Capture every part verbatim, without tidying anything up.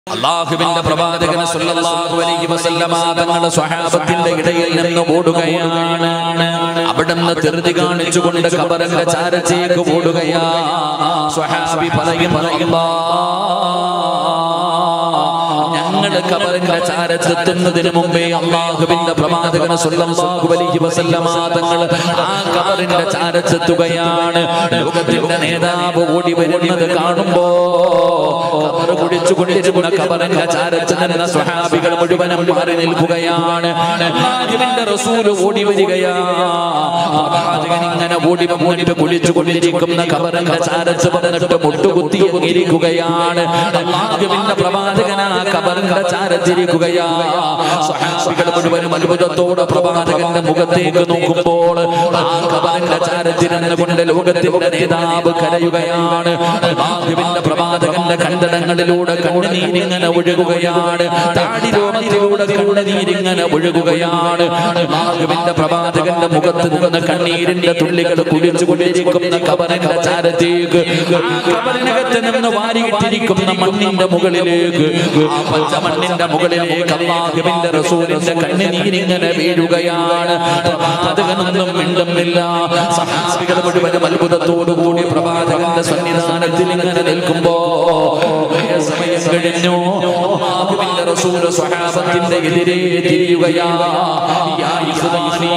അല്ലാഹുവിന്റെ പ്രവാചകൻ സല്ലല്ലാഹു അലൈഹി വസല്ലമ തങ്ങളുടെ സ്വഹാബത്തിന്റെ ഇടയിൽ നിന്ന് ഓടുകയാണ്. അവിടുന്ന് ധൃതി കാണിച്ചുകൊണ്ട് ഖബറിന്റെ ചാരത്തേക്ക് ഓടുകയാ. സ്വഹാബി പറയുന്നു, ഞങ്ങൾ ഖബറിന്റെ ചാരത്തെത്തുന്നതിന് മുമ്പേ അല്ലാഹുവിന്റെ പ്രവാചകൻ സല്ലല്ലാഹു അലൈഹി വസല്ലമ തങ്ങൾ ആ ഖബറിന്റെ ചാരത്തെത്തുകയാണ്. ലോകത്തിന്റെ നേതാവ് ഓടി വരുന്നത് കാണുമ്പോ ഖബർ കുടിച്ചു കൊണ്ടിരുന്ന ഖബറിന്റെ ചാരത്ത് നിന്ന സ്വഹാബികൾ മുഴുവനും മാറി നിൽക്കുകയാണ്. അല്ലാഹുവിന്റെ റസൂൽ ഓടി വരികയാണ്. പ്രവാചകൻ ഇങ്ങനെ ഓടി വന്നിട്ട് കുളിച്ചു കൊണ്ടിരിക്കുന്ന ഖബറിന്റെ ചാരത്ത് വന്നിട്ട് മുട്ടുകുത്തി ഇരിക്കുകയാണ്. അല്ലാഹുവിന്റെ പ്രവാചകൻ ആ ഖബറിന്റെ ചാരത്തിരിക്കുകയാണ്. സ്വഹാബികൾ മുഴുവനും അത്ഭുതത്തോടെ പ്രവാചകന്റെ മുഖത്തേക്ക് നോക്കുമ്പോൾ ആ ഖബറിന്റെ ചാരത്തിരുന്ന് കൊണ്ട് ലോകത്തിന്റെ നേതാവ് കരയുകയാണ്. അല്ലാഹുവിന്റെ പ്രവാചകന്റെ കണ്ടടങ്ങളിലൂടെ കണ്ണുനീരിങ്ങനെ ഒഴുകുകയാണ്. താടിരോമത്തിലൂടെ കണ്ണുനീരിങ്ങനെ ഒഴുകുകയാണ്. അല്ലാഹുവിന്റെ പ്രവാചകന്റെ മുഖത്ത് നിന്ന് കണ്ണീരിന്റെ തുള്ളികൾ കുളിച്ചു കൊണ്ടിരിക്കുന്ന ഖബറിന്റെ ചാരത്തേക്ക് ഖബറിനകത്ത് നിന്ന് വാരിയിട്ടിരിക്കുന്ന മണ്ണിന്റെ മുകളിലേക്ക് ആ പച്ചമണ്ണിന്റെ മുകളിലേക്ക് അല്ലാഹുവിന്റെ റസൂലിന്റെ കണ്ണുനീരിങ്ങനെ വീഴുകയാണ്. പ്രവാചകനൊന്നും മിണ്ടുന്നില്ല. സഹാബികൾ മുഴുവനും അത്ഭുതത്തോടു കൂടി പ്രവാചകന്റെ സന്നിധാനത്തിൽ ഇങ്ങനെ നിൽക്കുമ്പോ സമയം കഴിഞ്ഞു. അല്ലാഹുവിന്റെ റസൂൽ സ്വഹാബത്തിന്റെ എതിരെ തിരിയുകയാണ്. യാ ഇഖ്വാനി,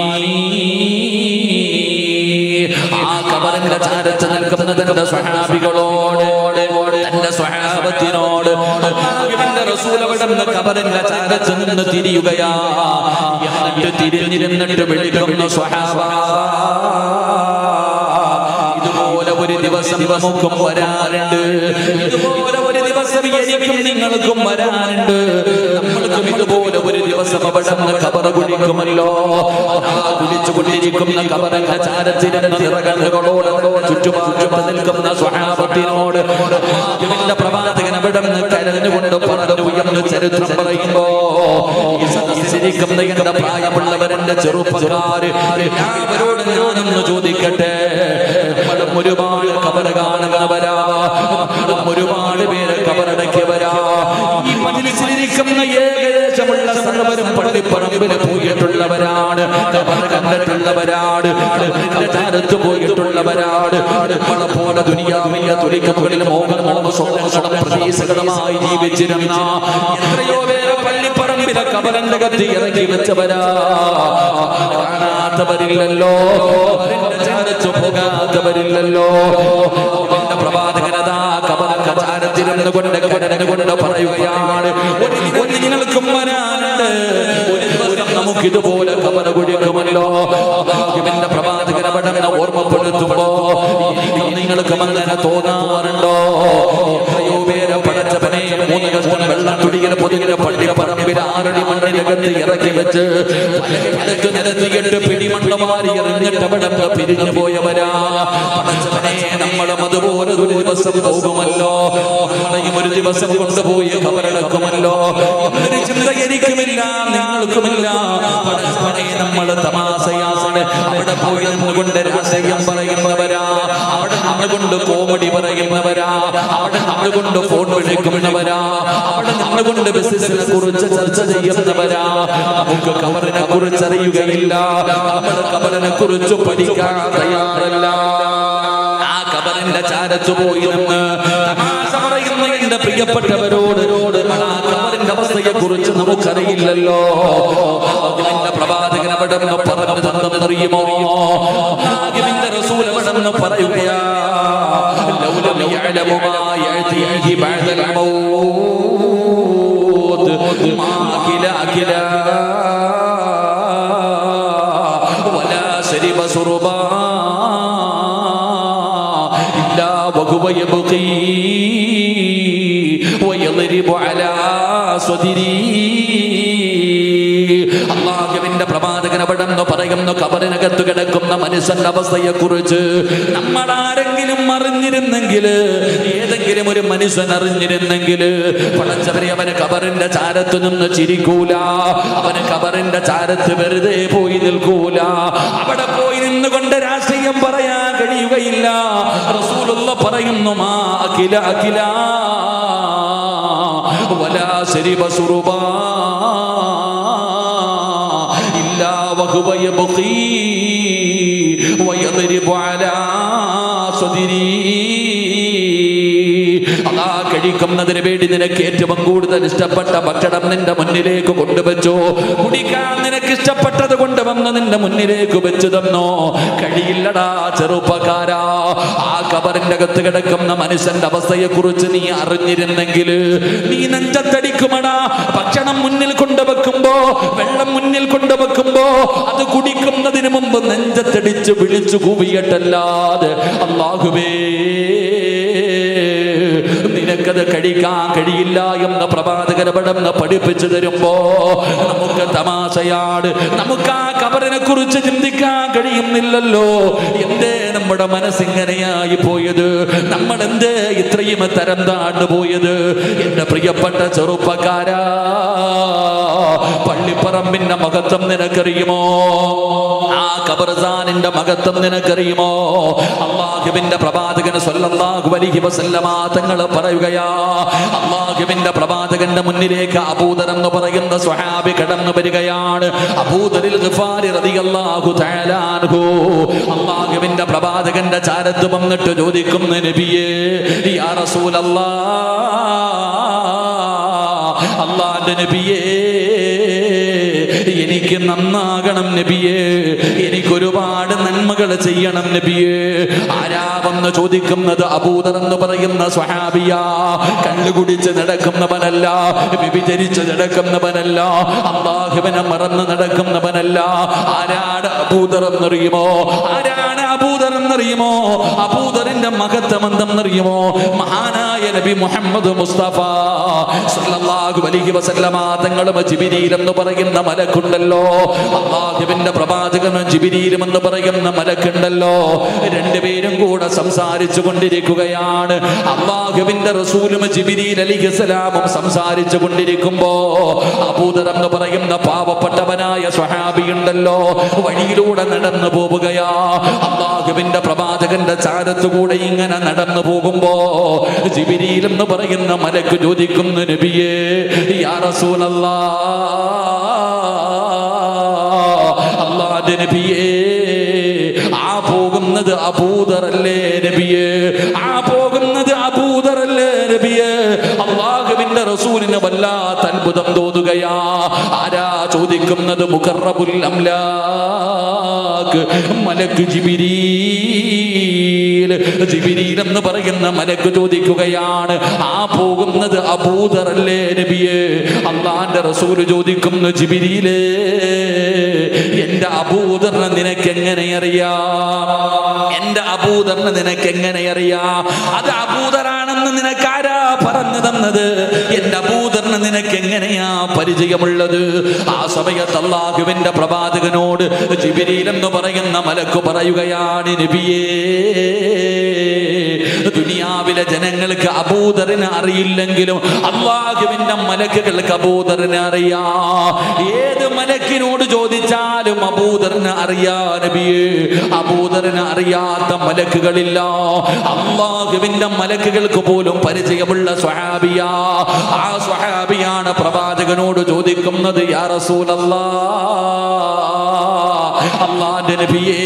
ആ ഖബറിന്റെ ചാരത്ത് നിൽക്കുന്ന തന്റെ സ്വഹാബികളോട്, തന്റെ സ്വഹാബത്തിനോട് അല്ലാഹുവിന്റെ റസൂൽ അവിടുന്ന് ഖബറിന്റെ ചാരത്ത് നിന്ന് തിരിയുകയാണ്. എന്നിട്ട് തിരിഞ്ഞിരുന്നിട്ട് വിളിക്കുന്നു, സ്വഹാബ, ഇതുപോലെ ഒരു ദിവസം നമുക്കും വരാനുണ്ട്. ഇതുപോലെ ഒരു ദിവസം എനിക്കും നിങ്ങൾക്കും വരാനുണ്ട്. നമ്മൾക്കും ഇതുപോലെ ഒരു ദിവസം അവിടുന്ന് ഖബർ കുടിക്കുമല്ലോ. കുടിച്ചു കൊണ്ടിരിക്കുന്ന ഖബറിന്റെ ചാരത്തിരുന്ന നിറകണ്ണുകളോട് ചുറ്റുപാടും നിൽക്കുന്ന സ്വഹാബത്തിനോട് അല്ലാഹുവിന്റെ പ്രവാചകൻ അവിടുന്ന് കരഞ്ഞുകൊണ്ട് പറഞ്ഞു എന്ന് ചരിത്രം പറയുമ്പോ ഈ സദസ്സിലിരിക്കുന്ന എന്റെ പ്രായമുള്ളവരെന്റെ ചെറുപ്പക്കാര്, അവരോട് ഞാനൊന്ന് ചോദിക്കട്ടെ, നമ്മളും ഒരുപാട് ഖബർ കാണുന്നവരാ, നമ്മളും ഒരുപാട് പേര് ഖബറടക്കിയവരാ. ഈ മജ്‌ലിസിലിരിക്കുന്ന ഏകദേശമുള്ള സർവ്വരും പള്ളിപ്പറമ്പിന് പോയിട്ടുള്ളവരാണ്, ഖബർ കണ്ടിട്ടുള്ളവരാണ്, ഖബറിന്റെ ചാരത്ത് പോയിട്ടുള്ളവരാണ്. നമ്മളെ പോലെ ദുനിയാവിന്റെ തുടിക്കപ്പുകളിൽ മോഹങ്ങളും സ്വപ്നങ്ങളും പ്രതീക്ഷകളുമായി ജീവിച്ചിരുന്ന എത്രയോ പേര് പള്ളിപ്പറമ്പിലെ ഖബറിന്റെ കത്തി ഇറക്കി വെച്ചവരാ. കാണാത്തവരില്ലല്ലോ, ഖബറിന്റെ ചാരത്ത് പോകാത്തവരില്ലല്ലോ. എന്റെ പ്രവാചകനതാ ഖബറിന്റെ ചാരത്തിരുന്ന് കൊണ്ട് കരഞ്ഞുകൊണ്ട് പറയുകയാണ്, ഒരു നിങ്ങൾക്കും വരാനുണ്ട്. ഒരു ദിവസം നമുക്ക് ഇതുപോലെ ഖബർ കുടിക്കുമല്ലോ. എന്റെ പ്രവാചകൻ അവിടുന്ന് ഓർമ്മപ്പെടുത്തുമ്പോ നിങ്ങൾക്കും അങ്ങനെ തോന്നാറുണ്ടോ? എത്രയോ പേര് പടച്ചവനെ മൂന്ന് കഷ്ണം വെള്ളം തുടിയുടെ പൊതുകിലെ പള്ളി പറമ്പിൽ ആറടി മണ്ണിനകത്ത് ഇറക്കി വെച്ച് പലകിടക്ക് നിരത്തിയിട്ട് പിടിമണ്ണമാരി എറിഞ്ഞിട്ട് അവിടെ പിരിഞ്ഞു പോയവരാ. പടച്ചവനെ നമ്മളും അതുപോലെ ഒരു ദിവസം പോകുമല്ലോ, നമ്മളെയും ഒരു ദിവസം കൊണ്ടുപോയി ഖബറടക്കുമല്ലോ. ഒരു ചിന്ത എനിക്കുമില്ല, നിങ്ങൾക്കുമില്ല. പടച്ചവനെ നമ്മൾ തമാശയാണ് അവിടെ പോയി നിന്നുകൊണ്ട് രാഷ്ട്രീയം പറയുന്നവരാ, അവിടെ നിന്നുകൊണ്ട് കോമഡി പറയുന്നവരാ, അവിടെ നിന്നുകൊണ്ട് ഫോൺ വിളിക്കുന്നവരാ, അവിടെ നിന്നുകൊണ്ട് ബിസിനസിനെ കുറിച്ച് ചർച്ച ചെയ്യുന്നവരാ. നമുക്ക് ഖബറിനെ കുറിച്ച് അറിയുകയില്ല, നമ്മൾ ഖബറിനെ കുറിച്ച് പഠിക്കാൻ തയ്യാറല്ല. ആ ഖബറിന്റെ ചാരത്ത് പോയി നിന്ന് തമാശ പറയുന്ന എന്റെ പ്രിയപ്പെട്ടവരോട് ആ ഖബറിന്റെ അവസ്ഥയെ കുറിച്ച് നമുക്കറിയില്ലല്ലോ. അതിന്റെ പ്രവാചകൻ അവിടെ നിന്ന് പറഞ്ഞു തന്നറിയുമോ? അതിന്റെ റസൂൽ അവിടെ നിന്ന് പറയുകയാ, ലൗലം യഅലമു മാ യഅതിഹി ബഅദൽ മൗത് മാ അകില അകില വലാ ശരിബ സുർബാ ഇല്ലാ വഹുവ യബ്ഖി വയദ്രിബു അലാ സ്വദിരി. അല്ലാഹുവിന്റെ പ്രവാചകൻ അവിടെ നിന്ന് പറയുന്നു, ഖബറിനകത്ത് കിടക്കുന്ന മനുഷ്യന്റെ അവസ്ഥയെ കുറിച്ച് നമ്മൾ ആരെങ്കിലും അറിഞ്ഞിരുന്നെങ്കിൽ, ഏതെങ്കിലും ഒരു മനുഷ്യൻ അറിഞ്ഞിരുന്നെങ്കിൽ, പടച്ചവനെ അവന് ഖബറിന്റെ ചാരത്ത് നിന്ന് ചിരിക്കൂല, അവന് ഖബറിന്റെ ചാരത്ത് വെറുതെ പോയി നിൽക്കൂല, അവിടെ പോയി നിന്നുകൊണ്ട് രാഷ്ട്രീയം പറയാൻ കഴിയുകയില്ല. റസൂലുള്ളാഹി പറയുന്നു, മാ അഖില അഖില വലാ ശരിബ സുറുബാ ഇല്ലാ വഹുവ യബ്ഖീ വയദ്രിബു അലാ സദ്രി. അതാ കഴിക്കുന്നതിന് വേണ്ടി നിനക്ക് ഏറ്റവും കൂടുതൽ ഇഷ്ടപ്പെട്ട ഭക്ഷണം നിന്റെ മുന്നിലേക്ക് കൊണ്ടുവച്ചോ, കുടിക്കാൻ നിനക്ക് ഇഷ്ടപ്പെട്ടത് കൊണ്ടുവന്ന് നിന്റെ മുന്നിലേക്ക് വെച്ചു തന്നോ. കഴിയില്ലടാ ചെറുപ്പക്കാരാ, ആ ഖബറിന്റെ അകത്ത് കിടക്കുന്ന മനുഷ്യന്റെ അവസ്ഥയെ കുറിച്ച് നീ അറിഞ്ഞിരുന്നെങ്കിൽ നീ നെഞ്ചത്തടിക്കുമടാ. ഭക്ഷണം മുന്നിൽ കൊണ്ടുവെക്കുമ്പോ, വെള്ളം മുന്നിൽ കൊണ്ടുവെക്കുമ്പോ അത് കുടിക്കുന്നതിന് മുമ്പ് നെഞ്ചത്തടിച്ച് വിളിച്ചു കൂവിയിട്ടല്ലാതെ അല്ലാഹുവേ നിനക്കത് കഴിക്കാൻ കഴിയില്ല എന്ന് പ്രവാചകൻ അവിടുന്ന് പഠിപ്പിച്ചു തരുമ്പോ നമുക്ക് തമാശയാണ്. നമുക്ക് ആ ഖബറിനെ കുറിച്ച് ചിന്തിക്കാൻ കഴിയുന്നില്ലല്ലോ. എന്തേ നമ്മുടെ മനസ്സിങ്ങനെയായി പോയത്? നമ്മൾ എന്തേ ഇത്രയും തരം താഴ്ന്നു പോയത്? എന്റെ പ്രിയപ്പെട്ട ചെറുപ്പക്കാരാ, പള്ളിപ്പറമ്പിന്റെ മഹത്വം നിനക്കറിയുമോ? ആ ഖബർസ്ഥാനിന്റെ മഹത്വം നിനക്കറിയുമോ? അല്ലാഹുവിന്റെ പ്രവാചകൻ സ്വല്ലല്ലാഹു അലൈഹി വസല്ലമ തങ്ങൾ പറയുകയാ, അല്ലാഹുവിന്റെ പ്രവാചകന്റെ മുന്നിലേക്ക് അബൂദർ എന്ന് പറയുന്ന സ്വഹാബി കടന്നു വരികയാണ്. അബൂദറിൽ ഗിഫാരി റളിയല്ലാഹു തആല അൻഹു അല്ലാഹുവിന്റെ പ്രവാചകന്റെ ചാരത്ത് വന്നിട്ട് ചോദിക്കുന്നു, നബിയേ യാ റസൂലല്ലാഹ്, അല്ലാഹുവിന്റെ നബിയേ എനിക്ക് നന്നാകണം നബിയേ, എനിക്കൊരുപാട് നന്മകൾ ചെയ്യണം നബിയേ. ആരാവെന്ന് ചോദിക്കുന്നത് അബൂദർ എന്ന് പറയുന്ന സ്വഹാബിയാ. കള്ളുകുടിച്ച് നടക്കുന്നവനല്ല, വ്യഭിചരിച്ച് നടക്കുന്നവനല്ല, അല്ലാഹുവിനെ മറന്ന് നടക്കുന്നവനല്ല. ആരാണ് അബൂദർ എന്നറിയുമോ? ആരാണ് അബൂദർ എന്നറിയുമോ? അബൂദറിന്റെ മഹത്വം എന്തെന്നറിയുമോ? മഹാനായ നബി മുഹമ്മദ് മുസ്തഫ സല്ലല്ലാഹു അലൈഹി വസല്ലമ തങ്ങളും ജിബ്രീൽ എന്ന് പറയുന്ന മലക്കുണ്ടല്ലോ, അല്ലാഹുവിന്റെ പ്രവാചകനും ജിബ്രീലും എന്ന് പറയുന്ന മലക്കുണ്ടല്ലോ, രണ്ടുപേരും കൂടെ സംസാരിച്ചു കൊണ്ടിരിക്കുകയാണ്. അല്ലാഹുവിന്റെ റസൂലും ജിബ്രീൽ അലൈഹിസ്സലാമും സംസാരിച്ചു കൊണ്ടിരിക്കുമ്പോ അബൂദർ എന്ന് പറയുന്ന പാവപ്പെട്ടവനായ സ്വഹാബി ഉണ്ടല്ലോ, വഴിയിലൂടെ നടന്നു പോവുകയാ. അല്ലാഹുവിന്റെ പ്രവാചകന്റെ ചാരത്തുകൂടെ ഇങ്ങനെ നടന്നു പോകുമ്പോ ജിബ്രീൽ എന്ന് പറയുന്ന മലക്ക് ചോദിക്കുന്നു, നബിയേ യാ റസൂലല്ലാഹ്, അല്ലാഹുവിന്റെ നബിയേ ആ പോകുന്നത് അബൂദർ അല്ലേ നബിയേ? ആ പോകുന്നത് അബൂദർ അല്ലേ നബിയേ? അല്ലാഹുവിന്റെ റസൂലിന് വല്ലാത്ത അത്ഭുതം തോന്നുകയാ. ആരാ ചോദിക്കുന്നത്? മുഖറബുൽ അംലാക്ക് മലക്ക് ജിബ്രീൽ. ജിബ്രീൽ എന്ന് പറയുന്ന മലക്ക് ചോദിക്കുകയാണ്, ആ പോകുന്നത് അബൂദർ അല്ലേ നബിയേ? അല്ലാഹുവിന്റെ റസൂൽ ചോദിക്കുന്നു, ജിബ്രീലേ എന്റെ അബൂദറിനെ നിനക്ക് എങ്ങനെ അറിയാം? എന്റെ അബൂദറിനെ നിനക്ക് എങ്ങനെ അറിയാം? അത് അബൂദറാണെന്ന് നിനക്ക് ആരാ പറഞ്ഞു തന്നത്? എന്റെ അബൂദറിനെ നിനക്ക് എങ്ങനെയാ പരിചയമുള്ളത്? ആ സമയത്ത് അല്ലാഹുവിന്റെ പ്രവാചകനോട് ജിബ്രീൽ എന്ന് പറയുന്ന മലക്ക് പറയുകയാണ്, നബിയേ ദുനിയാവിലെ ജനങ്ങൾക്ക് അബൂദറിനെ അറിയില്ലെങ്കിലും അല്ലാഹുവിന്റെ മലക്കുകൾക്ക് അബൂദറിനെ അറിയാം. ഏത് മലക്കിനോട് ചോദിച്ചാലും അബൂദറിനെ അറിയാ നബിയേ. അബൂദറിനെ അറിയാത്ത മലക്കുകളില്ല. അല്ലാഹുവിന്റെ മലക്കുകൾക്ക് പോലും പരിചയമുള്ള സ്വഹാബിയാ. ആ സ്വഹാബിയാണ് പ്രവാചകനോട് ചോദിക്കുന്നത്, യാ റസൂലല്ലാഹ്, അല്ലാഹുവിന്റെ നബിയേ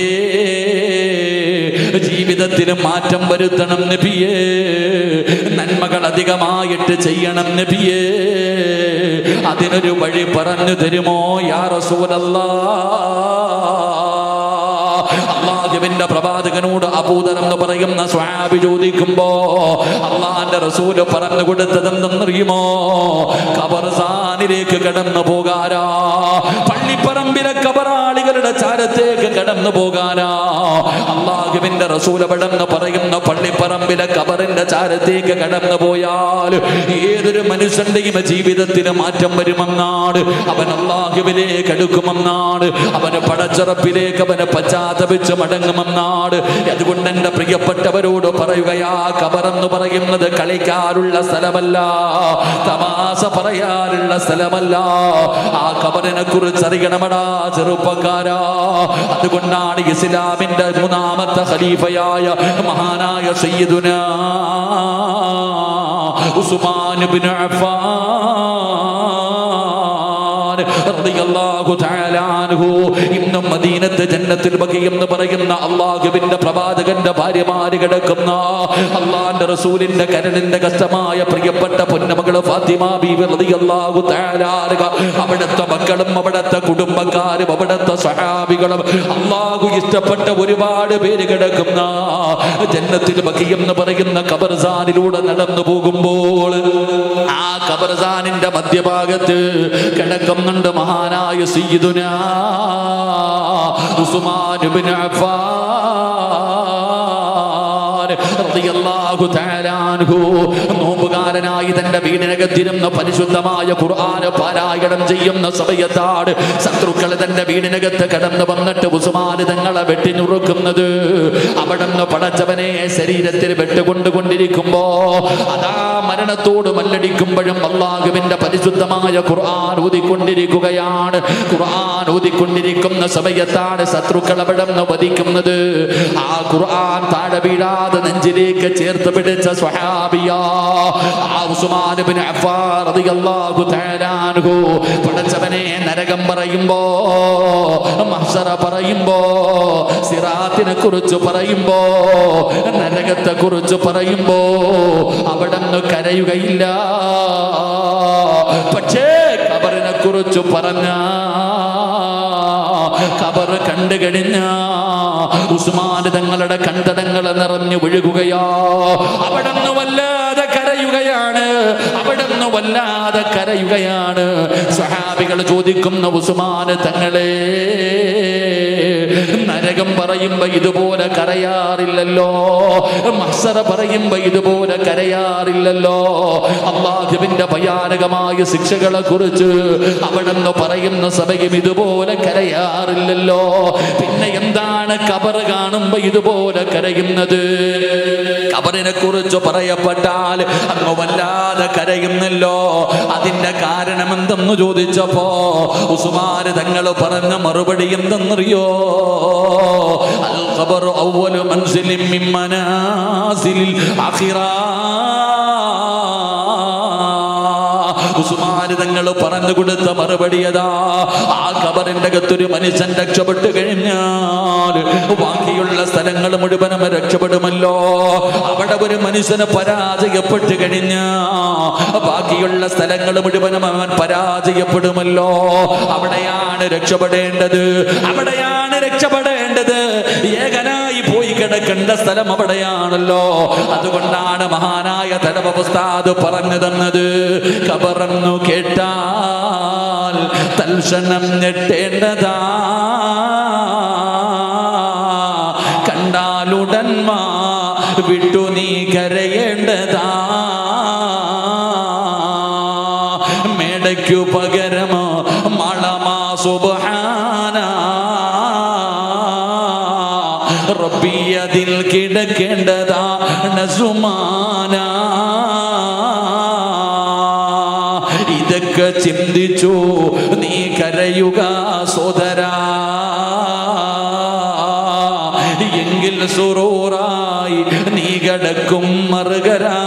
ജീവിതത്തിൽ മാറ്റം വരുത്തണം നബിയേ, നന്മകൾ അധികമായിട്ട് ചെയ്യണം നബിയേ, അതിനൊരു വഴി പറഞ്ഞു തരുമോ യാ റസൂലല്ലാഹ്? അല്ലാഹുവിന്റെ പ്രവാചകനോട് അബൂദർ എന്ന് പറയുന്ന സ്വഹാബി ചോദിക്കുമ്പോ അല്ലാഹുവിന്റെ റസൂൽ പറഞ്ഞു കൊടുത്തത് എന്തെന്നറിയുമോ? ഖബർസ്ഥാനിലേക്ക് കടന്നു പോകാനാ, പള്ളിപ്പറമ്പിലെ ഖബറാളികളുടെ ചാരത്തേക്ക് കടന്നു പോകാനാ. അല്ലാഹുവിന്റെ റസൂൽ അവിടെന്ന് പറയുന്ന പള്ളിപ്പറമ്പിലെ ഖബറിന്റെ ചാരത്തേക്ക് കടന്നു പോയാൽ ഏതൊരു മനുഷ്യന്റെയും ജീവിതത്തിന് മാറ്റം വരുമെന്നാണ്. അവൻ അല്ലാഹുവിലേക്ക് അടുക്കുമെന്നാണ്. അവന് പടച്ചിറപ്പിലേക്ക് അവന് പശ്ചാത്തപിച്ച് മടങ്ങുമെന്നാണ്. അതുകൊണ്ട് എന്റെ പ്രിയപ്പെട്ടവരോട് പറയുകയാ, ഖബറെന്ന് പറയുന്നത് കളിക്കാനുള്ള സ്ഥലമല്ല, തമാശ പറയാനുള്ള സ്ഥലമല്ല. ആ ഖബറിനെ കുറിച്ച് അറിയണമടാ ചെറുപ്പക്കാരാ. അതുകൊണ്ടാണ് ഇസ്ലാമിന്റെ മൂന്നാമത്തെ ഖലീഫയായ മഹാനായ സയ്യിദുനാ ഉസ്മാൻ ഇബ്നു അഫ്ഫാൻ റളിയല്ലാഹു തആല അൻഹു ഇന്നും മദീനത്തെ ജന്നത്തുൽ ബഖീ എന്ന് പറയുന്ന അല്ലാഹുവിന്റെ പ്രവാചകന്റെ ഭാര്യമാര് കിടക്കുന്ന അല്ലാഹുവിന്റെ റസൂലിന്റെ കരളിന്റെ കഷ്ടമായ പ്രിയപ്പെട്ട പൊന്നമകള് ഫാത്തിമ ബീവി റളിയല്ലാഹു തആല അൻഹ അവിടുത്തെ മക്കളും അവിടുത്തെ കുടുംബക്കാരും അവിടുത്തെ സഹാബികളും അല്ലാഹു ഇഷ്ടപ്പെട്ട ഒരുപാട് പേര് കിടക്കുന്ന ജന്നത്തുൽ ബഖീ എന്ന് പറയുന്ന ഖബർസ്ഥാനിലൂടെ നടന്നു പോകുമ്പോൾ ആ ഖബർസ്ഥാനിന്റെ മധ്യഭാഗത്ത് കിടക്കുന്നുണ്ട് മഹാനായ സയ്യിദുനാ ഉസ്മാൻ ഇബ്നു അഫ്ഫാൻ റളിയല്ലാഹു തആല അൻഹു നോമ്പുകാരനായി തന്റെ വീടിനകത്തിരുന്ന പരിശുദ്ധമായ ഖുർആൻ പാരായണം ചെയ്യുന്ന സമയത്താണ് ശത്രുക്കൾ തന്റെ വീടിനകത്ത് കടന്നു വന്നിട്ട് ഉസ്മാൻ തങ്ങളെ വെട്ടിനുറുക്കുന്നത്. അവിടുന്ന് പടച്ചവനെ ശരീരത്തിൽ വെട്ടുകൊണ്ടുകൊണ്ടിരിക്കുമ്പോ അതാ മരണത്തോട് മല്ലടിക്കുമ്പോഴും അല്ലാഹുവിന്റെ പരിശുദ്ധമായ ഖുർആൻ ഊതിക്കൊണ്ടിരിക്കുകയാണ്. ഖുർആൻ ഊതിക്കൊണ്ടിരിക്കുന്ന സമയത്താണ് ശത്രുക്കൾ അവിടുന്ന് വധിക്കുന്നത്. ആ ഖുർആൻ താഴെ വീഴാതെ നെഞ്ചിലേക്ക് ചേർത്ത് പിടിച്ച സ്വഹാബിയാ ആ ഉസ്മാൻ ഇബ്നു അഫ്ഫാൻ റളിയല്ലാഹു തആല അൻഹു പടച്ചവനെ നരകം പറയുമ്പോ മഹ്ശറ പറയുമ്പോ സിറാത്തിനെ കുറിച്ച് പറയുമ്പോ നരകത്തെ കുറിച്ച് പറയുമ്പോ അവിടുന്ന് കരയുകയില്ല. പക്ഷേ ഖബറിനെ കുറിച്ച് പറഞ്ഞ ഖബർ കണ്ടു കഴിഞ്ഞ ഉസ്മാൻ തങ്ങളുടെ കണ്ടടങ്ങൾ നിറഞ്ഞു ഒഴുകുകയോ അവിടുന്ന് വല്ലാതെ കരയുകയാണ്. അവിടുന്ന് വല്ലാതെ കരയുകയാണ്. സ്വഹാബികൾ ചോദിക്കുന്ന ഉസ്മാൻ തങ്ങളെ നരകം പറയുമ്പോ ഇതുപോലെ കരയാറില്ലല്ലോ, മഹ്ശറ പറയുമ്പോ ഇതുപോലെ കരയാറില്ലല്ലോ, അല്ലാഹുവിന്റെ ഭയാനകമായ ശിക്ഷകളെ കുറിച്ച് അവിടുന്ന് പറയുന്ന സമയം ഇതുപോലെ കരയാറില്ലല്ലോ, പിന്നെ എന്താണ് ഖബർ കാണുമ്പോ ഇതുപോലെ കരയുന്നത്? ഖബറിനെ കുറിച്ച് പറയപ്പെട്ടാൽ അങ്ങ് വല്ലാതെ കരയുന്നല്ലോ. അതിന്റെ കാരണം എന്തെന്ന് ചോദിച്ചപ്പോ ഉസ്മാൻ തങ്ങൾ പറഞ്ഞ മറുപടി എന്തെന്നറിയോ? അൽ ഖബറു അവ്വലു മൻസിലിൻ മിൻ മനാസിലിൽ ആഖിറ. ഉസ്മാൻ തങ്ങൾ പറഞ്ഞു കൊടുത്ത മറുപടി അതാ, ആ ഖബറിന്റെ അകത്തൊരു മനുഷ്യൻ രക്ഷപ്പെട്ടു കഴിഞ്ഞാൽ ബാക്കിയുള്ള സ്ഥലങ്ങൾ മുഴുവനും രക്ഷപ്പെടുമല്ലോ. അവിടെ ഒരു മനുഷ്യന് പരാജയപ്പെട്ടു കഴിഞ്ഞാൽ ബാക്കിയുള്ള സ്ഥലങ്ങൾ മുഴുവനും അവൻ പരാജയപ്പെടുമല്ലോ. അവിടെയാണ് രക്ഷപ്പെടേണ്ടത്, അവിടെയാണ് രക്ഷപ്പെടേണ്ടത്. ഏകനായി പോയി കിടക്കേണ്ട സ്ഥലം അവിടെയാണല്ലോ. അതുകൊണ്ടാണ് മഹാനായ തലവ ഉസ്താദ് പറഞ്ഞു തന്നത്, ഖബറെന്നു കേട്ടാൽ തൽക്ഷണം ഞെട്ടേണ്ടതാ, കണ്ടാലുടൻമാ വിട്ടു നീ കരയേണ്ടതാ, മേടയ്ക്കു പകരമോ മളമാ സുബ്ഹാന റബ്ബി അതിൽ കിടക്കേണ്ടതാ നസുമാന. ഇതൊക്കെ ചിന്തിച്ചു നീ കരയുക സോദരാ, എങ്കിൽ സുറൂറായി നീ കിടക്കും മറുകരാ.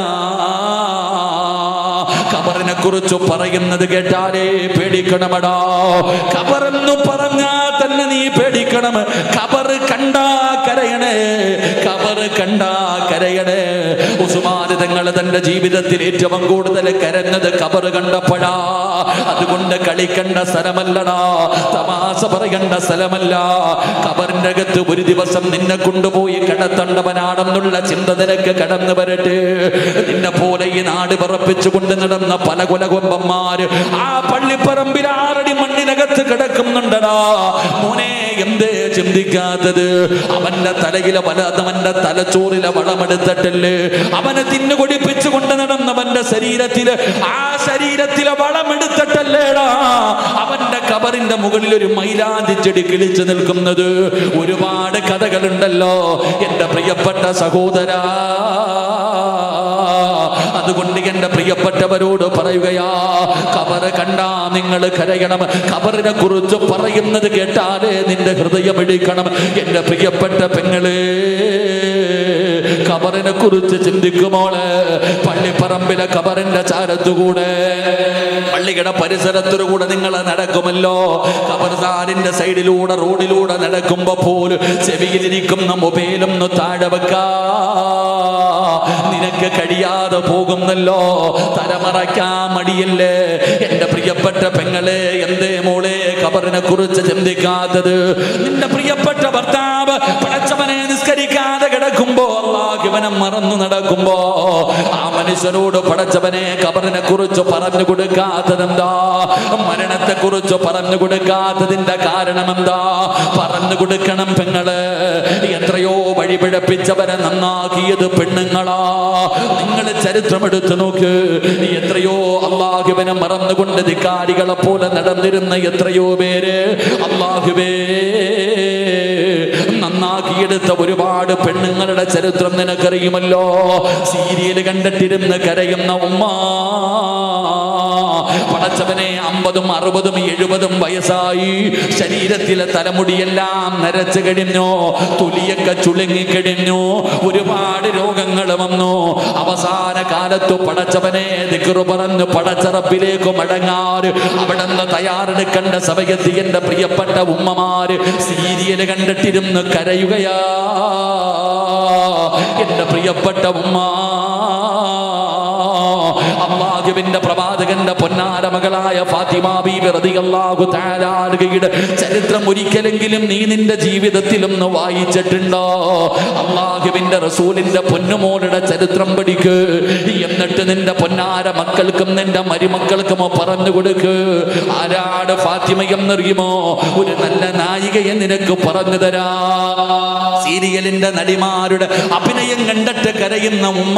ഖബറിനെ കുറിച്ച് പറയുന്നത് കേട്ടാലേ പേടിക്കണമടാ. ഖബറെന്ന് പറഞ്ഞാൽ തന്നെ നീ പേടിക്കണം. ഖബർ കണ്ടാ കരയണേ, ഖബർ കണ്ടാ കരയണേ. ഉസ്മാൻ തങ്ങൾ തന്റെ ജീവിതത്തിൽ ഏറ്റവും കൂടുതൽ കരഞ്ഞത് ഖബർ കണ്ടപ്പോഴാ. അതുകൊണ്ട് കളിക്കണ്ട സ്ഥലമല്ലടാ, തമാശ പറയേണ്ട സ്ഥലമല്ല. ഖബറിന്റെ അകത്ത് ഒരു ദിവസം നിന്നെ കൊണ്ടുപോയി കിടത്തേണ്ടവനാണെന്നുള്ള ചിന്ത നിനക്ക് കടന്നു വരട്ടെ. നിന്നെ പോലെ ഈ നാട് പറപ്പിച്ചുകൊണ്ട് നടന്ന പല കൊലകൊമ്പന്മാര് ആ പള്ളിപ്പറമ്പിൽ ആറടി മണ്ണിനകത്ത് കിടക്കുന്നുണ്ടടാ. മോനെ എന്തേ ചിന്തിക്കാത്തത്? അവന്റെ തലയിലെ വല അവന്റെ തലച്ചോറിലെ വളമെടുത്തിട്ടല്ലേ അവനെ തിന്നു കൊടിപ്പിച്ചു കൊണ്ട് നടന്നവന്റെ ശരീരത്തില് ആ ശരീരത്തിലെ വളമെടുത്തിട്ടല്ലേടാ അവന്റെ ഖബറിന്റെ മുകളിൽ ഒരു മൈലാഞ്ചി ചെടി കിളിച്ചു നിൽക്കുന്നത്. ഒരുപാട് കഥകളുണ്ടല്ലോ എന്റെ പ്രിയപ്പെട്ട സഹോദരാ. അതുകൊണ്ട് എന്റെ പ്രിയപ്പെട്ടവരോട് പറയുകയാ, ഖബർ കണ്ടാ നിങ്ങൾ കരയണം. ഖബറിനെ കുറിച്ച് പറയുന്നത് കേട്ടാലേ നിന്റെ ഹൃദയം ഇടിക്കണം. എന്റെ പ്രിയപ്പെട്ട പെങ്ങളെ, ഖബറിനെ കുറിച്ച് ചിന്തിക്കുമോള് പള്ളിപ്പറമ്പിലെ ഖബറിന്റെ ചാരത്തുകൂടെ പള്ളിയുടെ പരിസരത്തുകൂടെ നിങ്ങൾ നടക്കുമല്ലോ. ഖബർസ്ഥാനിന്റെ സൈഡിലൂടെ റോഡിലൂടെ നടക്കുമ്പോ പോലും ചെവിയിലിരിക്കുന്ന മൊബൈലൊന്ന് താഴെ വെക്കാ നിനക്ക് കഴിയാതെ പോകുന്നല്ലോ. തലമറയ്ക്കാൻ മടിയല്ലേ എന്റെ പ്രിയപ്പെട്ട പെങ്ങളെ? എന്തേ മോളെ ഖബറിനെ കുറിച്ച് ചിന്തിക്കാത്തത്? നിന്റെ പ്രിയപ്പെട്ട ഭർത്താവ് പടച്ചവനെ നിസ്കരിക്കാതെ കിടക്കുമ്പോ അല്ലാഹുവിനെ മറന്നു നടക്കുമ്പോ ആ മനുഷ്യനോട് പടച്ചവനെ ഖബറിനെ കുറിച്ച് പറഞ്ഞു കൊടുക്കാത്തതെന്താ? മരണത്തെ കുറിച്ച് പറഞ്ഞു കൊടുക്കാത്തതിന്റെ കാരണം എന്താ? പറഞ്ഞു കൊടുക്കണം പെങ്ങള്. എത്രയോ വഴിപിഴപ്പിച്ചവരെ നന്നാക്കിയത് പെണ്ണുങ്ങളാ. നിങ്ങൾ ചരിത്രം എടുത്തു നോക്ക്. എത്രയോ അല്ലാഹുവിനെ മറന്നുകൊണ്ട് ധിക്കാരികളെ പോലെ നടന്നിരുന്ന എത്രയോ പേര് അല്ലാഹുവേ നന്നാക്കിയെടുത്ത ഒരുപാട് പെണ്ണുങ്ങളുടെ ചരിത്രം നിനക്കറിയുമല്ലോ. സീരിയല് കണ്ടിട്ടിരുന്ന് കരയുന്ന ഉമ്മ പടച്ചവനെ അമ്പതും അറുപതും എഴുപതും വയസ്സായി ശരീരത്തിലെ തലമുടിയെല്ലാം നരച്ചു കഴിഞ്ഞു, തൊലിയൊക്കെ ചുളുങ്ങിക്കഴിഞ്ഞു, ഒരുപാട് രോഗങ്ങൾ വന്നു. അവസാന കാലത്തു പടച്ചവനെ ദിക്റ് പറഞ്ഞു പടച്ചറപ്പിലേക്ക് മടങ്ങാറ് അവിടെ നിന്ന് തയ്യാറെടുക്കേണ്ട സമയത്ത് എന്റെ പ്രിയപ്പെട്ട ഉമ്മമാര് സീരിയല് കണ്ടിട്ടിരുന്ന് കരയുകയാ. എന്റെ പ്രിയപ്പെട്ട ഉമ്മ അല്ലാഹുവിന്റെ പ്രവാചകന്റെ പൊന്നാര മകളായ ഫാത്തിമ ബീവി റളിയല്ലാഹു തആല അൻഹയുടെ ചരിത്രം ഒരിക്കലെങ്കിലും നീ നിന്റെ ജീവിതത്തിൽ ഒന്ന് വായിച്ചിട്ടുണ്ടോ? അല്ലാഹുവിന്റെ റസൂലിന്റെ പൊന്നുമോളുടെ ചരിത്രം പഠിക്ക്. എന്നിട്ട് നിന്റെ പൊന്നാര മക്കൾക്കും നിന്റെ മരുമക്കൾക്കും പറഞ്ഞു കൊടുക്ക്. ആരാണ് ഫാത്തിമ എന്നറിയുമോ? ഒരു നല്ല നായികയെ നിനക്ക് പറഞ്ഞു തരാ. സീരിയലിന്റെ നടിമാരുടെ അഭിനയം കണ്ടിട്ട് കരയുന്ന ഉമ്മ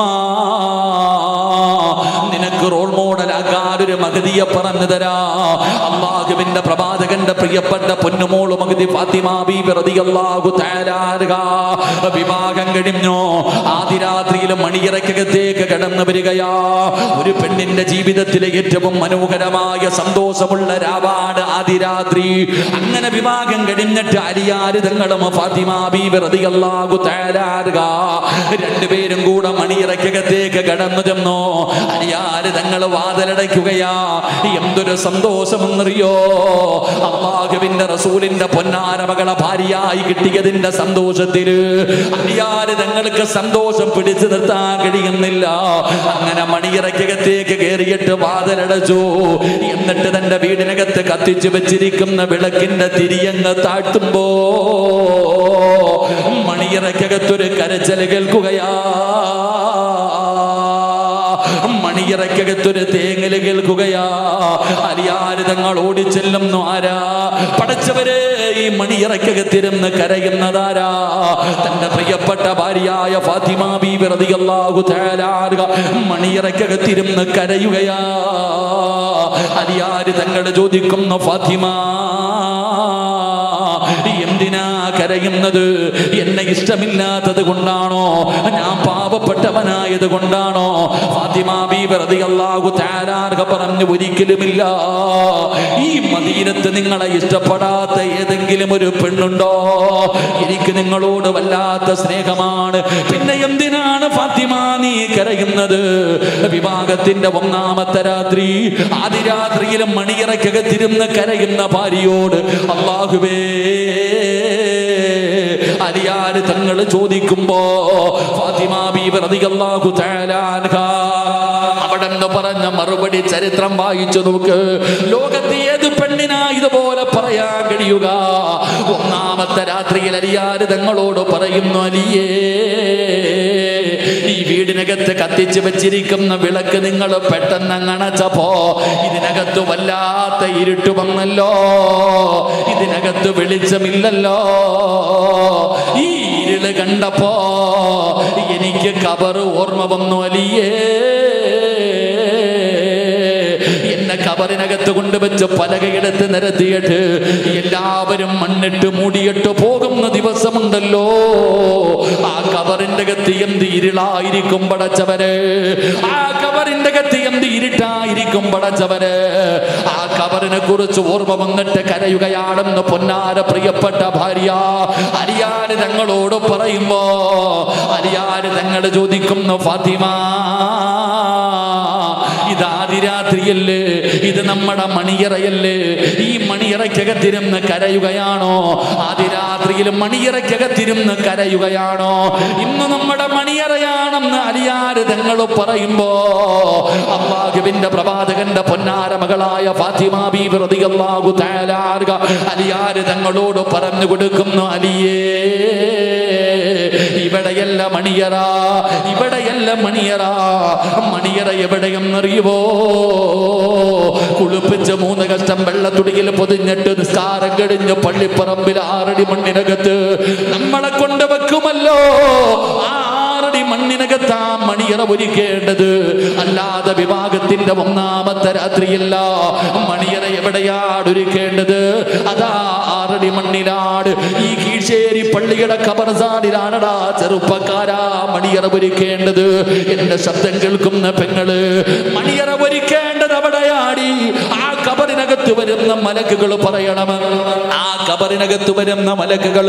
നിനക്ക് റോൾ മോഡലാക്കാൻ ഒരു മഹദിയെ പറഞ്ഞു തരാ. അല്ലാഹുവിന്റെ പ്രവാചകന്റെ പ്രിയപ്പെട്ട പൊന്നുമോള് മഹദി ഫാത്തിമ ബീവി റളിയല്ലാഹു തആല അൻഹ വിവാഹം കഴിഞ്ഞു. ആദിരാത്രിയിൽ മണിയറക്കകത്തേക്ക് കടന്നു വരികയാ. ഒരു പെണ്ണിന്റെ ജീവിതത്തിലെ ഏറ്റവും മനോഹരമായ സന്തോഷമുള്ള രാവാണ് ആദിരാത്രി. അങ്ങനെ വിവാഹം കഴിഞ്ഞിട്ട് അലിയാര് തങ്ങളും ഫാത്തിമ ബീവി റളിയല്ലാഹു തആല അൻഹ രണ്ടുപേരും കൂടെ മണിയറക്കകത്തേക്ക് കടന്നു ചെന്നു. അലിയാര് തങ്ങൾ വാതിലടയ്ക്കുകയാ. എന്തൊരു സന്തോഷമെന്നറിയോ? അല്ലാഹുവിന്റെ റസൂലിന്റെ പൊന്നാര മകളെ ഭാര്യയായി കിട്ടിയതിന്റെ സന്തോഷത്തില് അലിയാര് തങ്ങൾക്ക് സന്തോഷം പിടിച്ചു നിർത്താൻ കഴിയുന്നില്ല. അങ്ങനെ മണിയറക്കകത്തേക്ക് കയറിയിട്ട് വാതിലടച്ചു. എന്നിട്ട് തന്റെ വീടിനകത്ത് കത്തിച്ചു വെച്ചിരിക്കുന്ന വിളക്കിന്റെ തിരിയങ്ങ് താഴ്ത്തുമ്പോ മണിയറക്കകത്തൊരു കരച്ചല് കേൾക്കുകയാ. മണിയറക്കകത്തൊരു തേങ്ങല് കേൾക്കുകയാ. അലിയാര് തങ്ങൾ ഓടിച്ചെല്ലുന്നു. ആരാ? പടച്ചവരെ, ഈ മണിയറക്കകത്തിരുന്ന് കരയുന്നതാരാ? തന്റെ പ്രിയപ്പെട്ട ഭാര്യയായ ഫാത്തിമ ബീവി റളിയല്ലാഹു തആല അൻഹ മണിയറക്കകത്തിരുന്ന് കരയുകയാ. അലിയാര് തങ്ങൾ ചോദിക്കുന്നു, ഫാത്തിമ എന്തിനാ കരയുന്നത്? എന്നെ ഇഷ്ടമില്ലാത്തത് കൊണ്ടാണോ? ഞാൻ പാവപ്പെട്ടവനായത് കൊണ്ടാണോ? ഫാത്തിമ ബീവി റളിയല്ലാഹു തആല അൻഹ പറഞ്ഞു, ഒരിക്കലുമില്ല. ഈ മദീനത്ത് നിങ്ങളെ ഇഷ്ടപ്പെടാത്ത ഏതെങ്കിലും ഒരു പെണ്ണുണ്ടോ? എനിക്ക് നിങ്ങളോട് വല്ലാത്ത സ്നേഹമാണ്. പിന്നെ എന്തിനാണ് ഫാത്തിമ നീ കരയുന്നത്? വിവാഹത്തിന്റെ ഒന്നാമത്തെ രാത്രി ആദിരാത്രിയിലും മണിയറക്കകത്തിരുന്ന് കരയുന്ന ഭാര്യയോട് അല്ലാഹുവേ അലിയാര് തങ്ങൾ ചോദിക്കുമ്പോ ഫാത്തിമ ബീവി റളിയല്ലാഹു തആല അൻഹ അവിടെ നിന്ന് പറഞ്ഞ മറുപടി ചരിത്രം വായിച്ചു നോക്ക്. ലോകത്തെ ഏത് പെണ്ണിനാ ഇതുപോലെ പറയാൻ കഴിയുക? ഒന്നാമത്തെ രാത്രിയിൽ അലിയാര് തങ്ങളോട് പറയുന്നു, അലിയേ ഈ വീടിനകത്ത് കത്തിച്ചു വെച്ചിരിക്കുന്ന വിളക്ക് നിങ്ങൾ പെട്ടെന്ന് അണച്ചപ്പോ ഇതിനകത്ത് വല്ലാത്ത ഇരുട്ട് വന്നല്ലോ, ഇതിനകത്ത് വെളിച്ചമില്ലല്ലോ. ഈ ഇരുള് കണ്ടപ്പോ എനിക്ക് ഖബർ ഓർമ്മ വന്നു. അലിയേ എന്നെ കബറിനകത്ത് കൊണ്ടുവച്ച് പലകയെടുത്ത് നിരത്തിയിട്ട് എല്ലാവരും മണ്ണിട്ട് മൂടിയിട്ട് പോകുന്ന ദിവസമുണ്ടല്ലോ, ആ കബറിന്റെ അകത്ത് എന്ത് ഇരുളായിരിക്കും പടച്ചവരെ, ആ കബറിന്റെ അകത്ത് എന്ത് ഇരുട്ടായിരിക്കും പടച്ചവരെ. ആ കബറിനെ കുറിച്ച് ഓർമ്മ വന്നിട്ട് കരയുകയാണെന്ന് പൊന്നാര പ്രിയപ്പെട്ട ഭാര്യ അലിയാര് തങ്ങളോട് പറയുമ്പോ അലിയാര് തങ്ങൾ ചോദിക്കുന്നു, ഫാത്തിമ ഇത് ആദിരാത്രിയല്ലേ, ഇത് നമ്മുടെ മണിയറയല്ലേ, ഈ മണിയറയ്ക്കകത്തിരുന്ന് കരയുകയാണോ? ആദിരാത്രിയിൽ മണിയറയ്ക്കകത്തിരുന്ന് കരയുകയാണോ? ഇന്ന് നമ്മുടെ മണിയറയാണെന്ന് അലിയാര് തങ്ങൾ പറയുമ്പോ അല്ലാഹുവിന്റെ പ്രവാചകന്റെ പൊന്നാര മകളായ ഫാത്തിമ ബീവി റളിയല്ലാഹു തആല അൻഹ അലിയാര് തങ്ങളോട് പറഞ്ഞു കൊടുക്കുന്നു, അലിയേ ഇവിടെയല്ല മണിയറ, ഇവിടെയല്ല മണിയറ, മണിയറ എവിടെയെന്നറിയുവോ? കുളിപ്പിച്ച് മൂന്ന് കഷ്ടം വെള്ളത്തുടിയിൽ പൊതിഞ്ഞിട്ട് നിസ്കാരം കഴിഞ്ഞ് പള്ളിപ്പറമ്പിൽ ആറടി മണ്ണിനകത്ത് നമ്മളെ കൊണ്ട് വെക്കുമല്ലോ, ആ ആറടി മണ്ണിനകത്ത് ആ മണിയറ ഒരുക്കേണ്ടത്. അല്ലാതെ വിവാഹത്തിന്റെ ഒന്നാമത്തെ രാത്രിയല്ല മണിയറ എവിടെയാണ് ഒരുക്കേണ്ടത്? അതാ ആറടി മണ്ണിലാണ്. ഈ കീഴ്ശേരി പള്ളിയുടെ ഖബർസ്ഥാനിലാണടാ ചെറുപ്പക്കാരാ മണിയറ ഒരുക്കേണ്ടത്. എന്റെ ശബ്ദം കേൾക്കുന്ന പെങ്ങള്, മണിയറ ഒരുക്കേണ്ടത് അവിടെയാടി. ആ കബറിനകത്ത് വരുന്ന മലക്കുകൾ പറയണം, ആ കബറിനകത്ത് വരുന്ന മലക്കുകൾ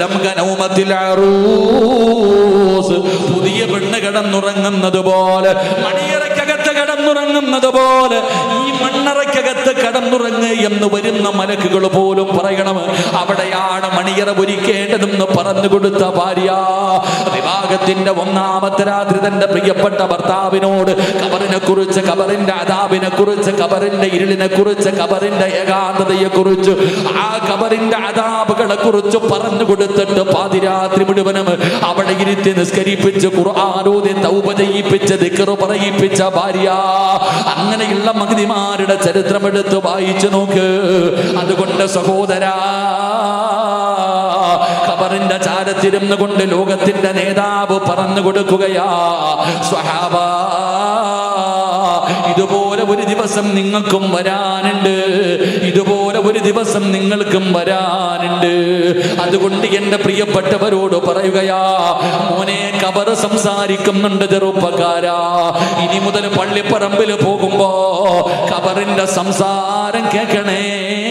പുതിയ പെണ്ണ് കിടന്നുറങ്ങുന്നത് പോലെ, മണിയറയ്ക്കകത്ത് കിടന്നുറങ്ങുന്നത് പോലെ ഈ മണ്ണറയ്ക്കകത്ത് കിടന്നുറങ്ങ് എന്ന് വരുന്ന മലക്കുകൾ പോലും പറയണം അവിടെയാണ് മണിയറ ഒരുക്കേണ്ടതെന്ന് പറഞ്ഞു കൊടുത്ത ഭാര്യ വിവാഹത്തിന്റെ ഒന്നാമത്തെ രാത്രി തന്റെ പ്രിയപ്പെട്ട ഭർത്താവിനോട് കബറിനെ കുറിച്ച്, കബറിന്റെ അദാബിനെ കുറിച്ച്, കബറിന്റെ ഇരുളിനെ കുറിച്ച്, കബറിന്റെ ഏകാന്തതയെ കുറിച്ച്, ആ കബറിന്റെ അദാബുകളെ കുറിച്ച് പറഞ്ഞു കൊടുത്തിട്ട് പാതിരാത്രി മുഴുവനും അവിടെ ഇരുത്തി നിസ്കരിപ്പിച്ച് ഖുർആനോദി തൗബ ചെയ്യിപ്പിച്ച് ദിക്ർ പറയിപ്പിച്ച ഭാര്യ. അങ്ങനെയുള്ള മഹദിമാരുടെ ചരിത്രം എടുത്ത് വായിച്ചു നോക്ക്. അതുകൊണ്ട് സഹോദരാ, ഖബറിന്റെ ചാരത്തിരുന്ന് കൊണ്ട് ലോകത്തിന്റെ നേതാവ് പറഞ്ഞു കൊടുക്കുകയാ, സ്വഹാബ ഇതുപോലെ ഒരു ദിവസം നിങ്ങൾക്കും വരാനുണ്ട്, ഇതുപോലെ ഒരു ദിവസം നിങ്ങൾക്കും വരാനുണ്ട്. അതുകൊണ്ട് എന്റെ പ്രിയപ്പെട്ടവരോട് പറയുകയാ, മോനെ ഖബർ സംസാരിക്കുന്നുണ്ട് ചെറുപ്പക്കാരാ. ഇനി മുതൽ പള്ളിപ്പറമ്പിൽ പോകുമ്പോ ഖബറിന്റെ സംസാരം കേൾക്കണേ.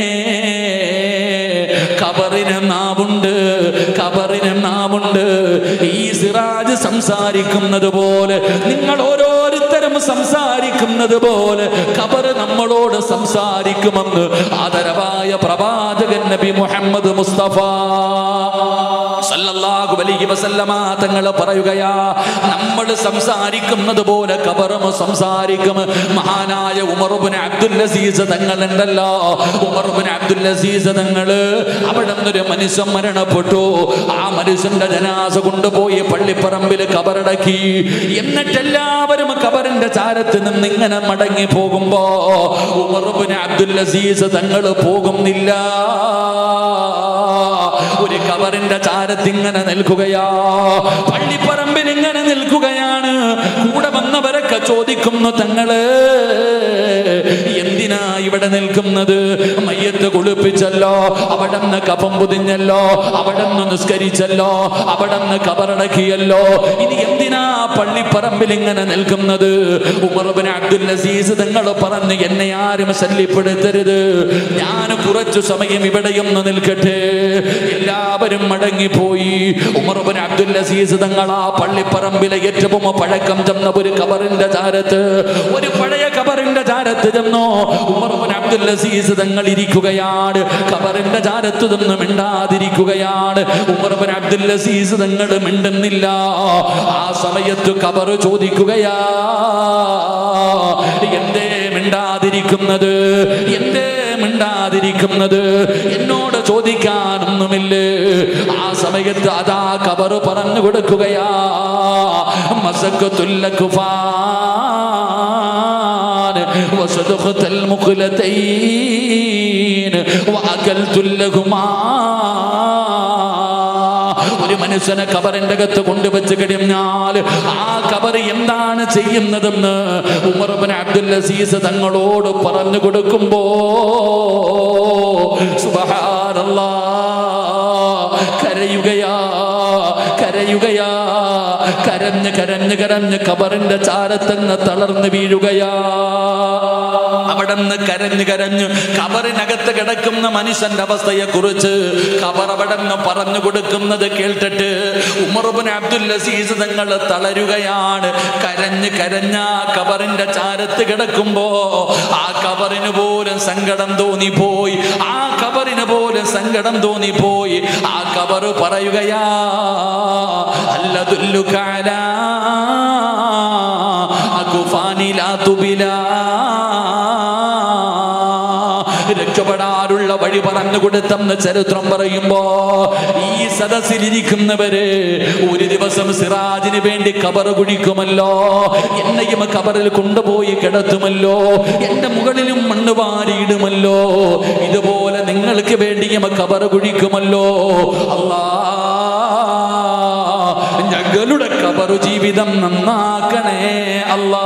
ഖബറിന് നാവുണ്ട്, ഖബറിന് നാവുണ്ട്. ഈ സിറാജ് സംസാരിക്കുന്നത് പോലെ, നിങ്ങൾ ഓരോരുത്തരും സംസാരിക്കുന്നത് പോലെ ഖബർ നമ്മളോട് സംസാരിക്കുമെന്ന് ആദരവായ പ്രവാചകൻ നബി മുഹമ്മദ് മുസ്തഫ സല്ലല്ലാഹു അലൈഹി വസല്ലമ തങ്ങൾ പറയുകയാ, നമ്മൾ സംസാരിക്കുന്നത് പോലെ ഖബറും സംസാരിക്കും. മഹാനായ ഉമർ ഇബ്നു അബ്ദുൽ അസീസ് തങ്ങൾ ഉണ്ടല്ലോ, ഉമർ ഇബ്നു അബ്ദുൽ അസീസ് തങ്ങള് അവിടെ നിന്നൊരു മനുഷ്യൻ മരണപ്പെട്ടു. ആ മനുഷ്യന്റെ ജനാസ കൊണ്ടുപോയി പള്ളിപ്പറമ്പിൽ ഖബറടക്കി. എന്നിട്ട് എല്ലാവരും ഖബറിന്റെ ചാരത്ത് നിന്ന് ഇങ്ങനെ മടങ്ങി പോകുമ്പോ ഉമർ ഇബ്നു അബ്ദുൽ അസീസ് തങ്ങൾ പോകുന്നില്ല. ഒരു ഖബറിന്റെ ചാരത്ത് ഇങ്ങനെ നിൽക്കുകയാ, പള്ളിപ്പറമ്പിൽ ഇങ്ങനെ നിൽക്കുകയാണ്. കൂടെ വന്നവരൊക്കെ ചോദിക്കുന്നു, തങ്ങള് എന്തിനാ ഇവിടെ നിൽക്കുന്നത്? മയ്യത്ത് കുളിപ്പിച്ചല്ലോ, അവിടെ നിന്ന് കഫം പൊതിഞ്ഞല്ലോ, അവിടെ നിന്ന് നിസ്കരിച്ചല്ലോ, അവിടെ നിന്ന് ഖബറടക്കിയല്ലോ, ഇനി എന്തിനാ പള്ളിപ്പറമ്പിൽ ഇങ്ങനെ നിൽക്കുന്നത്? ഉമർ ഇബ്നു അബ്ദുൽ അസീസ് തങ്ങൾ പറഞ്ഞു, എന്നെ ആരും ശല്യപ്പെടുത്തരുത്, ഞാൻ കുറച്ചു സമയം ഇവിടെയൊന്ന് നിൽക്കട്ടെ. എല്ലാവരും മടങ്ങിപ്പോയി. ഉമർ ഇബ്നു അബ്ദുൽ അസീസ് തങ്ങൾ ആ പള്ളിപ്പറമ്പിലെ ഏറ്റവും പഴക്കം ചെന്ന ഒരു ഖബറിന്റെ ചാരത്ത്, ഒരു പഴയ ഖബറിന്റെ ചാരത്ത് ചെന്നോ ഉമർ ഇബ്നു അബ്ദുൽ അസീസ് തങ്ങൾ ഇരിക്കുകയാണ്. ഖബറിന്റെ ചാരത്ത് നിന്ന് മിണ്ടാതിരിക്കുകയാണ്. ഉമർ ഇബ്നു അബ്ദുൽ അസീസ് തങ്ങൾ മിണ്ടുന്നില്ല. ആ സമയത്ത് ഖബർ ചോദിക്കുകയാ, എന്തേ മിണ്ടാതിരിക്കുന്നത്? എന്തേ മിണ്ടാതിരിക്കുന്നത്? എന്നോട് ചോദിക്കാനൊന്നുമില്ലേ? ആ സമയത്ത് അതാ ഖബർ പറഞ്ഞു കൊടുക്കുകയാ, മസഖത്തുൽ കുഫാൻ വസദഖത്തുൽ മുഖലതൈൻ വഅകൽതുൽ ലഹുമാ. ഒരു മനുഷ്യനെ ഖബറിന്റെ അകത്ത് കൊണ്ടുവച്ച് കഴിഞ്ഞാൽ ആ ഖബർ എന്താണ് ചെയ്യുന്നതെന്ന് ഉമർ ഇബ്നു അബ്ദുൽ അസീസ് തങ്ങളോട് പറഞ്ഞു കൊടുക്കുമ്പോ സുബ്ഹാനല്ലാഹ് കരയുകയാ കരയുകയാ കരഞ്ഞ് കരഞ്ഞ് കരഞ്ഞ് ഖബറിന്റെ ചാരത്തങ്ങ് തളർന്ന് വീഴുകയാ. അവിടെന്ന് കരഞ്ഞു കരഞ്ഞു ഖബറിനകത്ത് കിടക്കുന്ന മനുഷ്യന്റെ അവസ്ഥയെ കുറിച്ച് ഖബർ അവിടെന്ന് പറഞ്ഞു കൊടുക്കുന്നത് കേട്ടിട്ട് ഉമർ ഇബ്നു അബ്ദുൽ അസീസ് തങ്ങൾ തളരുകയാണ്. കരഞ്ഞ് കരഞ്ഞ ഖബറിന്റെ ചാരത്ത് കിടക്കുമ്പോ ആ ഖബറിന് പോലും സങ്കടം തോന്നിപ്പോയി. ആ ഖബറിന് പോലും സങ്കടം തോന്നിപ്പോയി. ആ ഖബർ പറയുകയാ അല്ലദുല്ലുക അലാ അകുഫാനി ലാ തുബിലാ, രക്ഷപ്പെടാനുള്ള വഴി പറഞ്ഞു കൊടുത്തെന്ന് ചരിത്രം പറയുമ്പോ ഈ സദസ്സിലിരിക്കുന്നവര് ഒരു ദിവസം സിറാജിന് വേണ്ടി ഖബർ കുഴിക്കുമല്ലോ, എന്നെയും ഖബറിൽ കൊണ്ടുപോയി കിടത്തുമല്ലോ, എന്റെ മുകളിലും മണ്ണ് വാരിയിടുമല്ലോ, ഇതുപോലെ നിങ്ങൾക്ക് വേണ്ടിയും ഖബർ കുഴിക്കുമല്ലോ. അല്ലാ ഞങ്ങളുടെ ഖബർ ജീവിതം നന്നാക്കണേ അല്ലാ.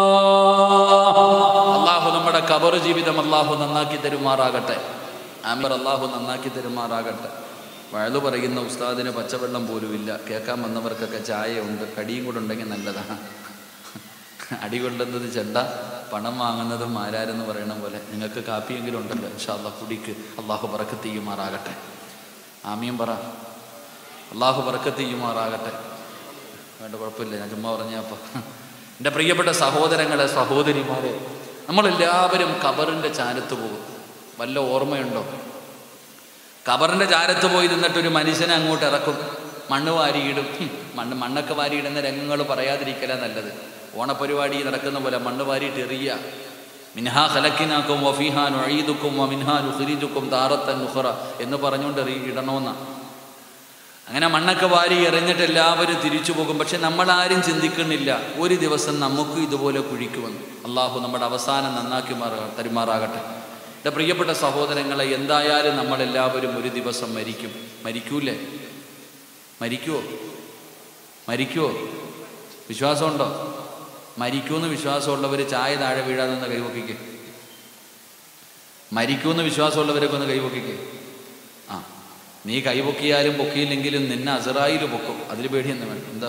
ഖബർ ജീവിതം അല്ലാഹു നന്നാക്കി തരുമാറാകട്ടെ. ആമീൻ. അല്ലാഹു നന്നാക്കി തരുമാറാകട്ടെ. വയലു പറയുന്ന ഉസ്താദിന് പച്ചവെള്ളം പോലുമില്ല, കേൾക്കാൻ വന്നവർക്കൊക്കെ ചായ ഉണ്ട്, കടിയും കൂടെ ഉണ്ടെങ്കിൽ നല്ലതാണ്. അടി കൊള്ളുന്നത് ചെണ്ട, പണം വാങ്ങുന്നതും ആരാരെന്ന് പറയണ പോലെ നിങ്ങൾക്ക് കാപ്പിയെങ്കിലും ഉണ്ടല്ലോ, ഇൻഷാ അല്ലാഹ് കുടിക്ക്. അല്ലാഹു ബറക്കത്ത് ചെയ്യുമാറാകട്ടെ. ആമീൻ പറ. അല്ലാഹു ബറക്കത്ത് ചെയ്യുമാറാകട്ടെ. വേണ്ട, കുഴപ്പമില്ല, ഞാൻ ചുമ്മാ പറഞ്ഞപ്പോൾ. എൻ്റെ പ്രിയപ്പെട്ട സഹോദരങ്ങളെ സഹോദരിമാരെ, നമ്മളെല്ലാവരും ഖബറിൻ്റെ ചാരത്ത് പോകും. വല്ല ഓർമ്മയുണ്ടോ? ഖബറിൻ്റെ ചാരത്ത് പോയി നിന്നിട്ടൊരു മനുഷ്യനെ അങ്ങോട്ട് ഇറക്കും, മണ്ണ് വാരിയിടും. മണ്ണ് മണ്ണൊക്കെ വാരിയിടുന്ന രംഗങ്ങൾ പറയാതിരിക്കല നല്ലത്. ഓണപരിപാടി നടക്കുന്ന പോലെ മണ്ണ് വാരിയിട്ട് എറിയ. മിൻഹാ ഖലഖ്നാകും വഫീഹാ നുഈദുകും വമിൻഹാ നുഖ്രിജുകും താറത്തൻ ഉഖ്റ എന്ന് പറഞ്ഞുകൊണ്ട് എറി ഇടണമെന്നാണ്. അങ്ങനെ മണ്ണൊക്കെ വാരി എറിഞ്ഞിട്ട് എല്ലാവരും തിരിച്ചു പോകും. പക്ഷെ നമ്മളാരും ചിന്തിക്കുന്നില്ല ഒരു ദിവസം നമുക്ക് ഇതുപോലെ കുഴിക്കുമെന്ന്. അള്ളാഹു നമ്മുടെ അവസാനം നന്നാക്കി മാറാ തരുമാറാകട്ടെ. എൻ്റെ പ്രിയപ്പെട്ട സഹോദരങ്ങളെ, എന്തായാലും നമ്മളെല്ലാവരും ഒരു ദിവസം മരിക്കും. മരിക്കൂലേ? മരിക്കുവോ? മരിക്കുവോ? വിശ്വാസമുണ്ടോ? മരിക്കൂന്ന് വിശ്വാസമുള്ളവർ ചായ താഴെ വീഴാതെ ഒന്ന് കൈവക്കിക്കേ. മരിക്കൂന്ന് വിശ്വാസമുള്ളവരൊക്കെ ഒന്ന് കൈവക്കിക്കേ. ആ, നീ കൈപൊക്കിയാലും പൊക്കിയില്ലെങ്കിലും നിന്നെ അസറായിൽ പൊക്കും. അതിൽ പേടിയൊന്നും വേണം. എന്താ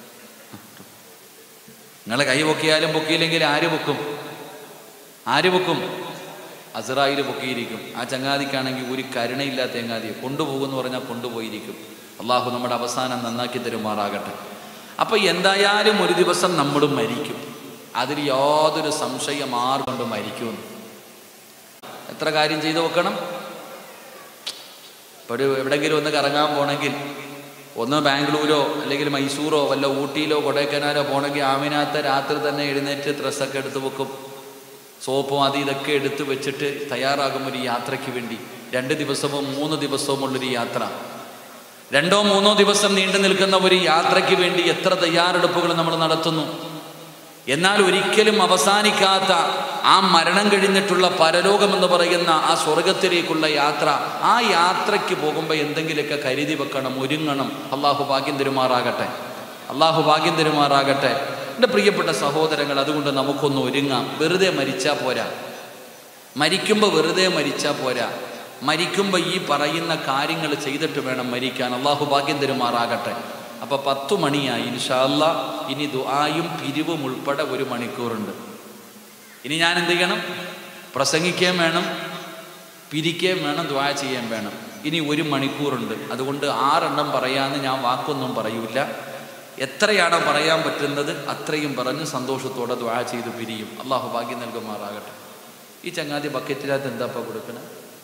നിങ്ങളെ കൈ പൊക്കിയാലും പൊക്കിയില്ലെങ്കിൽ ആര് പൊക്കും? ആര് പൊക്കും? അസറായിൽ പൊക്കിയിരിക്കും. ആ ചങ്ങാതിക്കാണെങ്കിൽ ഒരു കരുണയില്ലാത്ത ചങ്ങാതിയെ കൊണ്ടുപോകുമെന്ന് പറഞ്ഞാൽ കൊണ്ടുപോയിരിക്കും. അള്ളാഹു നമ്മുടെ അവസാനം നന്നാക്കി തരുമാറാകട്ടെ. അപ്പം എന്തായാലും ഒരു ദിവസം നമ്മളും മരിക്കും. അതിൽ യാതൊരു സംശയം ആർക്കൊണ്ട് മരിക്കുമെന്ന്. എത്ര കാര്യം ചെയ്തു വെക്കണം. ഇപ്പോൾ ഒരു എവിടെയെങ്കിലും ഒന്ന് കറങ്ങാൻ പോകണമെങ്കിൽ, ഒന്ന് ബാംഗ്ലൂരോ അല്ലെങ്കിൽ മൈസൂറോ വല്ല ഊട്ടിയിലോ കൊടൈക്കനാലോ പോകണമെങ്കിൽ ആമിനാത്ത രാത്രി തന്നെ എഴുന്നേറ്റ് ഡ്രസ്സൊക്കെ എടുത്ത് വെക്കും, സോപ്പും അത് ഇതൊക്കെ എടുത്ത് വെച്ചിട്ട് തയ്യാറാകും ഒരു യാത്രയ്ക്ക് വേണ്ടി. രണ്ട് ദിവസമോ മൂന്ന് ദിവസവും ഉള്ളൊരു യാത്ര, രണ്ടോ മൂന്നോ ദിവസം നീണ്ടു നിൽക്കുന്ന ഒരു യാത്രയ്ക്ക് വേണ്ടി എത്ര തയ്യാറെടുപ്പുകൾ നമ്മൾ നടത്തുന്നു. എന്നാൽ ഒരിക്കലും അവസാനിക്കാത്ത ആ മരണം കഴിഞ്ഞിട്ടുള്ള പരലോകമെന്ന് പറയുന്ന ആ സ്വർഗത്തിലേക്കുള്ള യാത്ര, ആ യാത്രയ്ക്ക് പോകുമ്പോൾ എന്തെങ്കിലുമൊക്കെ കരുതി വെക്കണം, ഒരുങ്ങണം. അള്ളാഹു ഭാഗ്യം തരുമാറാകട്ടെ. അള്ളാഹു ഭാഗ്യം തരുമാറാകട്ടെ. എൻ്റെ പ്രിയപ്പെട്ട സഹോദരങ്ങൾ, അതുകൊണ്ട് നമുക്കൊന്ന് ഒരുങ്ങാം. വെറുതെ മരിച്ചാൽ പോരാ. മരിക്കുമ്പോൾ വെറുതെ മരിച്ചാൽ പോരാ. മരിക്കുമ്പോൾ ഈ പറയുന്ന കാര്യങ്ങൾ ചെയ്തിട്ട് വേണം മരിക്കാൻ. അള്ളാഹു ഭാഗ്യം തരുമാറാകട്ടെ. അപ്പോൾ പത്തു മണിയായി ഇൻഷാ അല്ലാഹ്. ഇനി ദുആയും പിരിവും ഉൾപ്പെടെ ഒരു മണിക്കൂറുണ്ട്. ഇനി ഞാൻ എന്ത് ചെയ്യണം? പ്രസംഗിക്കുകയും വേണം, പിരിക്കുകയും വേണം, ദുആ ചെയ്യാൻ വേണം. ഇനി ഒരു മണിക്കൂറുണ്ട്. അതുകൊണ്ട് ആറെണ്ണം പറയാമെന്ന് ഞാൻ വാക്കൊന്നും പറയൂല. എത്രയാണോ പറയാൻ പറ്റുന്നത് അത്രയും പറഞ്ഞ് സന്തോഷത്തോടെ ദുആ ചെയ്ത് പിരിയും. അള്ളാഹു ഭാഗ്യം നൽകുമാറാകട്ടെ. ഈ ചങ്ങാതി ബക്കറ്റിനകത്ത് എന്താപ്പാ കൊടുക്കണേ?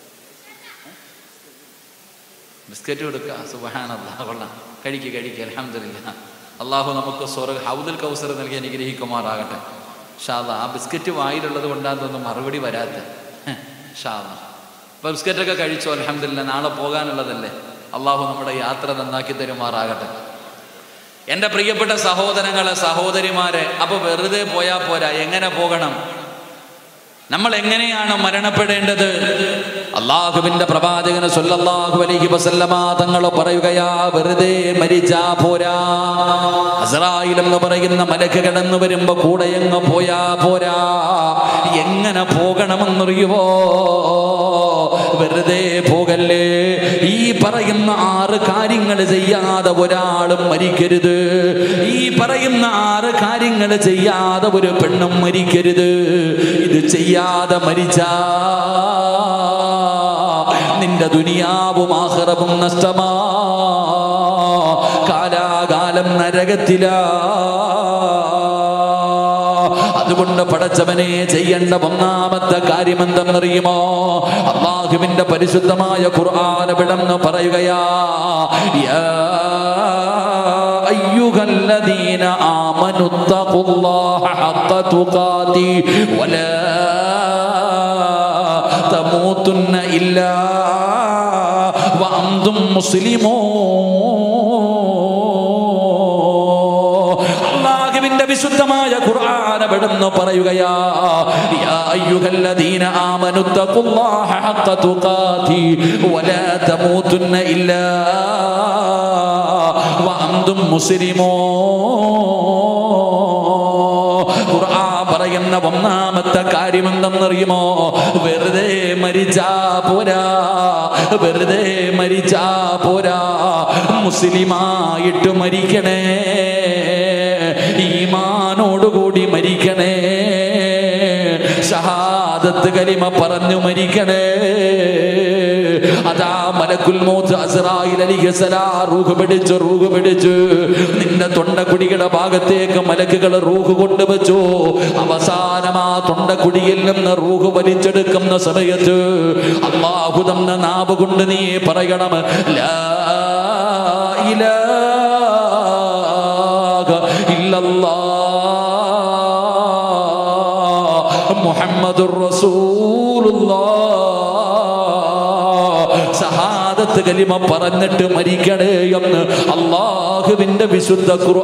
ബിസ്ക്കറ്റ് കൊടുക്കുക. സുബ്ഹാനല്ലാഹ്, കൊള്ളാം. കഴിക്കുക കഴിക്കുക. അൽഹംദുലില്ലാഹ്. അള്ളാഹു നമുക്ക് സ്വർഗ്ഗ ഹൗദുൽ കൗസർ നൽകി അനുഗ്രഹിക്കുമാറാകട്ടെ. ഇൻഷാ അല്ലാഹ്. ആ ബിസ്ക്കറ്റ് വായിലുള്ളത് കൊണ്ടാണെന്നൊന്നും മറുപടി വരാത്ത. ഇൻഷാ അല്ലാഹ്. അപ്പോൾ ബിസ്ക്കറ്റൊക്കെ കഴിച്ചോ? അൽഹംദുലില്ലാഹ്. നാളെ പോകാനുള്ളതല്ലേ. അള്ളാഹു നമ്മുടെ യാത്ര നന്നാക്കി തരുമാറാകട്ടെ. എൻ്റെ പ്രിയപ്പെട്ട സഹോദരങ്ങളെ സഹോദരിമാരെ, അപ്പോൾ വെറുതെ പോയാൽ പോരാ. എങ്ങനെ പോകണം? നമ്മൾ എങ്ങനെയാണ് മരണപ്പെടേണ്ടത്? അള്ളാഹുവിന്റെ പ്രവാചകൻ സ്വല്ലല്ലാഹു അലൈഹി വസല്ലമ തങ്ങൾ പറയുകയാ, വെറുതെ മരിച്ചാ പോരാ. അസ്രായീൽ എന്ന് പറയുന്ന മലക്ക് കടന്നു വരുമ്പോ കൂടെ എങ്ങ് പോയാ പോരാ. എങ്ങനെ പോകണമെന്നറിയുവോ? വെറുതെ പോകല്ലേ. ഈ പറയുന്ന ആറ് കാര്യങ്ങൾ ചെയ്യാതെ ഒരാളും മരിക്കരുത്. ഈ പറയുന്ന ആറ് കാര്യങ്ങൾ ചെയ്യാതെ ഒരു പെണ്ണും മരിക്കരുത്. ഇത് ചെയ്യാതെ മരിച്ചാ നിന്റെ ദുനിയാവും ആഖിറവും നഷ്ടമാ, കാലാകാലം നരകത്തിലാ. അതുകൊണ്ട് പടച്ചവനെ ചെയ്യേണ്ട ഒന്നാമത്തെ കാര്യം എന്തെന്നറിയുമോ? അല്ലാഹുവിന്റെ പരിശുദ്ധമായ ഖുർആൻ വിടന്ന് പറയുകയാ, യാ അയ്യുഹല്ലദീന ആമനുത്തഖുല്ലാഹ ഹഖ്ക തുഖാതി വലാ തമൂതുന്ന ഇല്ലാ വഅൻതും മുസ്ലിമൂൻ. അല്ലാഹുവിന്റെ വിശുദ്ധമായ ഖുർആൻ വിടന്ന് പറയുകയാ, യാ അയ്യുഹല്ലദീന ആമനുത്തഖുല്ലാഹ ഹഖ്ക തുഖാതി വലാ തമൂതുന്ന ഇല്ലാ വഅൻതും മുസ്ലിമൂൻ. ഖുർആൻ പറയുന്ന ഒന്നാമത്തെ കാര്യം എന്തെന്നറിയുമോ? വെറുതെ മരിച്ചാ പോരാ. വെറുതെ മരിച്ചാ പോരാ. മുസ്ലിമായിട്ട് മരിക്കണേ, ഈമാനോടുകൂടി മരിക്കണേ, ഷഹാദത്ത് കലിമ പറഞ്ഞു മരിക്കണേ. അതാ മലക്കുൽ മൗത്ത് അസ്രായീൽ അലൈഹിസ്സലാം റൂഹ് പിടിച്ചു റൂഹ് പിടിച്ചു നിന്റെ തൊണ്ടക്കുടിയുടെ ഭാഗത്തേക്ക് മലക്കുകൾ റൂഹ് കൊണ്ടുവച്ചു. അവസാനം ആ തൊണ്ടക്കുടിയിൽ നിന്ന് റൂഹ് വലിച്ചെടുക്കുന്ന സമയത്ത് അല്ലാഹു തന്ന നാവ് കൊണ്ട് നീ പറയണം, ലാ ഇലാഹ ഇല്ലല്ലാഹ് മുഹമ്മദുർ റസൂലുള്ളാഹ്. ഷഹാദത്ത് കലിമ പറഞ്ഞിട്ട് മരിക്കണേ എന്ന് അല്ലാഹുവിന്റെ വിശുദ്ധ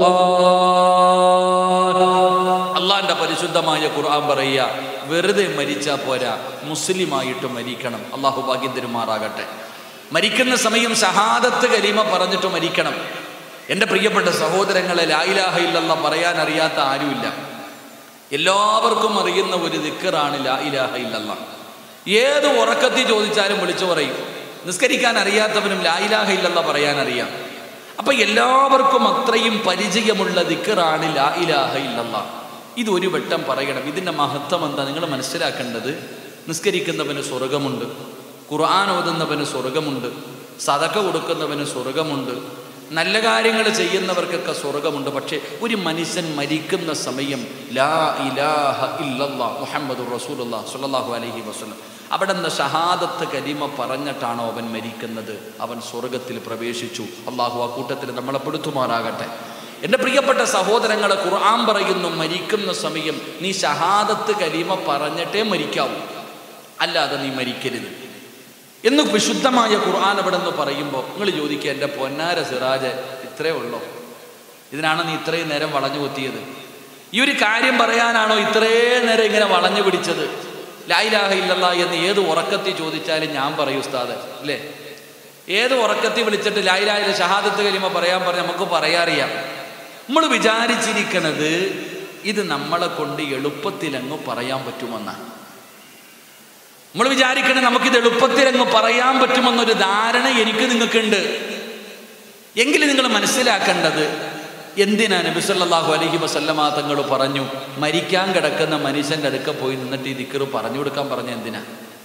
ഖുർആൻ. അള്ളാന്റെ പരിശുദ്ധമായ ഖുർആൻ പറയുക, വെറുതെ മരിച്ചാ പോരാ, മുസ്ലിമായിട്ട് മരിക്കണം. അള്ളാഹു ഭാഗ്യം തരുമാറാകട്ടെ. മരിക്കുന്ന സമയം ഷഹാദത്ത് കലിമ പറഞ്ഞിട്ട് മരിക്കണം. എൻ്റെ പ്രിയപ്പെട്ട സഹോദരങ്ങളെ, ലാ ഇലാഹ ഇല്ലല്ലാഹ് പറയാൻ അറിയാത്ത ആരുമില്ല. എല്ലാവർക്കും അറിയുന്ന ഒരു ദിക്റാണ് ലാ ഇലാഹ ഇല്ലല്ലാഹ്. ഏത് ഉറക്കത്തിൽ ചോദിച്ചാലും വിളിച്ചു പറയും. നിസ്കരിക്കാൻ അറിയാത്തവനും ലാ ഇലാഹ ഇല്ലല്ലാഹ് പറയാൻ അറിയാം. അപ്പൊ എല്ലാവർക്കും അത്രയും പരിചയമുള്ള ദിക്റാണ് ലാ ഇലാഹ ഇല്ലല്ലാഹ്. ഇതൊരു വട്ടം പറയണം. ഇതിൻ്റെ മഹത്വം എന്താ നിങ്ങൾ മനസ്സിലാക്കേണ്ടത്? നിസ്കരിക്കുന്നവന് സ്വർഗമുണ്ട്, ഖുർആൻ ഓതുന്നവന് സ്വർഗമുണ്ട്, സദഖ കൊടുക്കുന്നവന് സ്വർഗമുണ്ട്, നല്ല കാര്യങ്ങൾ ചെയ്യുന്നവർക്കൊക്കെ സ്വർഗമുണ്ട്. പക്ഷേ ഒരു മനുഷ്യൻ മരിക്കുന്ന സമയം ലാ ഇലാഹ ഇല്ലല്ലാഹ് മുഹമ്മദുർ റസൂലുള്ളാഹി സ്വല്ലല്ലാഹു അലൈഹി വസല്ലം അവിടെ നിന്ന് ഷഹാദത്ത് കലിമ പറഞ്ഞിട്ടാണോ അവൻ മരിക്കുന്നത്, അവൻ സ്വർഗത്തിൽ പ്രവേശിച്ചു. അള്ളാഹു ആ കൂട്ടത്തിൽ നമ്മളെ പെടുത്തുമാറാകട്ടെ. എൻ്റെ പ്രിയപ്പെട്ട സഹോദരങ്ങളെ, ഖുർആൻ പറയുന്നു മരിക്കുന്ന സമയം നീ ഷഹാദത്ത് കലിമ പറഞ്ഞിട്ടേ മരിക്കാവൂ, അല്ലാതെ നീ മരിക്കരുത് എന്ന് വിശുദ്ധമായ ഖുർആൻ അവിടെ നിന്ന് പറയുമ്പോൾ നിങ്ങൾ ചോദിക്കുക, എൻ്റെ പൊന്നാര സിറാജ് ഇത്രയേ ഉള്ളോ? ഇതിനാണോ നീ ഇത്രയും നേരം വളഞ്ഞു കുത്തിയത്? ഈ ഒരു കാര്യം പറയാനാണോ ഇത്രയും നേരം ഇങ്ങനെ വളഞ്ഞു പിടിച്ചത്? ലാ ഇലാഹ ഇല്ലല്ലാഹ് എന്ന് ഏത് ഉറക്കത്തിൽ ചോദിച്ചാലും ഞാൻ പറയും ഉസ്താദ്, അല്ലേ? ഏത് ഉറക്കത്തിൽ വിളിച്ചിട്ട് ലാ ഇലാഹ ഇല്ല ഷഹാദത്ത് കലിമ പറയാൻ പറഞ്ഞ് നമുക്ക് പറയാറിയാം. നമ്മൾ വിചാരിച്ചിരിക്കണത് ഇത് നമ്മളെ കൊണ്ട് എളുപ്പത്തിലങ്ങ് പറയാൻ പറ്റുമെന്നാണ്. നമ്മൾ വിചാരിക്കണേ നമുക്കിത് എളുപ്പത്തിലങ്ങ് പറയാൻ പറ്റുമെന്നൊരു ധാരണ എനിക്ക് നിങ്ങൾക്കുണ്ട്. എങ്കിലും നിങ്ങൾ മനസ്സിലാക്കേണ്ടത്, എന്തിനാ നബി സല്ലല്ലാഹു അലൈഹി വസല്ലമ തങ്ങൾ പറഞ്ഞു മരിക്കാൻ കിടക്കുന്ന മനുഷ്യൻ്റെ അടുക്ക പോയി നിന്നിട്ട് ഈ ദിക്ർ പറഞ്ഞു കൊടുക്കാൻ പറഞ്ഞ എന്തിനാ?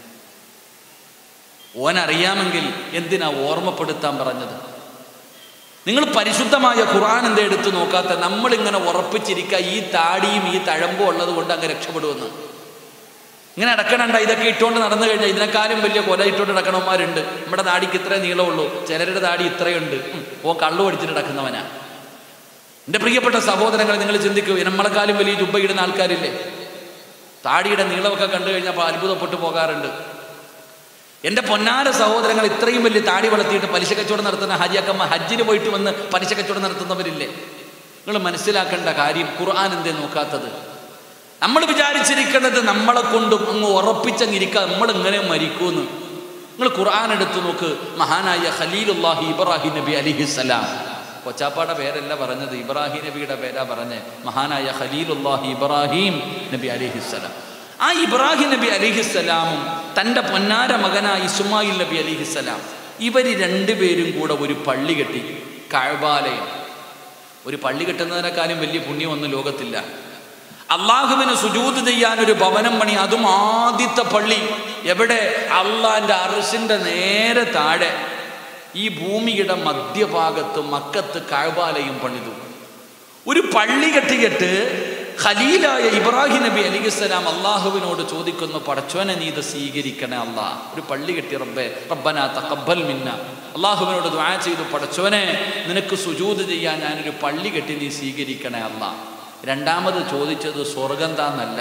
ഓനറിയാമെങ്കിൽ എന്തിനാ ഓർമ്മപ്പെടുത്താൻ പറഞ്ഞത്? നിങ്ങൾ പരിശുദ്ധമായ ഖുർആൻ എന്താ എടുത്തു നോക്കാത്ത? നമ്മളിങ്ങനെ ഉറപ്പിച്ചിരിക്കുക ഈ താടിയും ഈ തഴമ്പും ഉള്ളത് കൊണ്ട് അങ്ങ് രക്ഷപ്പെടുമെന്ന്. ഇങ്ങനെ അടക്കണണ്ട, ഇതൊക്കെ ഇട്ടുകൊണ്ട് നടന്നു കഴിഞ്ഞാൽ ഇതിനേക്കാളും വലിയ കൊല ഇട്ടുകൊണ്ട് നടക്കണവന്മാരുണ്ട്. നമ്മുടെ താടിക്ക് ഇത്രേ നീളമുള്ളൂ, ചിലരുടെ താടി ഇത്രയുണ്ട്, ഓ കള്ളു പഠിച്ചിട്ട് നടക്കുന്നവനാ. എൻ്റെ പ്രിയപ്പെട്ട സഹോദരങ്ങളെ, നിങ്ങൾ ചിന്തിക്കൂ, നമ്മളെക്കാളും വലിയ ജുബ്ബ ഇടുന്ന ആൾക്കാരില്ലേ? താടിയുടെ നീളമൊക്കെ കണ്ടു കഴിഞ്ഞപ്പോൾ അത്ഭുതപ്പെട്ടു പോകാറുണ്ട്. എൻ്റെ പൊന്നാര സഹോദരങ്ങൾ, ഇത്രയും വലിയ താടി വളർത്തിയിട്ട് പലിശ കച്ചവടം നടത്തുന്ന ഹാജിയാക്കമ്മ ഹജ്ജിന് പോയിട്ട് വന്ന് പലിശ കച്ചവടം നടത്തുന്നവരില്ലേ? നിങ്ങൾ മനസ്സിലാക്കേണ്ട കാര്യം, ഖുർആൻ എന്തേ നോക്കാത്തത്? നമ്മൾ വിചാരിച്ചിരിക്കുന്നത് നമ്മളെ കൊണ്ട് അങ്ങ് ഉറപ്പിച്ചങ്ങിരിക്കുക നമ്മൾ ഇങ്ങനെ മരിക്കൂന്ന്. നിങ്ങൾ ഖുർആൻ എടുത്തു നോക്ക്. മഹാനായ ഖലീലുല്ലാഹി ഇബ്രാഹിം നബി അലൈഹിസ്സലാം, കൊച്ചാപ്പാടെ പേരല്ല പറഞ്ഞത്, ഇബ്രാഹിം നബിയുടെ പേരാ പറഞ്ഞ്. മഹാനായ ഖലീലുല്ലാഹി ഇബ്രാഹിം നബി അലൈഹിസ്സലാം. ആ ഇബ്രാഹിം നബി അലൈഹിസ്സലാമും തൻ്റെ പൊന്നാര മകനായ ഇസ്മായിൽ നബി അലൈഹിസ്സലാം, ഇവർ രണ്ടുപേരും കൂടെ ഒരു പള്ളി കെട്ടി, കഅബാലയം. ഒരു പള്ളി കെട്ടുന്നതിനേക്കാളും വലിയ പുണ്യമൊന്നും ലോകത്തില്ല. അള്ളാഹുവിന് സുജൂദ് ചെയ്യാൻ ഒരു ഭവനം പണി, അതും ആദ്യത്തെ പള്ളി. എവിടെ? അള്ളാന്റെ അർശിന്റെ നേരെ താഴെ ഈ ഭൂമിയുടെ മധ്യഭാഗത്ത് മക്കത്ത് കഅബാലയം പണിതു. ഒരു പള്ളി കെട്ടിയിട്ട് ഖലീലായ ഇബ്രാഹിം നബി അലൈഹിസ്സലാം അള്ളാഹുവിനോട് ചോദിക്കുന്നു, പടച്ചോനെ നീ ഇത് സ്വീകരിക്കണേ അല്ലാ. ഒരു പള്ളി കെട്ടി, റബ്ബേ റബ്ബനാ തഖബ്ബൽ മിന്ന. അള്ളാഹുവിനോട് ദുആ ചെയ്തു, പടച്ചോനെ നിനക്ക് സുജൂദ് ചെയ്യാൻ ഞാനൊരു പള്ളി കെട്ടി, നീ സ്വീകരിക്കണേ അല്ലാ. രണ്ടാമത് ചോദിച്ചത് സ്വർഗന്താ എന്നല്ല.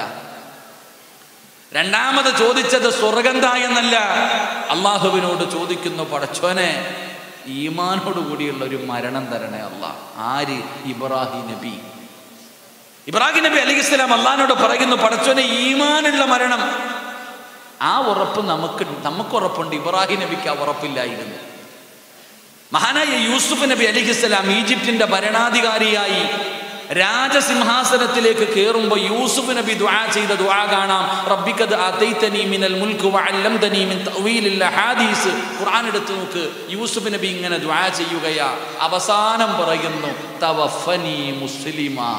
രണ്ടാമത് ചോദിച്ചത് സ്വർഗന്താ എന്നല്ല. അള്ളാഹുവിനോട് ചോദിക്കുന്നു, പടച്ചോനെ ഈമാനോട് കൂടിയുള്ള ഒരു മരണം തരണേ അല്ലാ. ആര്? ഇബ്രാഹിം നബി. ഇബ്രാഹിം നബി അലൈഹിസ്സലാം അള്ളാഹിനോട് പറയുന്നു, പടച്ചോനെ ഈമാനുള്ള മരണം. ആ ഉറപ്പ് നമുക്ക് നമുക്ക് ഉറപ്പുണ്ട്, ഇബ്രാഹിം നബിക്ക് ആ ഉറപ്പില്ലായിരുന്നു. മഹാനായ യൂസുഫ് നബി അലൈഹിസ്സലാം ഈജിപ്തിന്റെ ഭരണാധികാരിയായി രാജസിംഹാസനത്തിലേക്ക് കയറുമ്പോൾ യൂസുഫ് നബി ദുആ ചെയ്ത ദുആ കാണാം. റബ്ബിഖദ് ആതൈതനി മിനൽ മുൽക്ക് വഅല്ലംതനി മിൻ തഅവീലിൽ ഹദീസ്. ഖുർആൻ എടുത്തു നോക്ക്. യൂസുഫ് നബി ഇങ്ങനെ ദുആ ചെയ്യുകയാ. അവസാനം പറയുന്നു, തവഫനി മുസ്ലിമാ,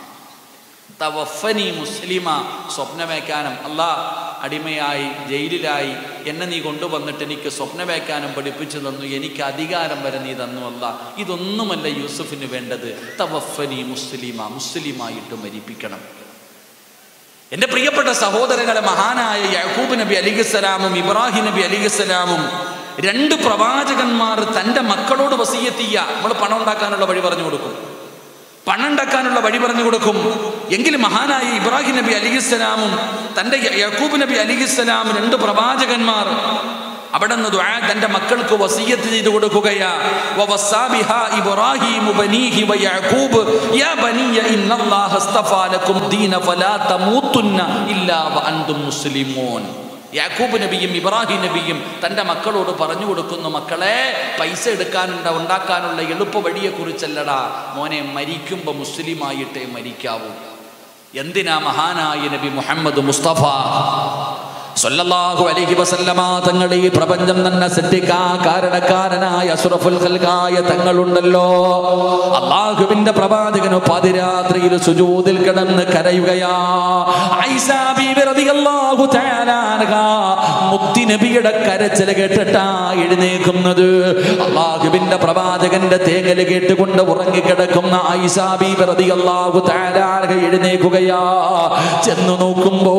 തവഫനി മുസ്ലിമ. സ്വപ്നമേക്കാനും അല്ലാ, അടിമയായി ജയിലിലായി എന്നെ നീ കൊണ്ടുവന്നിട്ട് എനിക്ക് സ്വപ്നമേക്കാനും പഠിപ്പിച്ചു തന്നു, എനിക്ക് അധികാരം വരെ നീ തന്നു അല്ലാ. ഇതൊന്നുമല്ല യൂസുഫിന് വേണ്ടത്. തവഫനി മുസ്ലിമ, മുസ്ലിമായിട്ട് മരിപ്പിക്കണം. എൻ്റെ പ്രിയപ്പെട്ട സഹോദരങ്ങളെ, മഹാനായ യാക്കൂബ് നബി അലൈഹിസ്സലാമും ഇബ്രാഹിം നബി അലൈഹിസ്സലാമും രണ്ട് പ്രവാചകന്മാർ തൻ്റെ മക്കളോട് വസിയ്യത്ത് ചെയ്യുക. നമ്മൾ പണം ഉണ്ടാക്കാനുള്ള വഴി പറഞ്ഞു കൊടുക്കും, പണം ഉണ്ടാക്കാനുള്ള വഴി പറഞ്ഞു കൊടുക്കും. എങ്കിലും മഹാനായ ഇബ്രാഹിം നബി അലൈഹിസ്സലാമും തൻ്റെ യാക്കൂബ് നബി അലൈഹിസ്സലാം രണ്ട് പ്രവാചകന്മാർ അവിടെ നിന്ന് ദുആ തൻ്റെ മക്കൾക്ക് വസിയ്യത്ത് ചെയ്തു കൊടുക്കുകയാ. വവസ്സാ ബിഹാ ഇബ്രാഹീമു ബനീഹി വയഅഖൂബ് യാ ബനിയ ഇന്നല്ലാഹ അസ്തഫാ ലക്കും ദീന ഫലാ തമൂതുന്ന ഇല്ലാ വഅൻതും മുസ്ലിമൂൻ. യാക്കൂബ് നബിയും ഇബ്രാഹിം നബിയും തൻ്റെ മക്കളോട് പറഞ്ഞു കൊടുക്കുന്നു, മക്കളെ പൈസ എടുക്കാനുണ്ട ഉണ്ടാക്കാനുള്ള എളുപ്പ വഴിയെ കുറിച്ചല്ലടാ മോനെ, മരിക്കുമ്പോൾ മുസ്ലിമായിട്ടേ മരിക്കാവൂ. എന്തിനാ? മഹാനായ നബി മുഹമ്മദ് മുസ്തഫ സല്ലല്ലാഹു അലൈഹി വസല്ലമ തങ്ങൾ ഈ പ്രപഞ്ചം തന്നെ സൃഷ്ടിക്കാൻ കാരണക്കാരനായ അഷ്റഫുൽ ഖൽഖായ തങ്ങളുണ്ടല്ലോ. അല്ലാഹുവിന്റെ പ്രവാചകന് പാതിരാത്രിയിൽ സുജൂദിൽ കിടന്ന് കരയുകയാ. ആയിഷ ബീവി റളിയല്ലാഹു തആല അൻഹാ മുത്തി നബിയുടെ കരച്ചിൽ കേട്ടിട്ടാ എഴുന്നേൽക്കുന്നത്. അല്ലാഹുവിന്റെ പ്രവാചകന്റെ തേങ്ങൽ കേട്ടുകൊണ്ട് ഉറങ്ങിക്കിടക്കുന്ന ആയിഷ ബീവി റളിയല്ലാഹു തആല അൻഹ എഴുന്നേൽക്കുകയാ. ചെന്നു നോക്കുമ്പോ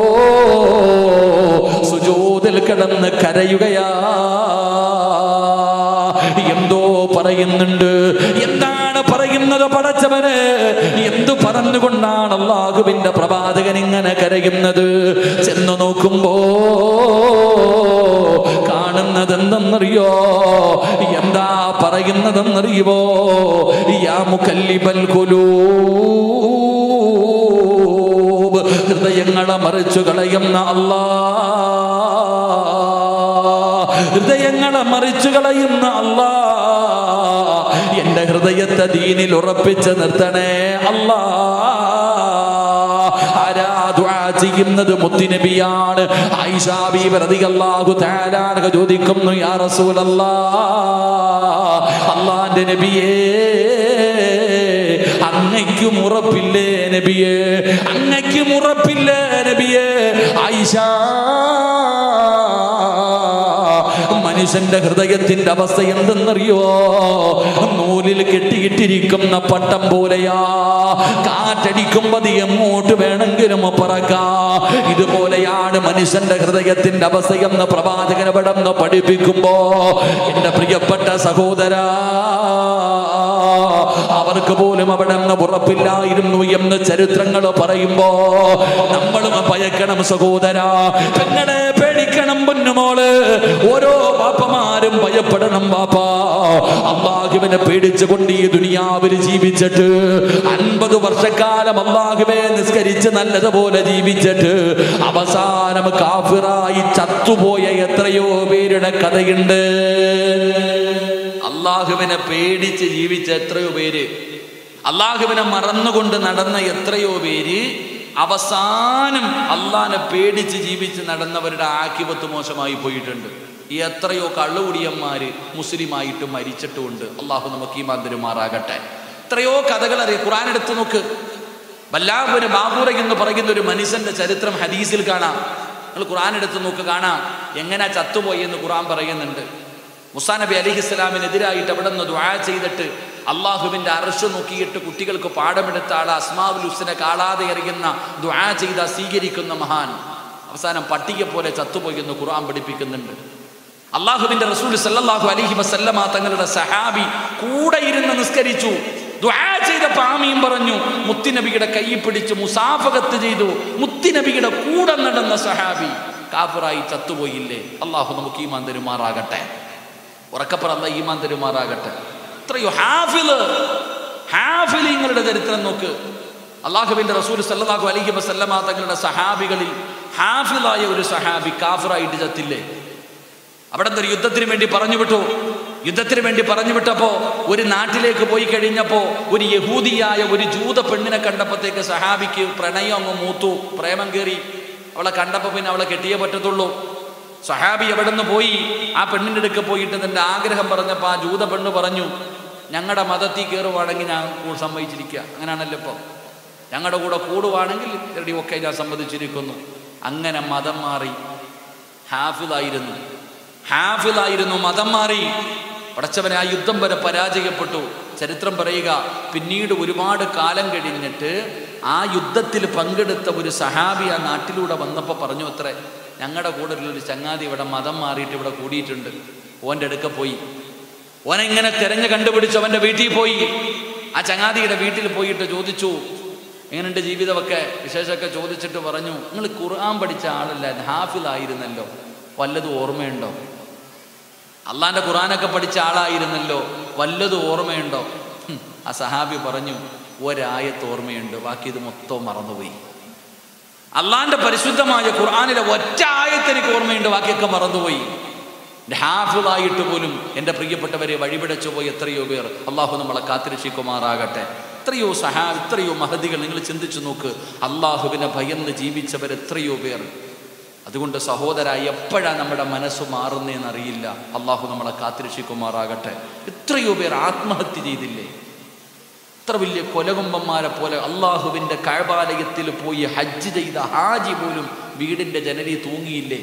സുജൂദിൽ കിടന്ന് കരയുകയാ. എന്തോ പറയുന്നുണ്ട്. എന്താണ് പറയുന്നത്? പടച്ചവനെ, എന്തു പറഞ്ഞുകൊണ്ടാണ് അല്ലാഹുവിന്റെ പ്രവാചകൻ ഇങ്ങനെ കരയുന്നത്? ചെന്നു നോക്കുമ്പോ കാണുന്നത് എന്തെന്നറിയോ? എന്താ പറയുന്നതെന്നറിയുവോ? യാ മുകല്ലിബൽ ഖുലൂബ്, ഹൃദയങ്ങളെ മറിച്ചു കളയുന്ന അല്ലാ, ഹൃദയങ്ങളെ മറിച്ചു കളയുന്ന അല്ലാ, എന്റെ ഹൃദയത്തെ ദീനിൽ ഉറപ്പിച്ച് നിർത്തണേ അല്ലാ. ആരാ ദുആ ചെയ്യുന്നത്? മുത്തുനബിയാണ്. ആയിഷ ബീവി റളിയല്ലാഹു തആല അൻഹ ചോദിക്കുന്നു, യാ റസൂലല്ലാഹ്, അല്ലാഹുവിന്റെ നബിയേ, അങ്ങയ്ക്കും ഉറപ്പില്ലേ നബിയേ? അങ്ങയ്ക്കും ഉറപ്പില്ലേ നബിയേ? ആയിഷ, മനുഷ്യന്റെ ഹൃദയത്തിന്റെ അവസ്ഥ എന്തെന്നറിയോ? നൂലിൽ കെട്ടിയിട്ടിരിക്കുന്ന പട്ടം പോലെയാ. കാറ്റടിക്കുമ്പോ എങ്ങോട്ട് വേണമെങ്കിലും പറക്കാ. ഇതുപോലെയാണ് മനുഷ്യന്റെ ഹൃദയത്തിന്റെ അവസ്ഥ എന്ന് പ്രവാചകൻ ഇവിടെ നിന്ന് പഠിപ്പിക്കുമ്പോ, എന്റെ പ്രിയപ്പെട്ട സഹോദരാ, അവർക്ക് പോലും അവിടെ നിന്ന് ഉറപ്പില്ലായിരുന്നു എന്ന് ചരിത്രങ്ങൾ പറയുമ്പോ നമ്മളും ഭയക്കണം സഹോദരാ. പെങ്ങളെ പേടിക്കണം പൊന്നുമോള്. ഓരോ പാപ്പമാര് എല്ലാവരും ഭയപ്പെടണം ബാപ്പാ. അല്ലാഹുവിനെ പേടിച്ചുകൊണ്ട് ഈ ദുനിയാവിൽ ജീവിച്ചിട്ട് അൻപത് വർഷക്കാലം അല്ലാഹുവേ നിസ്കരിച്ച് നല്ലതുപോലെ ജീവിച്ചിട്ട് അവസാനം കാഫിറായി ചത്തുപോയ എത്രയോ പേരുടെ കഥയുണ്ട്. അല്ലാഹുവിനെ പേടിച്ച് ജീവിച്ച എത്രയോ പേര്, അല്ലാഹുവിനെ മറന്നുകൊണ്ട് നടന്ന എത്രയോ പേര് അവസാനം അള്ളാനെ പേടിച്ച് ജീവിച്ച് നടന്നവരുടെ ആക്കിബത്ത് മോശമായി പോയിട്ടുണ്ട്. ഈ എത്രയോ കള്ളുകുടിയന്മാര് മുസ്ലിമായിട്ട് മരിച്ചിട്ടുമുണ്ട്. അള്ളാഹു നമുക്ക് ഈമാൻ തരുമാറാകട്ടെ. എത്രയോ കഥകൾ അറിയാം. ഖുർആൻ എടുത്തു നോക്ക്. വല്ലാഹുവിന് ബാബൂറ എന്ന് പറയുന്ന ഒരു മനുഷ്യന്റെ ചരിത്രം ഹദീസിൽ കാണാം. നിങ്ങൾ ഖുർആൻ എടുത്തു നോക്ക്, കാണാം എങ്ങനെ ചത്തുപോയി എന്ന് ഖുർആൻ പറയുന്നുണ്ട്. മുസാ നബി അലൈഹിസ്സലാമിനെതിരായിട്ട് അവിടെ നിന്ന് ദുആ ചെയ്തിട്ട് അള്ളാഹുവിന്റെ അർശ് നോക്കിയിട്ട് കുട്ടികൾക്ക് പാഠമെടുത്ത ആള്, അസ്മാഉൽ ഹുസ്ന കാണാതെ അറിയുന്ന ദുആ ചെയ്ത സ്വീകരിക്കുന്ന മഹാൻ അവസാനം പട്ടിക പോലെ ചത്തുപോയി എന്ന് ഖുർആൻ പഠിപ്പിക്കുന്നുണ്ട്. അള്ളാഹുവിന്റെ റസൂൽ സല്ലല്ലാഹു അലൈഹി വസല്ലമ തങ്ങളുടെ സഹാബി കൂടെ ഇരുന്ന് നിസ്കരിച്ചു. ദുആ ചെയ്തപ്പോൾ ആമീൻ പറഞ്ഞു. മുത്തുനബിയുടെ കൈ പിടിച്ച് മുസാഫഹത്ത് ചെയ്തു. മുത്തുനബിയുടെ കൂടെ നടന്ന സഹാബി കാഫിറായി ചത്തുപോയില്ലേ. അള്ളാഹു നമുക്ക് ഈമാൻ തരുമാറാകട്ടെ. ഉറക്കപ്പുറം അല്ലാഹ് ഈമാൻ തരുമാറാകട്ടെ. എത്രയോ ഹാഫിള് ഹാഫിലിങ്ങളുടെ ചരിത്രം നോക്ക്. അള്ളാഹുവിന്റെ റസൂൽ സല്ലല്ലാഹു അലൈഹി വസല്ലമ തങ്ങളുടെ സഹാബികളിൽ ഹാഫിളായ ഒരു സഹാബി കാഫിറായിട്ട് ചത്തില്ലേ. അവിടെ ഒരു യുദ്ധത്തിന് വേണ്ടി പറഞ്ഞു വിട്ടു. യുദ്ധത്തിന് വേണ്ടി പറഞ്ഞു വിട്ടപ്പോ ഒരു നാട്ടിലേക്ക് പോയി കഴിഞ്ഞപ്പോ ഒരു യഹൂദിയായ ഒരു ജൂത പെണ്ണിനെ കണ്ടപ്പോഴത്തേക്ക് സഹാബിക്ക് പ്രണയം അങ്ങ് മൂത്തു, പ്രേമം കയറി. അവളെ കണ്ടപ്പോ പിന്നെ അവളെ കെട്ടിയേ പറ്റത്തുള്ളൂ. സഹാബി എവിടെ നിന്ന് പോയി ആ പെണ്ണിൻ്റെ അടുക്ക് പോയിട്ട് തൻ്റെ ആഗ്രഹം പറഞ്ഞപ്പോൾ ആ ജൂത പെണ്ണ് പറഞ്ഞു, ഞങ്ങളുടെ മതത്തിൽ കയറുവാണെങ്കിൽ ഞാൻ സമ്മതിച്ചിരിക്കുക. അങ്ങനെയാണല്ലോ ഇപ്പോൾ, ഞങ്ങളുടെ കൂടെ കൂടുവാണെങ്കിൽ റെഡി ഒക്കെ ഞാൻ സമ്മതിച്ചിരിക്കുന്നു. അങ്ങനെ മതം മാറി. ഹാഫിളായിരുന്നു ഹാഫിളായിരുന്നു മതം മാറി. പടച്ചവനെ ആ യുദ്ധം വരെ പരാജയപ്പെട്ടു. ചരിത്രം പറയുക, പിന്നീട് ഒരുപാട് കാലം കഴിഞ്ഞിട്ട് ആ യുദ്ധത്തിൽ പങ്കെടുത്ത ഒരു സഹാബി ആ നാട്ടിലൂടെ വന്നപ്പോൾ പറഞ്ഞു അത്രേ, ഞങ്ങളുടെ കൂടെ ഉള്ളൊരു ചങ്ങാതി ഇവിടെ മതം മാറിയിട്ട് ഇവിടെ കൂടിയിട്ടുണ്ട്. ഓൻ്റെ അടുക്ക പോയി. ഓനെങ്ങനെ തിരഞ്ഞു കണ്ടുപിടിച്ചു അവൻ്റെ വീട്ടിൽ പോയി. ആ ചങ്ങാതിയുടെ വീട്ടിൽ പോയിട്ട് ചോദിച്ചു, എങ്ങനെയുണ്ട് ജീവിതമൊക്കെ, വിശേഷമൊക്കെ ചോദിച്ചിട്ട് പറഞ്ഞു, നിങ്ങൾ ഖുർആൻ പഠിച്ച ആളല്ല, ഹാഫിളായിരുന്നല്ലോ, വല്ലതും ഓർമ്മയുണ്ടോ? അള്ളാൻ്റെ ഖുർആനൊക്കെ പഠിച്ച ആളായിരുന്നല്ലോ, വല്ലതും ഓർമ്മയുണ്ടോ? ആ സഹാബി പറഞ്ഞു, ഒരായത്ത് ഓർമ്മയുണ്ട്, ബാക്കി ഇത് മൊത്തം മറന്നുപോയി. അള്ളാന്റെ പരിശുദ്ധമായ ഖുർആനിലെ ഒറ്റ ആയത്ത് എനിക്ക് ഓർമ്മയുണ്ട്, ബാക്കിയൊക്കെ മറന്നുപോയി. ഹാഫിളായിട്ട് പോലും എൻ്റെ പ്രിയപ്പെട്ടവരെ വഴിപിടച്ചു പോയി എത്രയോ പേർ. അള്ളാഹു നമ്മളെ കാത്തിരക്ഷിക്കുമാറാകട്ടെ. എത്രയോ സഹാബ്, എത്രയോ മഹദികൾ. നിങ്ങൾ ചിന്തിച്ചു നോക്ക്, അള്ളാഹുവിനെ ഭയന്ന് ജീവിച്ചവർ എത്രയോ പേർ. അതുകൊണ്ട് സഹോദര, എപ്പോഴാണ് നമ്മുടെ മനസ്സ് മാറുന്നതെന്നറിയില്ല. അള്ളാഹു നമ്മളെ കാത്തിരക്ഷിക്കുമാറാകട്ടെ. എത്രയോ പേർ ആത്മഹത്യ ചെയ്തില്ലേ? എത്ര വലിയ കൊലകുമ്പന്മാരെ പോലെ അള്ളാഹുവിൻ്റെ കഅബാലയത്തിൽ പോയി ഹജ്ജ് ചെയ്ത ഹാജി പോലും വീടിൻ്റെ ജനലിൽ തൂങ്ങിയില്ലേ?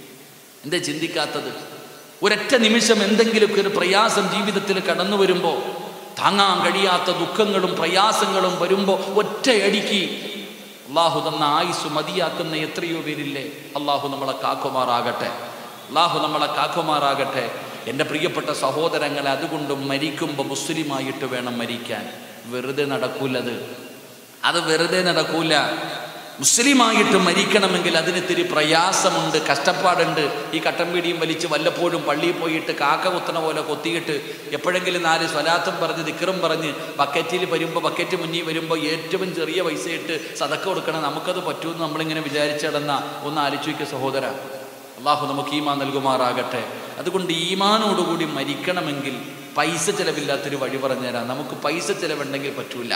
എന്താ ചിന്തിക്കാത്തത്? ഒരൊറ്റ നിമിഷം എന്തെങ്കിലുമൊക്കെ ഒരു പ്രയാസം ജീവിതത്തിൽ കടന്നു വരുമ്പോൾ, താങ്ങാൻ കഴിയാത്ത ദുഃഖങ്ങളും പ്രയാസങ്ങളും വരുമ്പോൾ ഒറ്റയടിക്ക് അള്ളാഹു തന്ന ആയുസ് മതിയാക്കുന്ന എത്രയോ പേരില്ലേ? അള്ളാഹു നമ്മളെ കാക്കുമാറാകട്ടെ. അള്ളാഹു നമ്മളെ കാക്കുമാറാകട്ടെ. എൻ്റെ പ്രിയപ്പെട്ട സഹോദരങ്ങളെ, അതുകൊണ്ട് മരിക്കുമ്പോൾ മുസ്ലിമായിട്ട് വേണം മരിക്കാൻ. വെറുതെ നടക്കൂലത്, അത് വെറുതെ നടക്കൂല. മുസ്ലിമായിട്ട് മരിക്കണമെങ്കിൽ അതിന് ഇത്തിരി പ്രയാസമുണ്ട്, കഷ്ടപ്പാടുണ്ട്. ഈ കട്ടൻ പീടിയും വലിച്ച് വല്ലപ്പോഴും പള്ളിയിൽ പോയിട്ട് കാക്ക കുത്തണ പോലെ കൊത്തിയിട്ട് എപ്പോഴെങ്കിലും നാല് സ്വലാത്തും പറഞ്ഞ് ദിക്റും പറഞ്ഞ് ബക്കറ്റിൽ വരുമ്പോൾ, ബക്കറ്റ് മുന്നിൽ വരുമ്പോൾ ഏറ്റവും ചെറിയ പൈസ ഇട്ട് സദക്ക കൊടുക്കണം. നമുക്കത് പറ്റുമെന്ന് നമ്മളിങ്ങനെ വിചാരിച്ചിടന്ന ഒന്ന് ആലോചിക്കുക സഹോദര. അള്ളാഹു നമുക്ക് ഈമാൻ നൽകുമാറാകട്ടെ. അതുകൊണ്ട് ഈമാനോടുകൂടി മരിക്കണമെങ്കിൽ പൈസ ചിലവില്ലാത്തൊരു വഴി പറഞ്ഞുതരാം. നമുക്ക് പൈസ ചിലവുണ്ടെങ്കിൽ പറ്റൂല.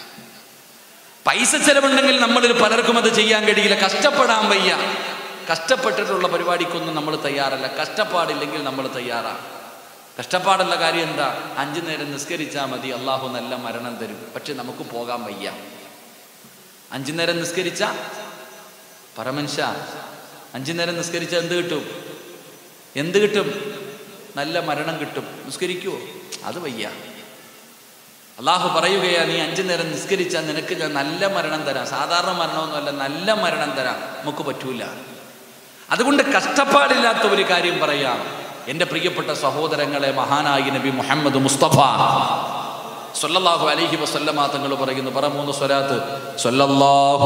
പൈസ ചിലവുണ്ടെങ്കിൽ നമ്മളിൽ പലർക്കും അത് ചെയ്യാൻ കഴിയില്ല. കഷ്ടപ്പെടാൻ വയ്യ. കഷ്ടപ്പെട്ടിട്ടുള്ള പരിപാടിക്കൊന്നും നമ്മൾ തയ്യാറല്ല. കഷ്ടപ്പാടില്ലെങ്കിൽ നമ്മൾ തയ്യാറാണ്. കഷ്ടപ്പാടുള്ള കാര്യം എന്താ? അഞ്ചു നേരം നിസ്കരിച്ചാൽ മതി, അള്ളാഹു നല്ല മരണം തരും. പക്ഷെ നമുക്ക് പോകാൻ വയ്യ. അഞ്ചു നേരം നിസ്കരിച്ച പരമനുഷ്യ, അഞ്ചു നേരം നിസ്കരിച്ചാൽ എന്ത് കിട്ടും? എന്ത് കിട്ടും? നല്ല മരണം കിട്ടും. നിസ്കരിക്കുവോ? അത് വയ്യ. അള്ളാഹു പറയുകയാ, നീ അഞ്ചു നേരം നിസ്കരിച്ചാൽ നിനക്ക് ഞാൻ നല്ല മരണം തരാം. സാധാരണ മരണമൊന്നുമല്ല, നല്ല മരണം തരാം. നമുക്ക് പറ്റൂല. അതുകൊണ്ട് കഷ്ടപ്പാടില്ലാത്ത ഒരു കാര്യം പറയാം. എൻ്റെ പ്രിയപ്പെട്ട സഹോദരങ്ങളെ, മഹാനായി നബി മുഹമ്മദ് മുസ്തഫ സ്വല്ലല്ലാഹു അലൈഹി വസല്ലമ തങ്ങൾ പറയുന്നു, പറ മൂന്ന് സ്വലാത്ത്. സ്വല്ലല്ലാഹു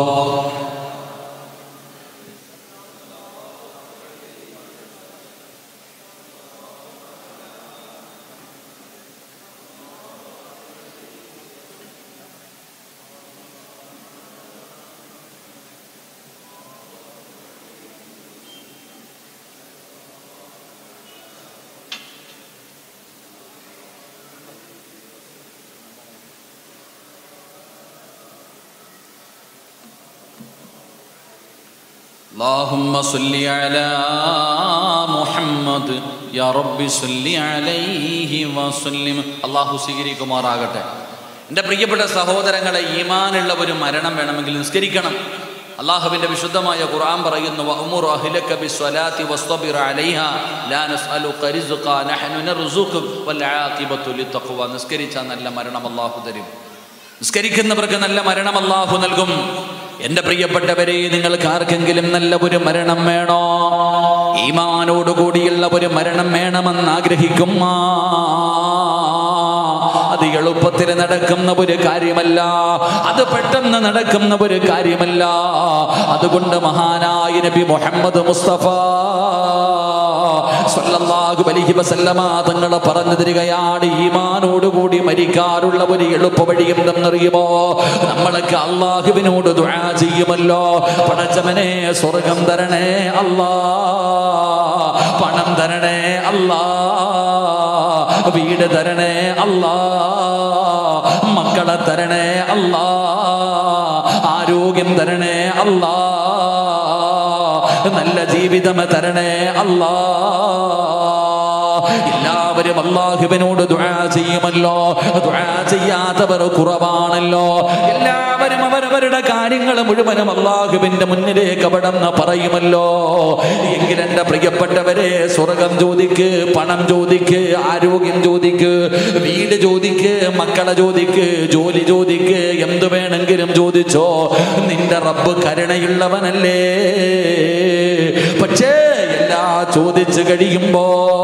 അല്ലാഹുമ്മ സ്വല്ലി അലാ മുഹമ്മദ് യാ റബ്ബി സ്വല്ലി അലൈഹി വസല്ലിം. അല്ലാഹു സ്വീകരിക്കുമാറാകട്ടെ. എൻ്റെ പ്രിയപ്പെട്ട സഹോദരങ്ങളെ, ഈമാനുള്ള ഒരു മരണം വേണമെങ്കിൽ നിസ്കരിക്കണം. അല്ലാഹുവിൻ്റെ വിശുദ്ധമായ ഖുർആൻ പറയുന്നു, വഅ്മുർ അഹ്ലക ബിസ്സലാത്തി വസ്തബിർ അലൈഹാ ലാ നസ്അലുക റിസ്ഖ നഹ്നു നർസുഖുക വൽ ആഖിബത്തു ലിത്തഖ്വ. നിസ്കരിച്ചാൽ നല്ല മരണം അല്ലാഹു തരും. നിസ്കരിക്കുന്നവർക്ക് നല്ല മരണം അല്ലാഹു നൽകും. എൻ്റെ പ്രിയപ്പെട്ടവരെ, നിങ്ങൾക്ക് ആർക്കെങ്കിലും നല്ല ഒരു മരണം വേണോ? ഈമാനോടുകൂടിയുള്ള ഒരു മരണം വേണമെന്ന് ആഗ്രഹിക്കും. അത് എളുപ്പത്തിൽ നടക്കുന്ന ഒരു കാര്യമല്ല, അത് പെട്ടെന്ന് നടക്കുന്ന ഒരു കാര്യമല്ല. അതുകൊണ്ട് മഹാനായ നബി മുഹമ്മദ് മുസ്തഫ സ്വല്ലല്ലാഹു അലൈഹി വസല്ലമ തങ്ങൾ പറഞ്ഞു തരികയാണ്, ഈമാനോടുകൂടി മരിക്കാനുള്ള ഒരു എളുപ്പ വഴി എന്തെന്നറിയുമോ? നമ്മളൊക്കെ അള്ളാഹുവിനോട് ദുആ ചെയ്യുമല്ലോ, പടച്ചവനെ സ്വർഗം തരണേ അല്ലാ, പണം തരണേ അല്ലാ, വീട് തരണേ അല്ലാ, മക്കളെ തരണേ അല്ലാ, ആരോഗ്യം തരണേ അല്ലാ, നല്ല ജീവിതം തരണേ അല്ലാ. എല്ലാവരും അല്ലാഹുവിനോട് ദുആ ചെയ്യുമല്ലോ. ദുആ ചെയ്യാത്തവർ കുറവാണല്ലോ. എല്ലാവരും അവരവരുടെ കാര്യങ്ങൾ മുഴുവനും അല്ലാഹുവിന്റെ മുന്നിലേക്ക് അവിടെന്ന് പറയുമല്ലോ. എങ്കിൽ എൻ്റെ പ്രിയപ്പെട്ടവരെ, സ്വർഗം ചോദിക്ക്, പണം ചോദിക്ക്, ആരോഗ്യം ചോദിക്ക്, വീട് ചോദിക്ക്, മക്കളെ ചോദിക്ക്, ജോലി ചോദിക്ക്, എന്തു വേണമെങ്കിലും ചോദിച്ചോ. നിന്റെ റബ്ബ് കരുണയുള്ളവനല്ലേ. പക്ഷേ എല്ലാ ചോദിച്ചു കഴിയുമ്പോ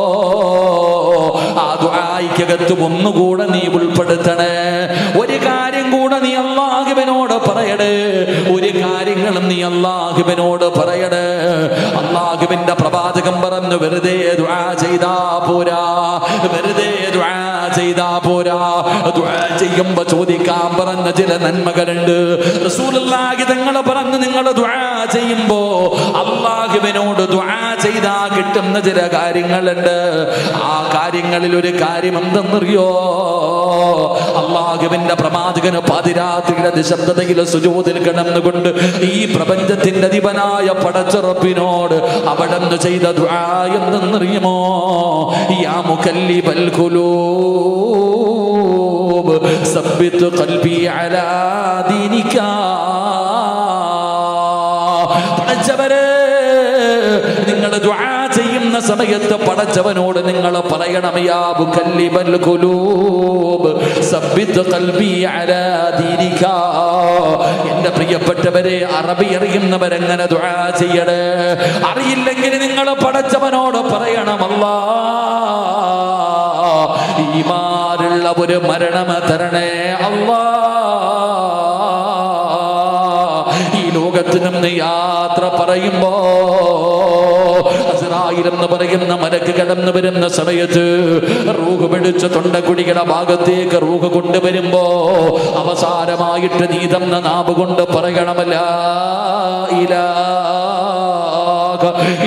ആ ദുആയ്ക്കകത്ത് ഒന്നുകൂടെ നീ ഉൾപ്പെടുത്തണേ. ഒരു കാര്യം കൂടെ നീ അല്ലാഹുവിനോട് പറയണേ. ഒരു കാര്യങ്ങളും നീ അല്ലാഹുവിനോട് പറയണേ. അല്ലാഹുവിന്റെ പ്രവാചകൻ പറഞ്ഞു, വെറുതെ ദുആ ചെയ്താ പോരാ, വെറുതെ ദുആ ചെയ്താ പോരാ. ദുആ ചെയ്യുമ്പോ ചോദിക്കാൻ പറഞ്ഞ ചില നന്മകളുണ്ട്. റസൂലുള്ളാഹി തങ്ങൾ പറഞ്ഞു, നിങ്ങൾ ദുആ ചെയ്യുമ്പോ അല്ലാഹുവിനോട് ദുആ ചെയ്താ കിട്ടുന്ന ചില കാര്യങ്ങളുണ്ട്. ആ കാര്യങ്ങളിൽ ഒരു കാര്യം എന്തെന്നറിയോ? അല്ലാഹുവിന്റെ പ്രവാചകന് പാതിരാത്രിയുടെ നിശബ്ദതയിൽ സുജൂദിൽ കിടന്നുകൊണ്ട് ഈ പ്രപഞ്ചത്തിന്റെ അധിപനായ പടച്ചറപ്പിനോട് അവിടുന്ന് ചെയ്ത ദുആ എന്തെന്നറിയുമോ? യാ മുകല്ലിബൽ ഖുലൂബ് സബ്ബിത് ഖൽബി അലാ ദീനിക. പടച്ചവരെ, നിങ്ങൾ ദുആ ചെയ്യുന്ന സമയത്ത് പടച്ചവനോട് നിങ്ങൾ പറയണം, യാ മുകല്ലിബൽ ഖുലൂബ് സബ്ബിത് ഖൽബി അലാ ദീനിക. എൻ്റെ പ്രിയപ്പെട്ടവരെ, അറബി അറിയുന്നവരെങ്ങനെ ദുആ ചെയ്യണേ? അറിയില്ലെങ്കിൽ നിങ്ങൾ പടച്ചവനോട് പറയണം, അല്ലാ ഈമാനുള്ള ഒരു മരണം തരണേ അല്ലാ. ഈ ലോകത്ത് നിന്ന് യാത്ര പറയുമ്പോ അസ്റായിൽ എന്ന് പറയുന്ന മലക്ക് കടന്നു വരുന്ന സമയത്ത് റൂഹ് പിടിച്ച് തൊണ്ടക്കുടിയുടെ ഭാഗത്തേക്ക് റൂഹ് കൊണ്ടുവരുമ്പോ അവസാനമായിട്ട് നീ തന്ന നാവ് കൊണ്ട് പറയണമല്ല, ഇലാഹ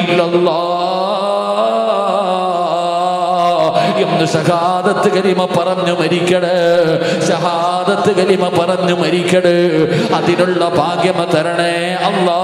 ഇല്ലല്ലാഹ് എന്ന് ഷഹാദത്ത് കലിമ പറഞ്ഞു മരിക്കണേ. ഷഹാദത്ത് കലിമ പറഞ്ഞു മരിക്കണേ. അതിനുള്ള ഭാഗ്യം തരണേ അല്ലാ.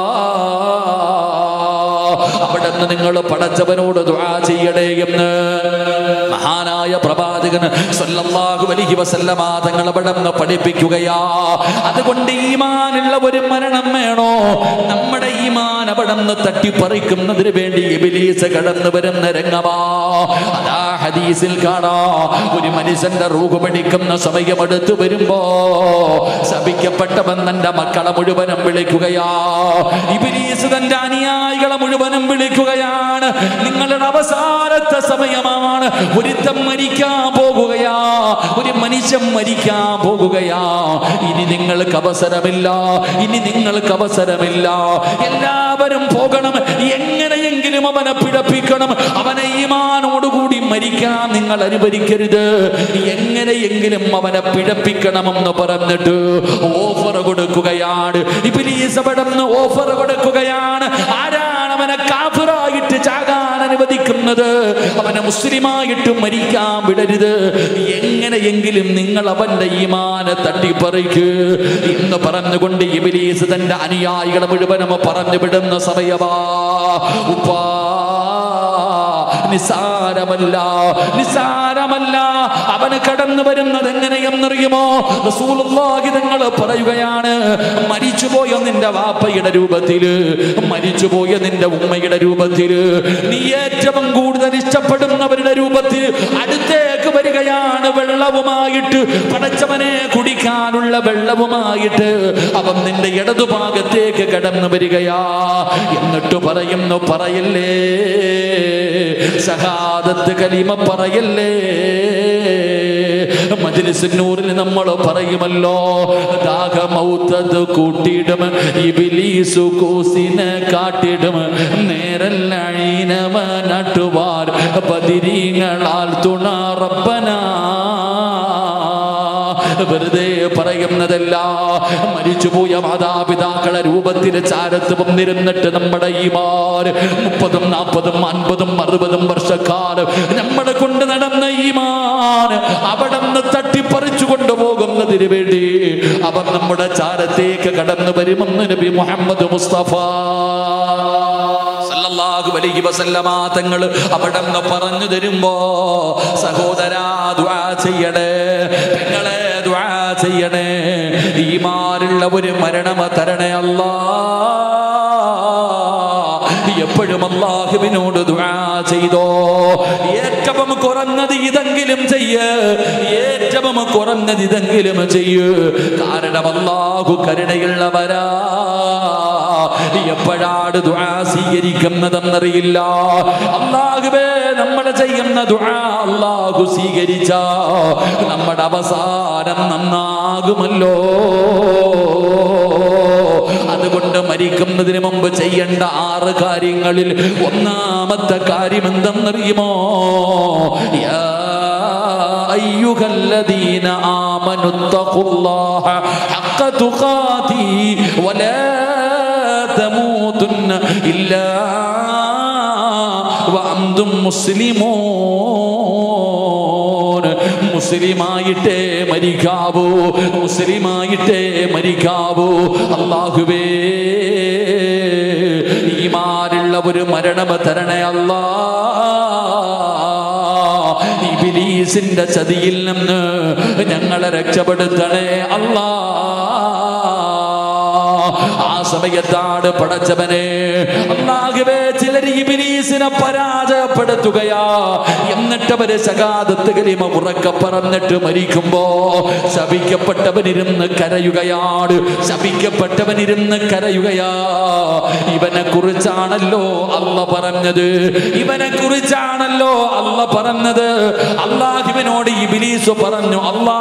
അവിടുന്ന് നിങ്ങൾ പടച്ചവനോട് ദുആ ചെയ്യണേ എന്ന് മഹാനായ പ്രവാചകൻ സല്ലല്ലാഹു അലൈഹി വസല്ലമ തങ്ങൾ അവിടുന്ന് പഠിപ്പിക്കുകയാ. അതുകൊണ്ട് ഈമാനുള്ള ഒരു മരണം വേണോ? നമ്മുടെ ഈമാൻ അവിടുന്ന് തട്ടിപ്പറിക്കുന്നതിന് വേണ്ടി ഇബ്ലീസ് കടന്നു വരുന്ന രംഗമാ. അതാ ഹദീസിൽ കാണാ, ഒരു മനുഷ്യന്റെ റൂഹ് പിടിക്കുന്ന സമയം അടുത്ത് വരുമ്പോ ശപിക്കപ്പെട്ടവൻ തന്റെ മക്കളെ മുഴുവനും വിളിക്കുകയാ. ഇബ്ലീസ് തന്റെ അനുയായികളെ മുഴുവനും വിളിക്കുകയാണ്. നിങ്ങളുടെ അവസാനത്തെ സമയമാണ്. ഒരുത്തം മരിക്കാൻ പോകുകയാ, ഒരു മനുഷ്യൻ മരിക്കാൻ പോകുകയാ. ഇനി നിങ്ങൾക്ക് അവസരമില്ല, ഇനി നിങ്ങൾക്ക് അവസരമില്ല. എല്ലാവരും പോകണം. എങ്ങനെയെങ്കിലും അവനെ പിഴപ്പിക്കണം. അവനെ ഈമാനോടുകൂടി മരിക്കാൻ നിങ്ങൾ അനുവദിക്കരുത്. എങ്ങനെയെങ്കിലും അവനെ പിഴപ്പിക്കണമെന്ന് പറഞ്ഞിട്ട് ഓഫർ കൊടുക്കുകയാണ്. ഇബ്ലീസ് അവിടുന്ന് ഓഫർ കൊടുക്കുകയാണ്. ആരാണ് അവനെ കാഫിറായിട്ട് ചാകാൻ അനുവദിക്കുന്നത്? പറയുന്നത്, അവനെ മുസ്ലിമായിട്ട് മരിക്കാൻ വിടരുത്. എങ്ങനെയെങ്കിലും നിങ്ങൾ അവന്റെ ഈമാനെ തട്ടിപ്പറിക്ക് എന്ന് പറഞ്ഞുകൊണ്ട് ഇബ്ലീസ് തന്റെ അനുയായികളെ മുഴുവനും പറഞ്ഞു വിടുന്ന സമയവാ. ഉപ്പാ നിസാരമല്ല, നിസാരമല്ല. അവന് കടന്നു വരുന്നത് എങ്ങനെയെന്നറിയുമോ? റസൂലുള്ളാഹി തങ്ങൾ പറയുകയാണ്, മരിച്ചുപോയ നിന്റെ വാപ്പയുടെ രൂപത്തില്, മരിച്ചുപോയ നിന്റെ ഉമ്മയുടെ രൂപത്തില്, നീ ഏറ്റവും കൂടുതൽ ഇഷ്ടപ്പെടുന്നവരുടെ രൂപത്തിൽ അടുത്തേക്ക് വരികയാണ്. വെള്ളവുമായിട്ട്, പടച്ചവനെ കുടിക്കാനുള്ള വെള്ളവുമായിട്ട് അവൻ നിന്റെ ഇടതുഭാഗത്തേക്ക് കടന്നു വരികയാ. എന്നിട്ട് പറയുന്നു, പറയല്ലേ ഷഹാദത്ത് കലിമ പറയല്ലേ. മജ്ലിസുൻ നൂറിൽ നമ്മൾ പറയുമല്ലോ, ദാഹമൗത്തത് കൂട്ടിയിടും ഇബ്ലീസു കൂസിനെ കാട്ടിടും, നേരല്ലീനവ നട്ടുവാർ ബദിരീങ്ങളാൽ തുണ റബ്ബനാ. വെറുതെ പറയുന്നതല്ല. മരിച്ചുപോയ മാതാപിതാക്കളെ രൂപത്തിൽ ചാരത്ത് വന്നിരുന്നിട്ട് നമ്മുടെ ഈമാൻ മുപ്പതും നാൽപ്പതും അൻപതും അറുപതും വർഷക്കാലം നമ്മളെ കൊണ്ട് നടന്ന ഈമാൻ അവിടെ നിന്ന് തട്ടിപ്പറിച്ചു കൊണ്ടുപോകുന്നതിന് വേണ്ടി അവർ നമ്മുടെ ചാരത്തേക്ക് കടന്നു വരുമെന്ന് നബി മുഹമ്മദ് മുസ്തഫ സല്ലല്ലാഹു അലൈഹി വസല്ലമ തങ്ങൾ അവിടെ നിന്ന് പറഞ്ഞു തരുമ്പോ, സഹോദരാ ദുആ ചെയ്യണേ, നിങ്ങളെ ദുആ ചെയ്യണേ, ഈമാനുള്ള ഒരു മരണം തരണേ അല്ലാ. എപ്പോഴും അല്ലാഹുവിനോട് ദുആ ചെയ്തോ. ഏറ്റവും കുറഞ്ഞത് ഇതെങ്കിലും ചെയ്യ്, ഏറ്റവും കുറഞ്ഞത് ഇതെങ്കിലും ചെയ്യ്. കാരണം അല്ലാഹു കരുണയുള്ളവരാ. എപ്പോഴാണ് ദുആ സ്വീകരിക്കുന്നതെന്നറിയില്ല. അല്ലാഹുവേ, നമ്മൾ ചെയ്യുന്ന ദുആ അല്ലാഹു സ്വീകരിച്ച നമ്മുടെ അവസാനം നന്നാകുമല്ലോ. അതുകൊണ്ട് മരിക്കുന്നതിന് മുമ്പ് ചെയ്യേണ്ട ആറ് കാര്യങ്ങളിൽ ഒന്നാമത്തെ കാര്യം എന്തെന്നറിയുമോ? യാ അയ്യുഹല്ലദീന ആമനു തഖുല്ലാഹ ഹഖ്ക തുഖാതി വലാ തമൂതുന്ന ഇല്ലാ വഅൻതും മുസ്ലിമൂൻ. മുസ്ലിമായിട്ടേ മരിക്കാവൂ, മുസ്ലിമായിട്ടേ മരിക്കാവൂ. അല്ലാഹുവേ, ഈമാനുള്ള ഒരു മരണം തരണേ അല്ലാ. ഇബ്ലീസിന്റെ ചതിയിൽ നിന്ന് ഞങ്ങളെ രക്ഷപ്പെടുത്തണേ അല്ലാ. ആ സമയത്താണ് പടച്ചവനെ അല്ലാഹുവേ ചിലർ ഇബ്ലീസിനെ പരാജയപ്പെടുത്തുകയാ. എന്നിട്ട് അവര് ശഹാദത്ത് കലിമ ഉറക്കെ പറഞ്ഞിട്ട് മരിക്കുമ്പോ ശപിക്കപ്പെട്ടവനിരുന്ന് കരയുകയാണ്, ശപിക്കപ്പെട്ടവനിരുന്ന് കരയുകയാ. ഇവനെ കുറിച്ചാണല്ലോ അല്ല പറഞ്ഞത്, ഇവനെ കുറിച്ചാണല്ലോ അല്ല പറഞ്ഞത്. അല്ലാഹുവിനോട് ഇബ്ലീസ് പറഞ്ഞു, അല്ലാ,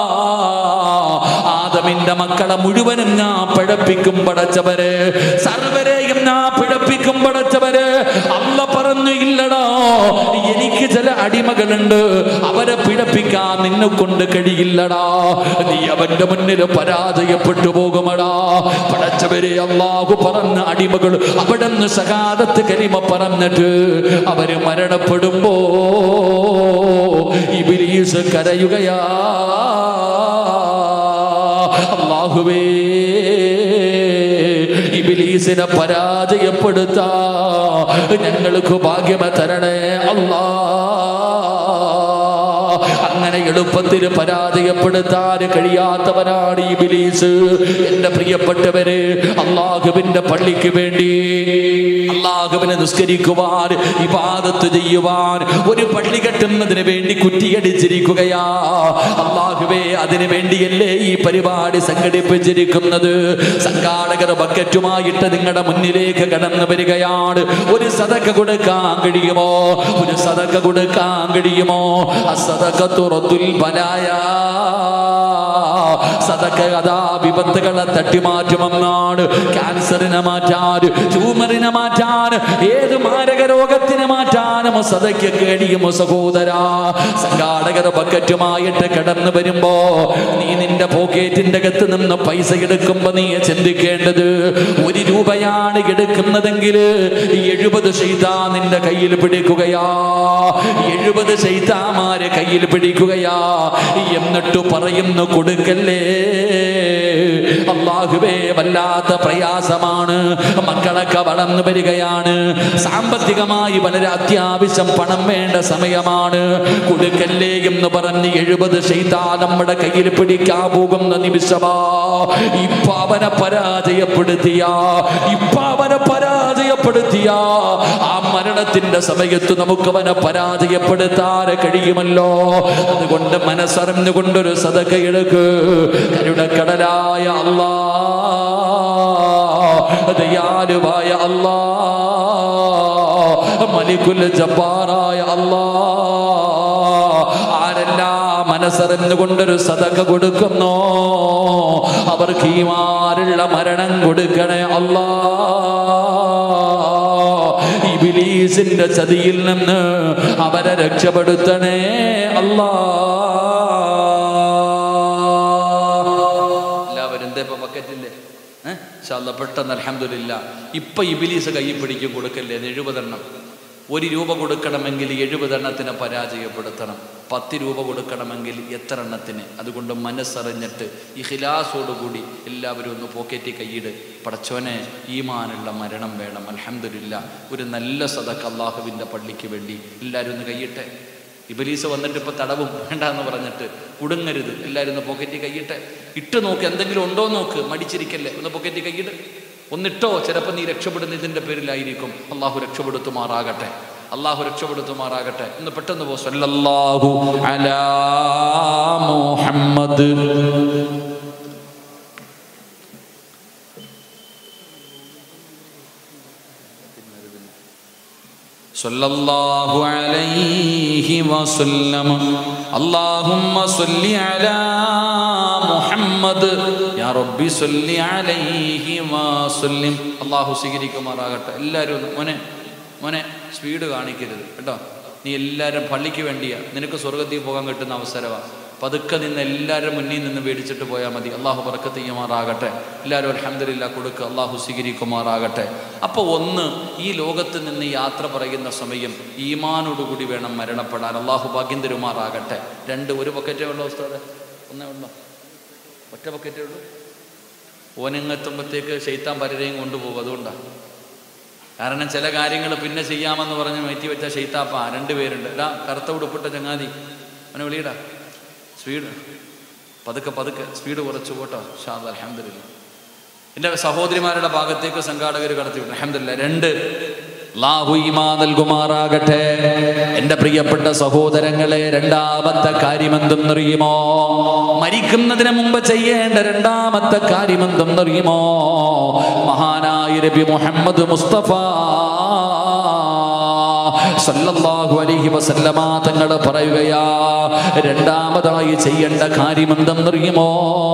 ആദമിന്റെ മക്കളെ മുഴുവനും ഞാൻ പിഴപ്പിക്കും പടച്ചവരെ, സർവരെയും ഞാൻ പിഴപ്പിക്കും പടച്ചവരെ. അല്ല പറഞ്ഞു, ഇല്ലടാ, എനിക്ക് ചില അടിമകളുണ്ട്, അവരെ പിഴപ്പിക്കാൻ നിന്നെ കൊണ്ട് കഴിയില്ലടാ, നീ അവന്റെ മുന്നിൽ പരാജയപ്പെട്ടു പോകുമടാ. പടച്ചവരെ, അല്ലാഹു പറഞ്ഞ അടിമകൾ അവിടെ നിന്ന് ശഹാദത്ത് കലിമ പറഞ്ഞിട്ട് അവര് മരണപ്പെടുമ്പോ ഇബ്ലീസ് കരയുകയാ. അല്ലാഹുവേ, ഇബ്ലീസിനെ പരാജയപ്പെടുത്താ ഞങ്ങൾക്ക് ഭാഗ്യം തരണേ അല്ലാ. അങ്ങനെ എളുപ്പത്തിൽ പരാജയപ്പെടുത്താൻ കഴിയാത്തവനാണ് ഇബ്ലീസ്. എന്റെ പ്രിയപ്പെട്ടവരെ, അല്ലാഹുവിന്റെ പള്ളിക്ക് വേണ്ടി, അല്ലാഹുവിനെ നിസ്കരിക്കുവാൻ, ഇബാദത്ത് ചെയ്യുവാൻ ഒരു പള്ളി കെട്ടുന്നതിന് വേണ്ടി കുറ്റിയടിച്ചിരിക്കുകയാ. അല്ലാഹുവേ, അതിനു വേണ്ടിയല്ലേ ഈ പരിപാടി സംഘടിപ്പിച്ചിരിക്കുന്നത്. സംഘാടകർ ബക്കറ്റുമായിട്ട് നിങ്ങളുടെ മുന്നിലേക്ക് കടന്നു വരികയാണ്. ഒരു സദഖ കൊടുക്കാൻ കഴിയുമോ? ഒരു സദഖ കൊടുക്കാൻ കഴിയുമോ? അസ്സദഖത്തു റദ്ദുൽ ബലായ. സദഖ അതാ വിപത്തുകളെ തട്ടിമാറ്റുമെന്നാണ്. ക്യാൻസറിനെ മാറ്റാൻ, ട്യൂമറിനെ മാറ്റാൻ, ഏത് മാരക രോഗത്തിനെ മാറ്റാനും സദഖയ്ക്ക് കഴിയും സഹോദരാ. സംഘാടകർ ബക്കറ്റുമായിട്ട് കടന്നു വരുമ്പോ നീ നിന്റെ പോക്കറ്റിന്റെ അകത്ത് നിന്ന് പൈസ എടുക്കുമ്പോ നീ ചിന്തിക്കേണ്ടത്, ഒരു രൂപയാണ് എടുക്കുന്നതെങ്കിൽ എഴുപത് ശൈത്താൻ നിന്റെ കയ്യിൽ പിടിക്കുകയാ, എഴുപത് ശൈത്താന്മാരെ കയ്യിൽ പിടിക്കുകയാ. എന്നിട്ട് പറയുന്നു കൊടുക്കല്ലേ. അല്ലാഹുവേ, വല്ലാത്ത പ്രയാസമാണ്. മക്കളൊക്കെ വളർന്നു വരികയാണ്, സാമ്പത്തികമായി വളരെ അത്യാവശ്യം പണം വേണ്ട സമയമാണ്. കൊടുക്കല്ലേ എന്ന് പറഞ്ഞ് എഴുപത് ശൈത്താൻ നമ്മുടെ കയ്യിൽ പിടിക്കാൻ പോകുന്ന നിമിഷമാ ഇപ്പ അവനെ പരാജയപ്പെടുത്തിയ ഇപ്പ അവനെ പരാജയപ്പെടുത്തിയ ആ മരണത്തിന്റെ സമയത്ത് നമുക്ക് അവനെ പരാജയപ്പെടുത്താൻ കഴിയുമല്ലോ. അതുകൊണ്ട് മനസ്സറിഞ്ഞുകൊണ്ടൊരു സദഖ എടുക്ക്. കരുണക്കടലായ അല്ലാ, ദയാലുവായ അല്ലാ, മലിക്കുൽ ജബ്ബാറായ അല്ലാ, ആരെല്ലാം മനസ്സറിഞ്ഞുകൊണ്ടൊരു സദഖ കൊടുക്കുന്നോ അവർക്ക് ഈമാനുള്ള മരണം കൊടുക്കണേ അല്ലാ. ഇബ്ലീസിന്റെ ചതിയിൽ നിന്ന് അവരെ രക്ഷപ്പെടുത്തണേ അല്ലാ. എല്ലാവരും എന്താ ഇപ്പൊ ബക്കറ്റില്ലേ? ഏഹ് പെട്ടെന്ന് അൽഹംദുലില്ലാ. ഇപ്പൊ ഇബ്ലീസ് കൈ പിടിക്കും കൊടുക്കല്ലേ എഴുപതെണ്ണം. ഒരു രൂപ കൊടുക്കണമെങ്കിൽ എഴുപതെണ്ണത്തിനെ പരാജയപ്പെടുത്തണം. പത്ത് രൂപ കൊടുക്കണമെങ്കിൽ എത്ര എണ്ണത്തിന്? അതുകൊണ്ട് മനസ്സറിഞ്ഞിട്ട് ഇഖ്ലാസോടുകൂടി എല്ലാവരും ഒന്ന് പോക്കറ്റിൽ കൈയിട്. പടച്ചോനെ, ഈമാനുള്ള മരണം വേണം. അൽഹംദുലില്ലാ, ഒരു നല്ല സദഖ അല്ലാഹുവിൻ്റെ പള്ളിക്ക് വേണ്ടി എല്ലാവരും ഒന്ന് കൈയിട്ടെ. ഇബ്ലീസ് വന്നിട്ട് ഇപ്പോൾ തടവും വേണ്ടെന്ന് പറഞ്ഞിട്ട് കുടുങ്ങരുത്. എല്ലാവരും ഒന്ന് പോക്കറ്റിൽ കൈയിട്ടെ. ഇട്ട് നോക്ക്, എന്തെങ്കിലും ഉണ്ടോ നോക്ക്, മടിച്ചിരിക്കല്ലേ. ഒന്ന് പോക്കറ്റിൽ കൈയിട്, ഒന്നിട്ടോ. ചിലപ്പോൾ നീ രക്ഷപ്പെടുന്ന ഇതിൻ്റെ പേരിലായിരിക്കും. അള്ളാഹു രക്ഷപ്പെടുത്തുമാറാകട്ടെ, അള്ളാഹു രക്ഷപ്പെടുത്തുമാറാകട്ടെ. ഇന്ന് പെട്ടെന്ന് പോ. സല്ലല്ലാഹു അലാ മുഹമ്മദ്. സല്ലല്ലാഹു അലൈഹി വസല്ലം. അല്ലാഹുമ്മ സ്വല്ലി അലാ മുഹമ്മദ് യാ റബ്ബി സ്വല്ലി അലൈഹി വസല്ലം. അല്ലാഹു സ്വീകരിക്കുമാറാകട്ടെ. എല്ലാവരും മോനെ മോനെ സ്പീഡ് കാണിക്കരുത് കേട്ടോ. നീ എല്ലാവരും പള്ളിക്ക് വേണ്ടിയാ, നിനക്ക് സ്വർഗത്തിൽ പോകാൻ കിട്ടുന്ന അവസരമാണ്. പതുക്കെ നിന്ന് എല്ലാവരും മുന്നിൽ നിന്ന് മേടിച്ചിട്ട് പോയാൽ മതി. അള്ളാഹു ബർക്കത്ത് ചെയ്യുമാറാകട്ടെ. എല്ലാവരും അൽഹംദുലില്ലാ കൊടുക്കുക. അള്ളാഹു സ്വീകരിക്കുമാറാകട്ടെ. അപ്പോൾ ഒന്ന്, ഈ ലോകത്ത് നിന്ന് യാത്ര പറയുന്ന സമയം ഈമാനോടുകൂടി വേണം മരണപ്പെടാൻ. അള്ളാഹു ഭാഗ്യം തരുമാറാകട്ടെ. രണ്ട്, ഒരു ബക്കറ്റേ ഉള്ളൂ ഉസ്താദേ? ഒന്നേ ഉള്ളൂ, ഒറ്റ ബക്കറ്റേ ഉള്ളൂ. ഓനിങ്ങെത്തുമ്പോഴത്തേക്ക് ശൈത്താൻ പലരെയും കൊണ്ടുപോകും. അതുകൊണ്ടാണ്. കാരണം ചില കാര്യങ്ങൾ പിന്നെ ചെയ്യാമെന്ന് പറഞ്ഞ് മാറ്റി വെച്ച ശൈത്താപ്പ രണ്ട് പേരുണ്ട്. ഇടാ കറുത്ത ഉടുപ്പിട്ട ചങ്ങാതി, അവനെ വിളിയിടാ. സ്പീഡ് പതുക്കെ പതുക്കെ സ്പീഡ് കുറച്ച് പോട്ടോ. ഷാ അൽഹംദുലില്ലാ. എൻ്റെ സഹോദരിമാരുടെ ഭാഗത്തേക്ക് സംഘാടകർ കടത്തിവിട്ടു. അൽഹംദുലില്ലാ. രണ്ട്, അല്ലാഹു ഈമാൻ നൽകുമാറാകട്ടെ. എൻ്റെ പ്രിയപ്പെട്ട സഹോദരങ്ങളെ, രണ്ടാമത്തെ കാര്യമെന്തെന്നറിയുമോ? മരിക്കുന്നതിന് മുമ്പ് ചെയ്യേണ്ട രണ്ടാമത്തെ കാര്യമെന്തെന്നറിയുമോ? മഹാനായ നബി മുഹമ്മദ് മുസ്തഫ സല്ലല്ലാഹു അലൈഹി വസല്ലമ തങ്ങൾ പറയുകയാ, രണ്ടാമതായി ചെയ്യേണ്ട കാര്യം എന്തെന്നറിയുമോ?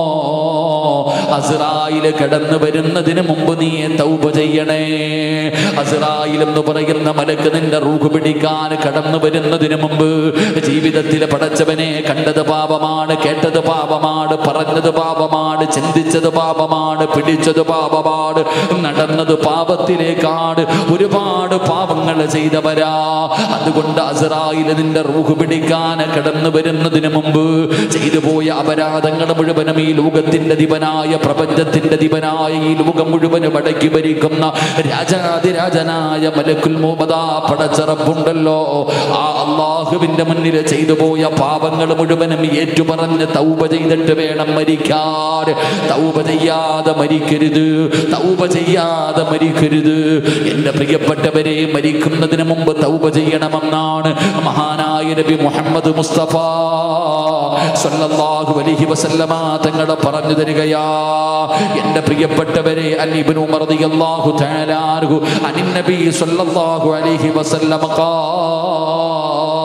അസ്റായിൽ കടന്നു വരുന്നതിന് മുമ്പ് നീ തൗബ ചെയ്യണേ. അസ്റായിൽ എന്ന് പറയുന്ന മലക്ക് നിന്റെ റൂഹ് പിടിക്കാൻ കടന്നു വരുന്നതിന് മുമ്പ് ജീവിതത്തിൽ പടച്ചവനെ കണ്ടത് പാപമാണ്, കേട്ടത് പാപമാണ്, പറഞ്ഞത് പാപമാണ്, ചിന്തിച്ചത് പാപമാണ്, പിടിച്ചത് പാപമാണ്, നടന്നത് പാപത്തിലേക്കാണ്. ഒരുപാട് പാപങ്ങൾ ചെയ്തവരാ. അതുകൊണ്ട് അസ്റായിൽ നിന്റെ റൂഹ് പിടിക്കാൻ കടന്നു വരുന്നതിന് മുമ്പ് ചെയ്തു പോയ അപരാധങ്ങൾ മുഴുവനും ഈ ലോകത്തിന്റെ ദിവനായ, പ്രപഞ്ചത്തിന്റെ ദിവനായ, ഈ ലോകം മുഴുവനും അടക്കി ഭരിക്കുന്ന രാജാതിരാജനായ മലക്കുൽ മുഅ്മിനാ പടച്ചറപ്പുണ്ടല്ലോ, ആ അല്ലാഹുവിന്റെ മുന്നിൽ ചെയ്തു പോയ പാപങ്ങൾ മുഴുവനും ഏറ്റുപറഞ്ഞ് തൗബ ചെയ്തിട്ട് വേണം മരിക്കാൻ. തൗബ ചെയ്യാതെ മരിക്കരുത്, തൗബ ചെയ്യാതെ മരിക്കരുത്. എന്റെ പ്രിയപ്പെട്ടവരെ, മരിക്കുന്നതിന് മുമ്പ് തൗബ ചെയ്യണമെന്നാണ് മഹാനായ നബി മുഹമ്മദ് മുസ്തഫ സല്ലല്ലാഹു അലൈഹി വസല്ലമ തങ്ങൾ പറഞ്ഞു തരികയാ. എന്റെ പ്രിയപ്പെട്ടവരെ, അൻ ഇബ്നു ഉമർ റളിയല്ലാഹു തആല അൻഹു അൻ നബി സല്ലല്ലാഹു അലൈഹി വസല്ലമ ഖാൽ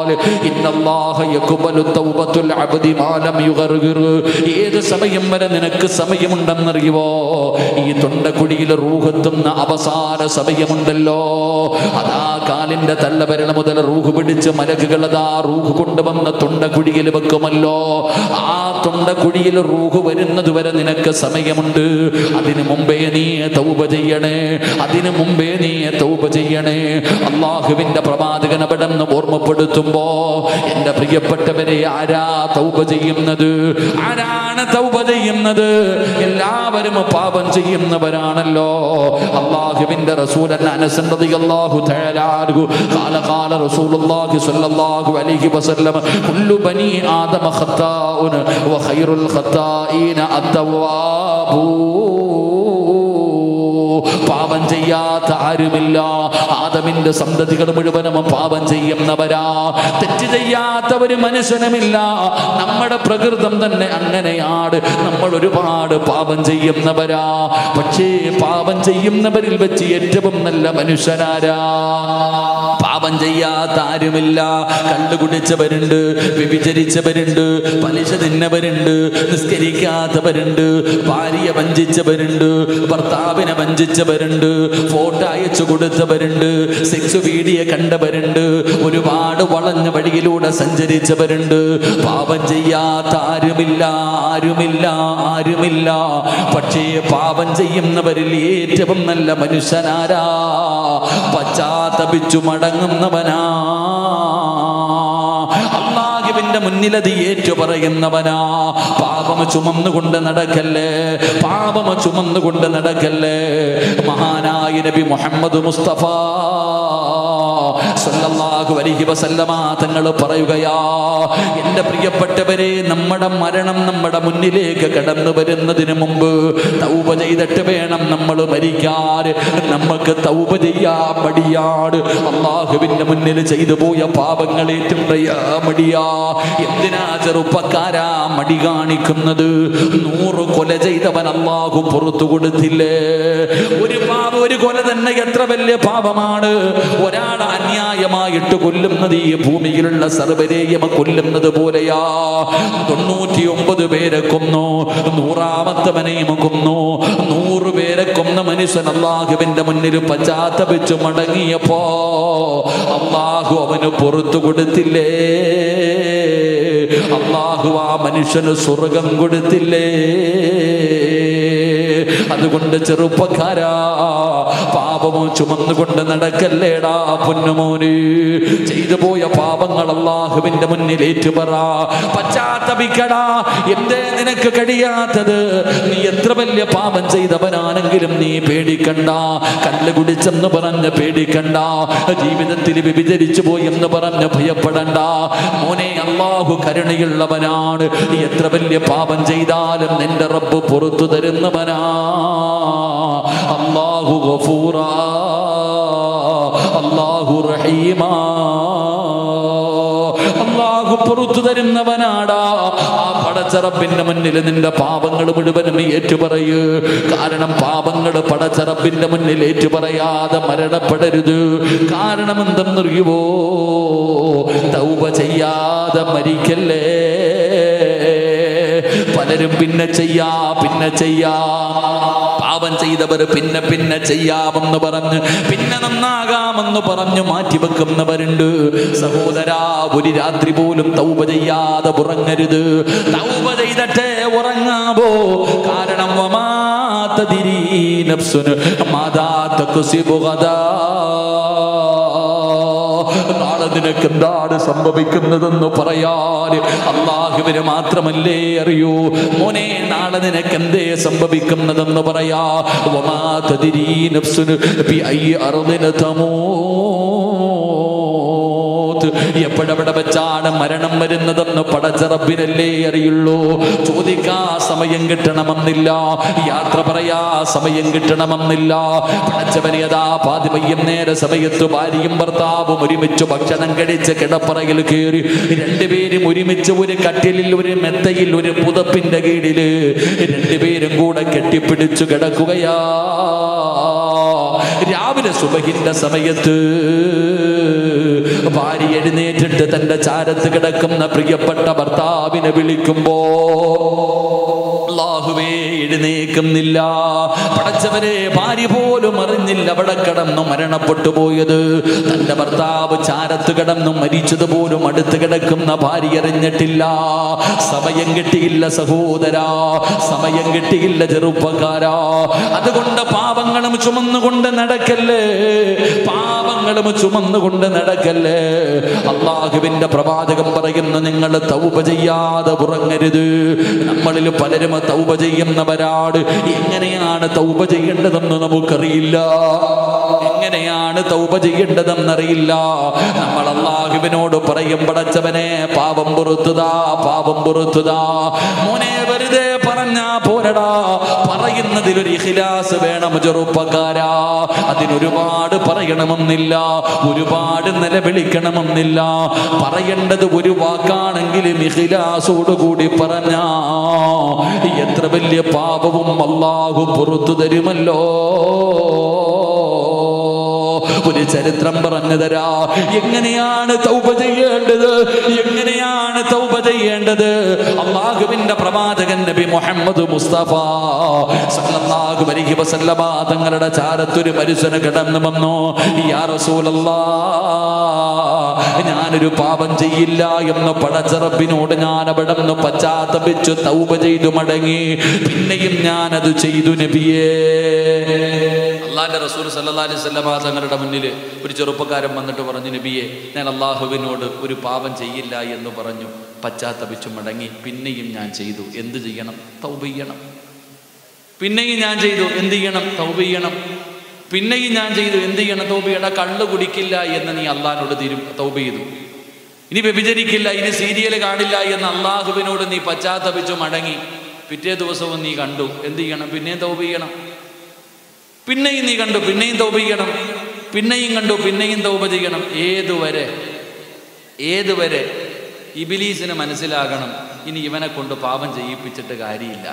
ഇന്നല്ലാഹ യഖ്ബലു തൗബത്തുൽ അബ്ദി മാ ലം യുഗർഗിർ. ഏത് സമയം വരെ നിനക്ക് സമയമുണ്ടെന്നറിയുവോ? ഈ തൊണ്ടക്കുഴിയിൽ റൂഹെത്തുന്ന അവസാന സമയമുണ്ടല്ലോ, അതാ കാലിന്റെ തള്ളവിരൽ മുതൽ റൂഹ് പിടിച്ച് മലക്കുകൾ അതാ റൂഹ് കൊണ്ടുവന്ന തൊണ്ടക്കുഴിയിൽ വെക്കുമല്ലോ. ആ തൊണ്ടക്കുഴിയിൽ റൂഹ് വരുന്നത് വരെ നിനക്ക് സമയമുണ്ട്. അതിനു മുമ്പേ നീ തൗബ ചെയ്യണേ, അതിനു മുമ്പേ നീ തൗബ ചെയ്യണേ. അള്ളാഹുവിന്റെ പ്രവാചകൻ അവിടെന്ന് ഓർമ്മപ്പെടുത്തുമ്പോ, എന്റെ പ്രിയപ്പെട്ടവരെ, ആരാ തൗബ ചെയ്യുന്നത്? ആരാണ് തൗബ ചെയ്യുന്നത്? എല്ലാവരും പാപം ചെയ്യുന്നവരാണല്ലോ. അള്ളാഹുവിന്റെ റസൂൽ അനസ് റളിയല്ലാഹു തആല അൻഹു ഖാല ഖാല റസൂലുള്ളാഹി സ്വല്ലല്ലാഹു അലൈഹി വസല്ലം കുല്ലു ബനി ആദമ ഖത്താഉൻ വ ഖൈറുൽ ഖത്താഈന അത്തവാബൂ. പാപം ചെയ്യാത്ത ആരുമില്ല. ആദമിന്റെ സന്തതികൾ മുഴുവനും പാപം ചെയ്യുന്നവരാ. തെറ്റ് ചെയ്യാത്ത ഒരു മനുഷ്യനുമില്ല. നമ്മുടെ പ്രകൃതം തന്നെ അങ്ങനെയാണ്. നമ്മൾ ഒരുപാട് പാപം ചെയ്യുന്നവരാ. പക്ഷേ പാപം ചെയ്യുന്നവരിൽ വെച്ച് ഏറ്റവും നല്ല മനുഷ്യനാരാ? പാപം ചെയ്യാത്ത ആരുമില്ല. കള്ളു കുടിച്ചവരുണ്ട്, വ്യഭിചരിച്ചവരുണ്ട്, പലിശ തിന്നവരുണ്ട്, നിസ്കരിക്കാത്തവരുണ്ട്, ഭാര്യയെ വഞ്ചിച്ചവരുണ്ട്, ഭർത്താവിനെ വഞ്ചിച്ചവരുണ്ട്, ഫോട്ടോ അയച്ചു കൊടുത്തവരുണ്ട്, സെക്സ് വീഡിയോ കണ്ടവരുണ്ട്, ഒരുപാട് വളഞ്ഞ വഴിയിലൂടെ സഞ്ചരിച്ചവരുണ്ട്. പാപം ചെയ്യാത്ത ആരുമില്ല, ആരുമില്ല, ആരുമില്ല. പക്ഷേ പാപം ചെയ്യുന്നവരിൽ ഏറ്റവും നല്ല മനുഷ്യനാരാ? പശ്ചാത്തപിച്ചു മടങ്ങുന്നവനാ. അല്ലാഹുവിന്റെ മുന്നിലത് ഏറ്റു പറയുന്നവനാ. പാപം ചുമന്നുകൊണ്ട് നടക്കല്ലേ, പാപം ചുമന്നുകൊണ്ട് നടക്കല്ലേ. മഹാനായ നബി മുഹമ്മദ് മുസ്തഫ സല്ലല്ലാഹു അലൈഹി വസല്ലമ തങ്ങൾ പറയുകയാ, എന്റെ പ്രിയപ്പെട്ടവരെ, നമ്മുടെ മരണം നമ്മുടെ മുന്നിലേക്ക് കടന്നു വരുന്നതിന് മുമ്പ് തൗബ ചെയ്തിട്ട് വേണം നമ്മൾ മരിക്കാൻ. നമുക്ക് തൗബ ചെയ്യാൻ മടിയാണ്. അല്ലാഹുവിന്റെ മുന്നിൽ ചെയ്തു പോയ പാപങ്ങളേറ്റും മടിയാ. എന്തിനാ ചെറുപ്പക്കാരാ മടി കാണിക്കുന്നത്? നൂറ് കൊല ചെയ്തവൻ അല്ലാഹു പുറത്തു കൊടുത്തില്ലേ? ഒരു പാപം, ഒരു കൊല തന്നെ എത്ര വലിയ പാപമാണ്. ഒരാൾ അന്യായമായിട്ട് കൊല്ലുന്നത് ഈ ഭൂമിയിലുള്ള സർവ്വരെയും കൊല്ലുന്നത് പോലെയാ. തൊണ്ണൂറ്റി ഒമ്പത് പേരെ കൊന്നു, നൂറാമത്തവനെയും കൊന്നു. നൂറ് പേരെ കൊന്ന മനുഷ്യൻ അല്ലാഹുവിന്റെ മുന്നിൽ പശ്ചാത്തപിച്ചു മടങ്ങിയപ്പോ അല്ലാഹു അവന് പുറത്തു കൊടുത്തില്ലേ? അല്ലാഹു ആ മനുഷ്യന് സ്വർഗം കൊടുത്തില്ലേ? അതുകൊണ്ട് ചെറുപ്പക്കാരാ, പാപമോ ചുമന്നുകൊണ്ട് നടക്കല്ലേടാ പൊന്നുമോന്. ചെയ്തു പോയ പാപങ്ങൾ അല്ലാഹുവിന്റെ മുന്നിൽ ഏറ്റുപറ, പശ്ചാത്തപിക്കടാ. എന്തേ നിനക്ക് കഴിയാത്തത്? നീ എത്ര വലിയ പാപം ചെയ്തവനാണെങ്കിലും നീ പേടിക്കണ്ട. കല്ല് കുടിച്ചെന്ന് പറഞ്ഞ് പേടിക്കണ്ട. ജീവിതത്തിൽ വ്യഭിചരിച്ചു പോയി എന്ന് പറഞ്ഞ് ഭയപ്പെടണ്ട. മോനെ, അല്ലാഹു കരുണയുള്ളവനാണ്. എത്ര വലിയ പാപം ചെയ്താലും നിന്റെ റബ്ബ് പുറത്തു തരുന്നവനാ. അല്ലാഹു ഗഫൂറാ, അല്ലാഹു റഹീമാ. അല്ലാഹു പുറത്തു തരുന്നവനാടാ. ആ പടച്ച റബ്ബിന്റെ മുന്നിൽ നിന്റെ പാപങ്ങൾ മുഴുവനും ഏറ്റുപറയ്. കാരണം പാപങ്ങൾ പടച്ച റബ്ബിന്റെ മുന്നിൽ ഏറ്റുപറയാതെ മരണപ്പെടരുത്. കാരണം എന്തെന്നറിയുവോ? തൗബ ചെയ്യാതെ മരിക്കല്ലേ. പലരും പിന്നെ ചെയ്യാ പിന്നെ ചെയ്യാ പാപം ചെയ്തവർ പിന്നെ പിന്നെ ചെയ്യാമെന്ന് പറഞ്ഞ്, പിന്നെ നന്നാകാമെന്ന് പറഞ്ഞു മാറ്റിവെക്കുന്നവരുണ്ട്. സഹോദരാ, ഒരു രാത്രി പോലും തൗബ ചെയ്യാതെ ഉറങ്ങരുത്. തൗബ ചെയ്തിട്ടേ ഉറങ്ങാവോ. കാരണം വമാ തദ്രീ നഫ്സുൻ മാദാ തക്സിബു ഗദാ. നാളെ നിനക്ക് എന്താണ് സംഭവിക്കുന്നതെന്ന് പറയാൻ അല്ലാഹുവിന് മാത്രമല്ലേ അറിയൂ. മോനെ, നാളെ നിനക്ക് എന്തേ സംഭവിക്കുന്നതെന്ന് പറയാ. വമാ തദ്രീ നഫ്സുൻ ബിഅയ്യി അർദിൻ തമൂത്. എപ്പോഴെവിടെ വെച്ചാണ് മരണം വരുന്നതെന്ന് പടച്ച റബ്ബിനല്ലേ അറിയുള്ളൂ. ചോദിക്കാ സമയം കിട്ടണമെന്നില്ല, യാത്ര പറയാ സമയം കിട്ടണമെന്നില്ല. പടച്ചവനെ അതാ പാതി വൈകുന്നേര സമയത്ത് ഭാര്യയും ഭർത്താവും ഒരുമിച്ച് ഭക്ഷണം കഴിച്ച് കിടപ്പറയിൽ കയറി രണ്ടുപേരും ഒരുമിച്ച് ഒരു കട്ടിലിൽ, ഒരു മെത്തയിൽ, ഒരു പുതപ്പിന്റെ കീഴില് രണ്ടുപേരും കൂടെ കെട്ടിപ്പിടിച്ചു കിടക്കുകയാ. രാവിലെ സുബഹിന്റെ സമയത്ത് ഭാര്യ എഴുന്നേറ്റിട്ട് തന്റെ ചാരത്ത് കിടക്കുന്ന പ്രിയപ്പെട്ട ഭർത്താവിനെ വിളിക്കുമ്പോ അല്ലാഹുവേ എഴുന്നേക്കുന്നില്ല. പടച്ചവരെ, ഭാര്യ പോലും അറിഞ്ഞില്ല അവിടെ കിടന്നു മരണപ്പെട്ടു പോയത്. തന്റെ ഭർത്താവ് ചാരത്ത് കിടന്നു മരിച്ചത് പോലും അടുത്ത് കിടക്കുന്ന ഭാര്യ അറിഞ്ഞിട്ടില്ല. സമയം കിട്ടിയില്ല സഹോദരാ, സമയം കിട്ടിയില്ല ചെറുപ്പക്കാരാ. അതുകൊണ്ട് പാപങ്ങളും ചുമന്നുകൊണ്ട് നടക്കല്ലേ, പാപങ്ങളും ചുമന്നുകൊണ്ട് നടക്കല്ലേ. അല്ലാഹുവിന്റെ പ്രവാചകൻ പറയുന്നു, നിങ്ങൾ തൗബ ചെയ്യാതെ ഉറങ്ങരുത്. നമ്മളിൽ പലരും തൗബ ചെയ്യുന്നവരാണ്. എങ്ങനെയാണ് തൗബ ചെയ്യേണ്ടതെന്ന് നമുക്കറിയില്ല, എങ്ങനെയാണ് തൗബ ചെയ്യേണ്ടതെന്നറിയില്ല. നമ്മൾ അല്ലാഹുവിനോട് പറയും, പടച്ചവനെ പാപം പുറത്തുതാ, പാപം പുറത്തുതാ. മോനെ വെറുതെ പറഞ്ഞാ പോരടാ, പറയുന്നതിലൊരു ഇഖ്ലാസ് വേണം ചെറുപ്പക്കാരാ. അതിനൊരുപാട് പറയണമെന്നില്ല, ഒരുപാട് നിലവിളിക്കണമെന്നില്ല. പറയേണ്ടത് ഒരു വാക്കാണെങ്കിലും ഇഖ്ലാസോടുകൂടി പറഞ്ഞാ എത്ര വലിയ പാപവും അല്ലാഹു പുറത്തു തരുമല്ലോ. ഒരു ചരിത്രം പറഞ്ഞു തരാ, എങ്ങനെയാണ് തൗബ ചെയ്യേണ്ടത്, എങ്ങനെയാണ് തൗബ ചെയ്യേണ്ടത്. അല്ലാഹുവിന്റെ പ്രവാചകൻ നബി മുഹമ്മദ് മുസ്തഫ സല്ലല്ലാഹു അലൈഹി വസല്ലമ തങ്ങളുടെ ചാരത്തൊരു മനുഷ്യന് കടന്നു വന്നു. യാ റസൂലല്ലാഹ്, ഞാനൊരു പാപം ചെയ്യില്ല എന്ന് പടച്ച റബ്ബിനോട് ഞാൻ അവിടെ നിന്ന് പശ്ചാത്തപിച്ചു തൗബ ചെയ്തു മടങ്ങി. പിന്നെയും ഞാനത് ചെയ്തു നബിയേ. അള്ളാന്റെ റസൂൽ സല്ലല്ലാഹു അലൈഹി വസല്ലമ തങ്ങളുടെ മുന്നിൽ ഒരു ചെറുപ്പക്കാരൻ വന്നിട്ട് പറഞ്ഞു, നബിയെ, ഞാൻ അള്ളാഹുവിനോട് ഒരു പാപം ചെയ്യില്ല എന്ന് പറഞ്ഞു, പശ്ചാത്തപിച്ചു മടങ്ങി. പിന്നെയും ഞാൻ ചെയ്തു, എന്ത് ചെയ്യണം? തൗബ ചെയ്യണം. പിന്നെയും ഞാൻ ചെയ്തു, എന്ത് ചെയ്യണം? തൗബ ചെയ്യണം. പിന്നെയും ഞാൻ ചെയ്തു, എന്ത് ചെയ്യണം? തൗബ ചെയ്യണം. കള്ള് കുടിക്കില്ല എന്ന് നീ അള്ളാഹിനോട് തിരു തൗബ ചെയ്തു. ഇനി വ്യഭിചരിക്കില്ല, ഇനി സീരിയൽ കാണില്ല എന്ന് അള്ളാഹുവിനോട് നീ പശ്ചാത്തപിച്ചു മടങ്ങി. പിറ്റേ ദിവസവും നീ കണ്ടു, എന്ത് ചെയ്യണം? പിന്നെയും തൗബ ചെയ്യണം. പിന്നെയും നീ കണ്ടു, പിന്നെയും തൗബ ചെയ്യണം. പിന്നെയും കണ്ടു, പിന്നെയും തൗബ ചെയ്യണം. ഏതുവരെ ഏതുവരെ ഇബ്ലീസിന് മനസ്സിലാകണം ഇനി ഇവനെ കൊണ്ട് പാപം ചെയ്യിപ്പിച്ചിട്ട് കാര്യമില്ല.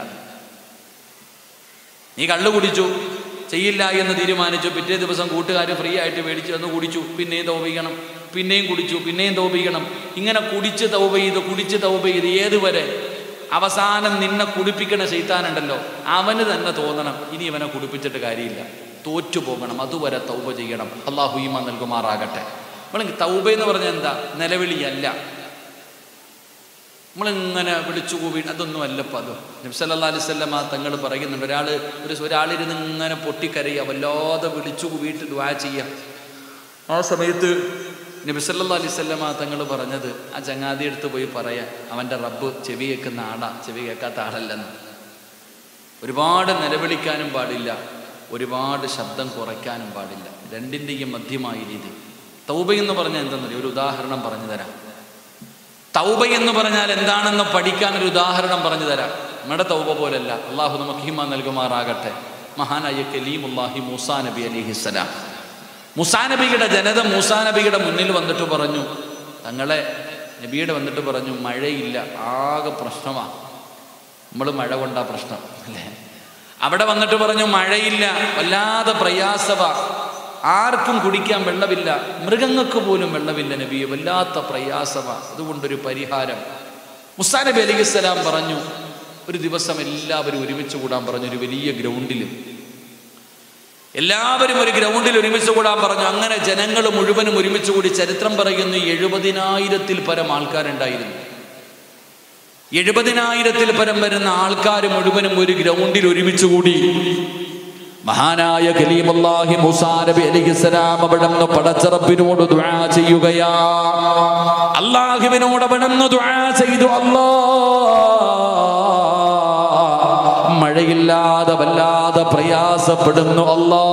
നീ കള്ളു കുടിച്ചു, ചെയ്യില്ല എന്ന് തീരുമാനിച്ചു. പിറ്റേ ദിവസം കൂട്ടുകാർ ഫ്രീ ആയിട്ട് മേടിച്ചു തന്നു, കുടിച്ചു. പിന്നെയും തൗബ ചെയ്യണം. പിന്നെയും കുടിച്ചു, പിന്നെയും തൗബ ചെയ്യണം. ഇങ്ങനെ കുടിച്ച് തൗബ ചെയ്ത് കുടിച്ച് തൗബ ചെയ്ത് ഏതുവരെ? അവസാനം നിന്നെ കുടിപ്പിക്കണ ശൈത്താനുണ്ടല്ലോ, അവന് തന്നെ തോന്നണം ഇനി ഇവനെ കുടിപ്പിച്ചിട്ട് കാര്യമില്ല, തോറ്റു പോകണം. അതുവരെ തൗബ ചെയ്യണം. അല്ലാഹു ഈമാൻ നൽകുമാറാകട്ടെ. നമ്മൾ തൗബ എന്ന് പറഞ്ഞാൽ എന്താ? നിലവിളിയല്ല. നമ്മളിങ്ങനെ വിളിച്ചു കൂവി അതൊന്നും അല്ലപ്പോൾ. അത് നബി സല്ലല്ലാഹു അലൈഹി വസല്ലമ തങ്ങൾ പറയുന്നുണ്ട്, ഒരാൾ ഒരു ഒരാളിരുന്ന് ഇങ്ങനെ പൊട്ടിക്കരയുക, വല്ലാതെ വിളിച്ചു കൂവിയിട്ട് ദുആ ചെയ്യുക. ആ സമയത്ത് നബി സല്ലല്ലാഹു അലൈഹി വസല്ലമ തങ്ങൾ പറഞ്ഞത്, ആ ചങ്ങാതി എടുത്ത് പോയി പറയാൻ, അവൻ്റെ റബ്ബ് ചെവി കേൾക്കുന്ന ആടാ, ചെവി കേൾക്കാത്ത ആളല്ലെന്ന്. ഒരുപാട് നിലവിളിക്കാനും പാടില്ല, ഒരുപാട് ശബ്ദം കുറയ്ക്കാനും പാടില്ല. രണ്ടിൻ്റെയും മധ്യമായ രീതി. തൗബ എന്ന് പറഞ്ഞാൽ എന്താണെന്നറിയോ? ഒരു ഉദാഹരണം പറഞ്ഞു തരാം. തൗബ എന്ന് പറഞ്ഞാൽ എന്താണെന്ന് പഠിക്കാൻ ഒരു ഉദാഹരണം പറഞ്ഞു തരാം. നമ്മുടെ തൗബ പോലല്ല. അള്ളാഹു നമുക്ക് ഈമാൻ നൽകുമാറാകട്ടെ. മഹാനായ കലീമുല്ലാഹി മൂസാ നബി അലൈഹിസ്സലാം, മൂസാ നബിയുടെ ജനത മൂസാ നബിയുടെ മുന്നിൽ വന്നിട്ട് പറഞ്ഞു, തങ്ങളെ നബിയുടെ വന്നിട്ട് പറഞ്ഞു, മഴയില്ല, ആകെ പ്രശ്നമാണ്. നമ്മൾ മഴ കൊണ്ടാ പ്രശ്നം അല്ലേ? അവിടെ വന്നിട്ട് പറഞ്ഞു, മഴയില്ല, വല്ലാതെ പ്രയാസവാ, ആർക്കും കുടിക്കാൻ വെള്ളമില്ല, മൃഗങ്ങൾക്ക് പോലും വെള്ളമില്ല നബിയെ, വല്ലാത്ത പ്രയാസവാ, അതുകൊണ്ടൊരു പരിഹാരം. മൂസാ നബി അലൈഹിസ്സലാം പറഞ്ഞു, ഒരു ദിവസം എല്ലാവരും ഒരുമിച്ച് കൂടാൻ പറഞ്ഞു. ഒരു വലിയ ഗ്രൗണ്ടിൽ എല്ലാവരും ഒരു ഗ്രൗണ്ടിൽ ഒരുമിച്ച് കൂടാൻ പറഞ്ഞു. അങ്ങനെ ജനങ്ങൾ മുഴുവനും ഒരുമിച്ച് കൂടി. ചരിത്രം പറയുന്നു, എഴുപതിനായിരത്തിൽ പരം ആൾക്കാരുണ്ടായിരുന്നു. എഴുപതിനായിരത്തിൽ പരം വരുന്ന ആൾക്കാർ മുഴുവനും ഒരു ഗ്രൗണ്ടിൽ ഒരുമിച്ച് കൂടി. മഹാനായ കലീമുല്ലാഹി മൂസാ നബി അലൈഹിസ്സലാം അവിടുന്ന് പടച്ച റബ്ബിനോട് ദുആ ചെയ്യുകയാ. അല്ലാഹുവിനോട് അവിടുന്ന് ദുആ ചെയ്തു, അല്ലാഹ്, മഴയില്ലാതെ വല്ലാതെ പ്രയാസപ്പെടുന്നു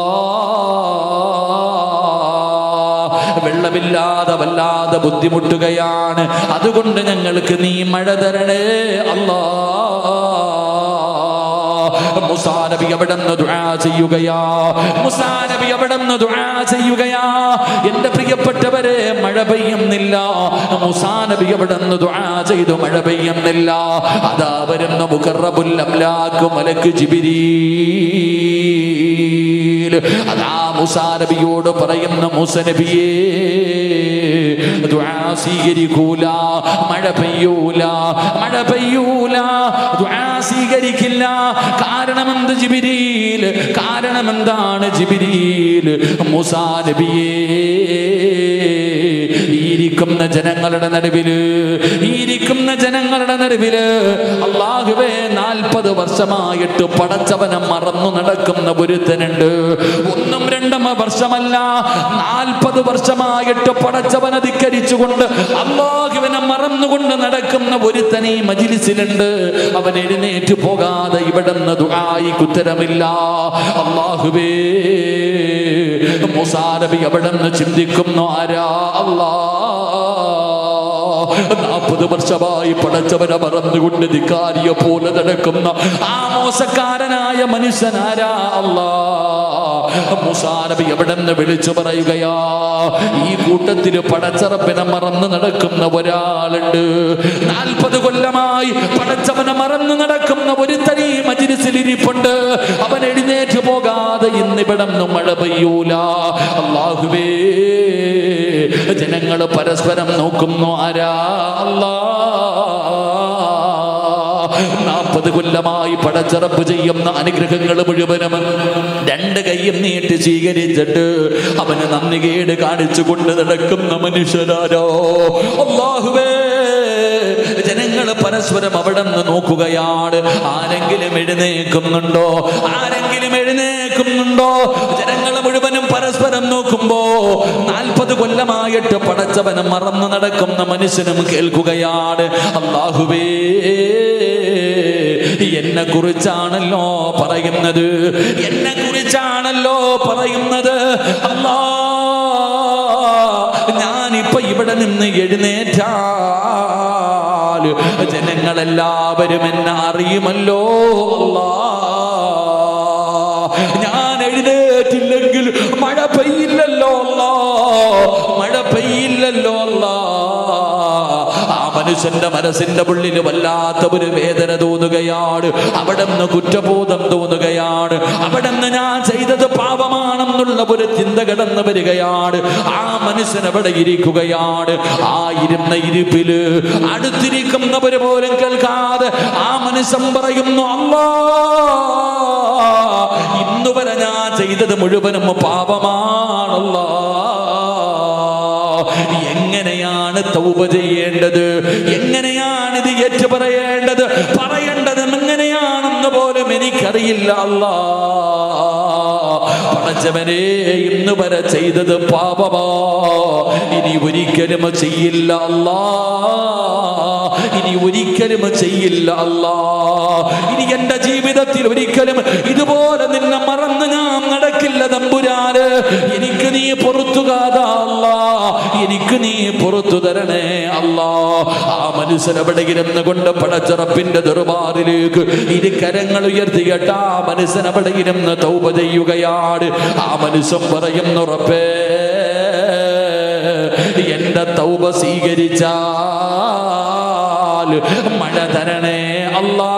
അല്ലാഹ്, വെള്ളമില്ലാതെ വല്ലാതെ ബുദ്ധിമുട്ടുകയാണ്, അതുകൊണ്ട് ഞങ്ങൾക്ക് നീ മഴ തരണേ അല്ലാഹ്. മൂസാ നബി അവിടുന്ന് ദുആ ചെയ്യുകയാ. മൂസാ നബി അവിടുന്ന് ദുആ ചെയ്യുകയാ. എൻ്റെ പ്രിയപ്പെട്ടവരെ, മഴ പെയ്യുന്നില്ല. മൂസാ നബി അവിടുന്ന് ദുആ ചെയ്തു, മഴ പെയ്യുന്നില്ല. അതാ വരുന്ന മുഖറബുൽ അംലാക്ക് മലക്ക് ജിബ്രീൽ. അതാ മൂസാ നബിയോട് പറയുന്ന, മൂസാ നബിയേ, ദുആ സ്വീകരിക്കൂല, മഴ പെയ്യൂല, മഴ പെയ്യൂല, ദുആ സ്വീകരിക്കില്ല. കാരണമെന്ത് ജിബ്രീൽ? കാരണമെന്താണ് ജിബ്രീൽ? മൂസാ നബിയേ, ഇരിക്കുന്ന ജനങ്ങളുടെ നടുവില്, ഇരിക്കുന്ന ജനങ്ങളുടെ നടുവില് അല്ലാഹുവേ നാൽപ്പത് വർഷമായിട്ട് പടച്ചവനെ മറന്നു നടക്കുന്ന ഒരുത്തനുണ്ട്. ഒന്നും രണ്ടും വർഷമല്ല, നാൽപ്പത് വർഷമായിട്ട് പടച്ചവനെ ധിക്കരിച്ചുകൊണ്ട് അല്ലാഹുവിനെ മറന്നുകൊണ്ട് നടക്കുന്ന ഒരുത്തൻ ഈ മജ്ലിസിലുണ്ട്. അവൻ എഴുന്നേറ്റ് പോകാതെ ഇവിടുന്ന് ദുആയിക്ക് ഉത്തരമില്ല. അല്ലാഹുവേ, മൂസാ നബി അവിടുന്ന് ചിന്തിക്കുന്നു, ആരാ അല്ലാ, നാൽപ്പത് വർഷമായി പടച്ചവനെ മറന്നുകൊണ്ട് ധിക്കാരിയെ പോലെ നടക്കുന്ന ആ മോശക്കാരനായ മനുഷ്യനാരാ അല്ലാ? മൂസാ നബി എവിടെന്ന് വിളിച്ചു പറയുകയാ, ഈ കൂട്ടത്തില് പടച്ചറപ്പിനെ മറന്നു നടക്കുന്ന ഒരാളുണ്ട്. നാൽപ്പത് കൊല്ലമായി പടച്ചവനെ മറന്നു നടക്കുന്ന ഒരു തനി മജ്ലിസിൽ ഇരിപ്പുണ്ട്. അവൻ എഴുന്നേറ്റ് പോകാതെ ഇന്നിവിടന്ന് മഴ പെയ്യൂല. അല്ലാഹുവേ, ജനങ്ങൾ പരസ്പരം നോക്കുന്നു, ആരാ അല്ലാ? നാൽപ്പത് കൊല്ലമായി പടച്ചറപ്പ് ചെയ്യുന്ന അനുഗ്രഹങ്ങൾ മുഴുവനും രണ്ട് കൈയും നീട്ടി സ്വീകരിച്ചിട്ട് അവന് നന്ദികേട് കാണിച്ചു കൊണ്ട് നടക്കുന്ന മനുഷ്യരാരോ? അല്ലാഹുവേ, ജനങ്ങൾ പരസ്പരം അവിടെ നിന്ന് നോക്കുകയാണ്. ആരെങ്കിലും എഴുന്നേക്കുന്നുണ്ടോ? ആരെങ്കിലും എഴുന്നേക്കുന്നുണ്ടോ? ജനങ്ങൾ മുഴുവനും പരസ്പരം നോക്കുമ്പോ നാൽപ്പത് കൊല്ലമായിട്ട് പടച്ചവനെ മറന്നു നടക്കുന്ന മനുഷ്യനും കേൾക്കുകയാണ്, അല്ലാഹുവേ, എന്നെ കുറിച്ചാണല്ലോ പറയുന്നത്, എന്നെ കുറിച്ചാണല്ലോ പറയുന്നത്. അല്ലാ, ഞാനിപ്പോ ഇവിടെ നിന്ന് എഴുന്നേറ്റാൽ ജനങ്ങളെല്ലാവരും എന്നെ അറിയുമല്ലോ. അല്ലാ, ഞാൻ എഴുന്നേറ്റില്ലെങ്കിൽ മഴ പെയ്യില്ലല്ലോ. അല്ലാ, മഴ പെയ്യില്ലല്ലോ. അല്ലാ, മനുഷ്യന്റെ മനസ്സിന്റെ ഉള്ളിൽ വല്ലാത്ത ഒരു വേദന തോന്നുകയാണ്. അവിടെ നിന്ന് കുറ്റബോധം തോന്നുകയാണ്. അവിടെ നിന്ന് ഞാൻ ചെയ്തത് പാപമാണെന്നുള്ള ഒരു ചിന്ത കടന്നു വരികയാണ്. ആ മനുഷ്യൻ അവിടെ ഇരിക്കുകയാണ്. ആ ഇരുന്ന ഇരിപ്പില് അടുത്തിരിക്കുന്നവര് പോലും കേൾക്കാതെ ആ മനുഷ്യൻ പറയുന്നു, അല്ലാ, ഇന്നുവരെ ഞാൻ ചെയ്തത് മുഴുവനും പാപമാണല്ലോ. എങ്ങനെയാണ് തൗബ ചെയ്യേണ്ടത്? എങ്ങനെയാണ് ഇത് ഏറ്റു പറയേണ്ടത്? പറയേണ്ടത് എങ്ങനെയാണെന്ന് പോലും എനിക്കറിയില്ല. അല്ലാ, പടച്ചവനെ, ഇന്ന് വരെ ചെയ്തത് പാപമാ, ഇനി ഒരിക്കലും ചെയ്യില്ല. അല്ലാ, ഇനി ഒരിക്കലും ചെയ്യില്ല. അല്ലാ, ഇനി എന്റെ ജീവിതത്തിൽ ഒരിക്കലും ഇതുപോലെ നിന്നെ മറന്ന് ഞാൻ നടക്കില്ല തമ്പുരാന്. എനിക്ക് നീ പുറത്തുകാതാ അല്ലാ, എനിക്ക് നീ പുറത്തു തരണേ അല്ലാ. ആ മനുഷ്യൻ അവിടെ ഇരുന്ന് കൊണ്ട് പടച്ചറപ്പിന്റെ ദർബാറിലേക്ക് ഇരു കരങ്ങൾ ഉയർത്തിയിട്ട് ആ മനുഷ്യൻ അവിടെ ഇരുന്ന് തൗബ ചെയ്യുകയാണ്. ആ മനുഷ്യൻ പറയുന്നു, റബ്ബേ, എന്റെ തൗബ സ്വീകരിച്ചാൽ മഴ തരണേ അല്ലാ,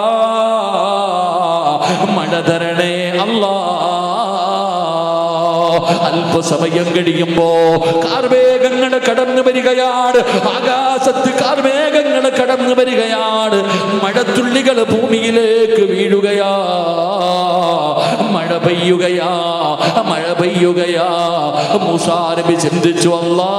മഴ തരണേ അല്ലാ. അല്പസമയം കഴിയുമ്പോ കാർമേഘങ്ങൾ കടന്നു വരികയാണ്. ആകാശത്ത് കാർമേഘങ്ങൾ കടന്നു വരികയാണ്. മഴത്തുള്ളികൾ ഭൂമിയിലേക്ക് വീഴുകയാ, മഴ പെയ്യുകയാ, മഴ പെയ്യുകയാ. മൂസാ നബി ചിന്തിച്ചു, അല്ലാ,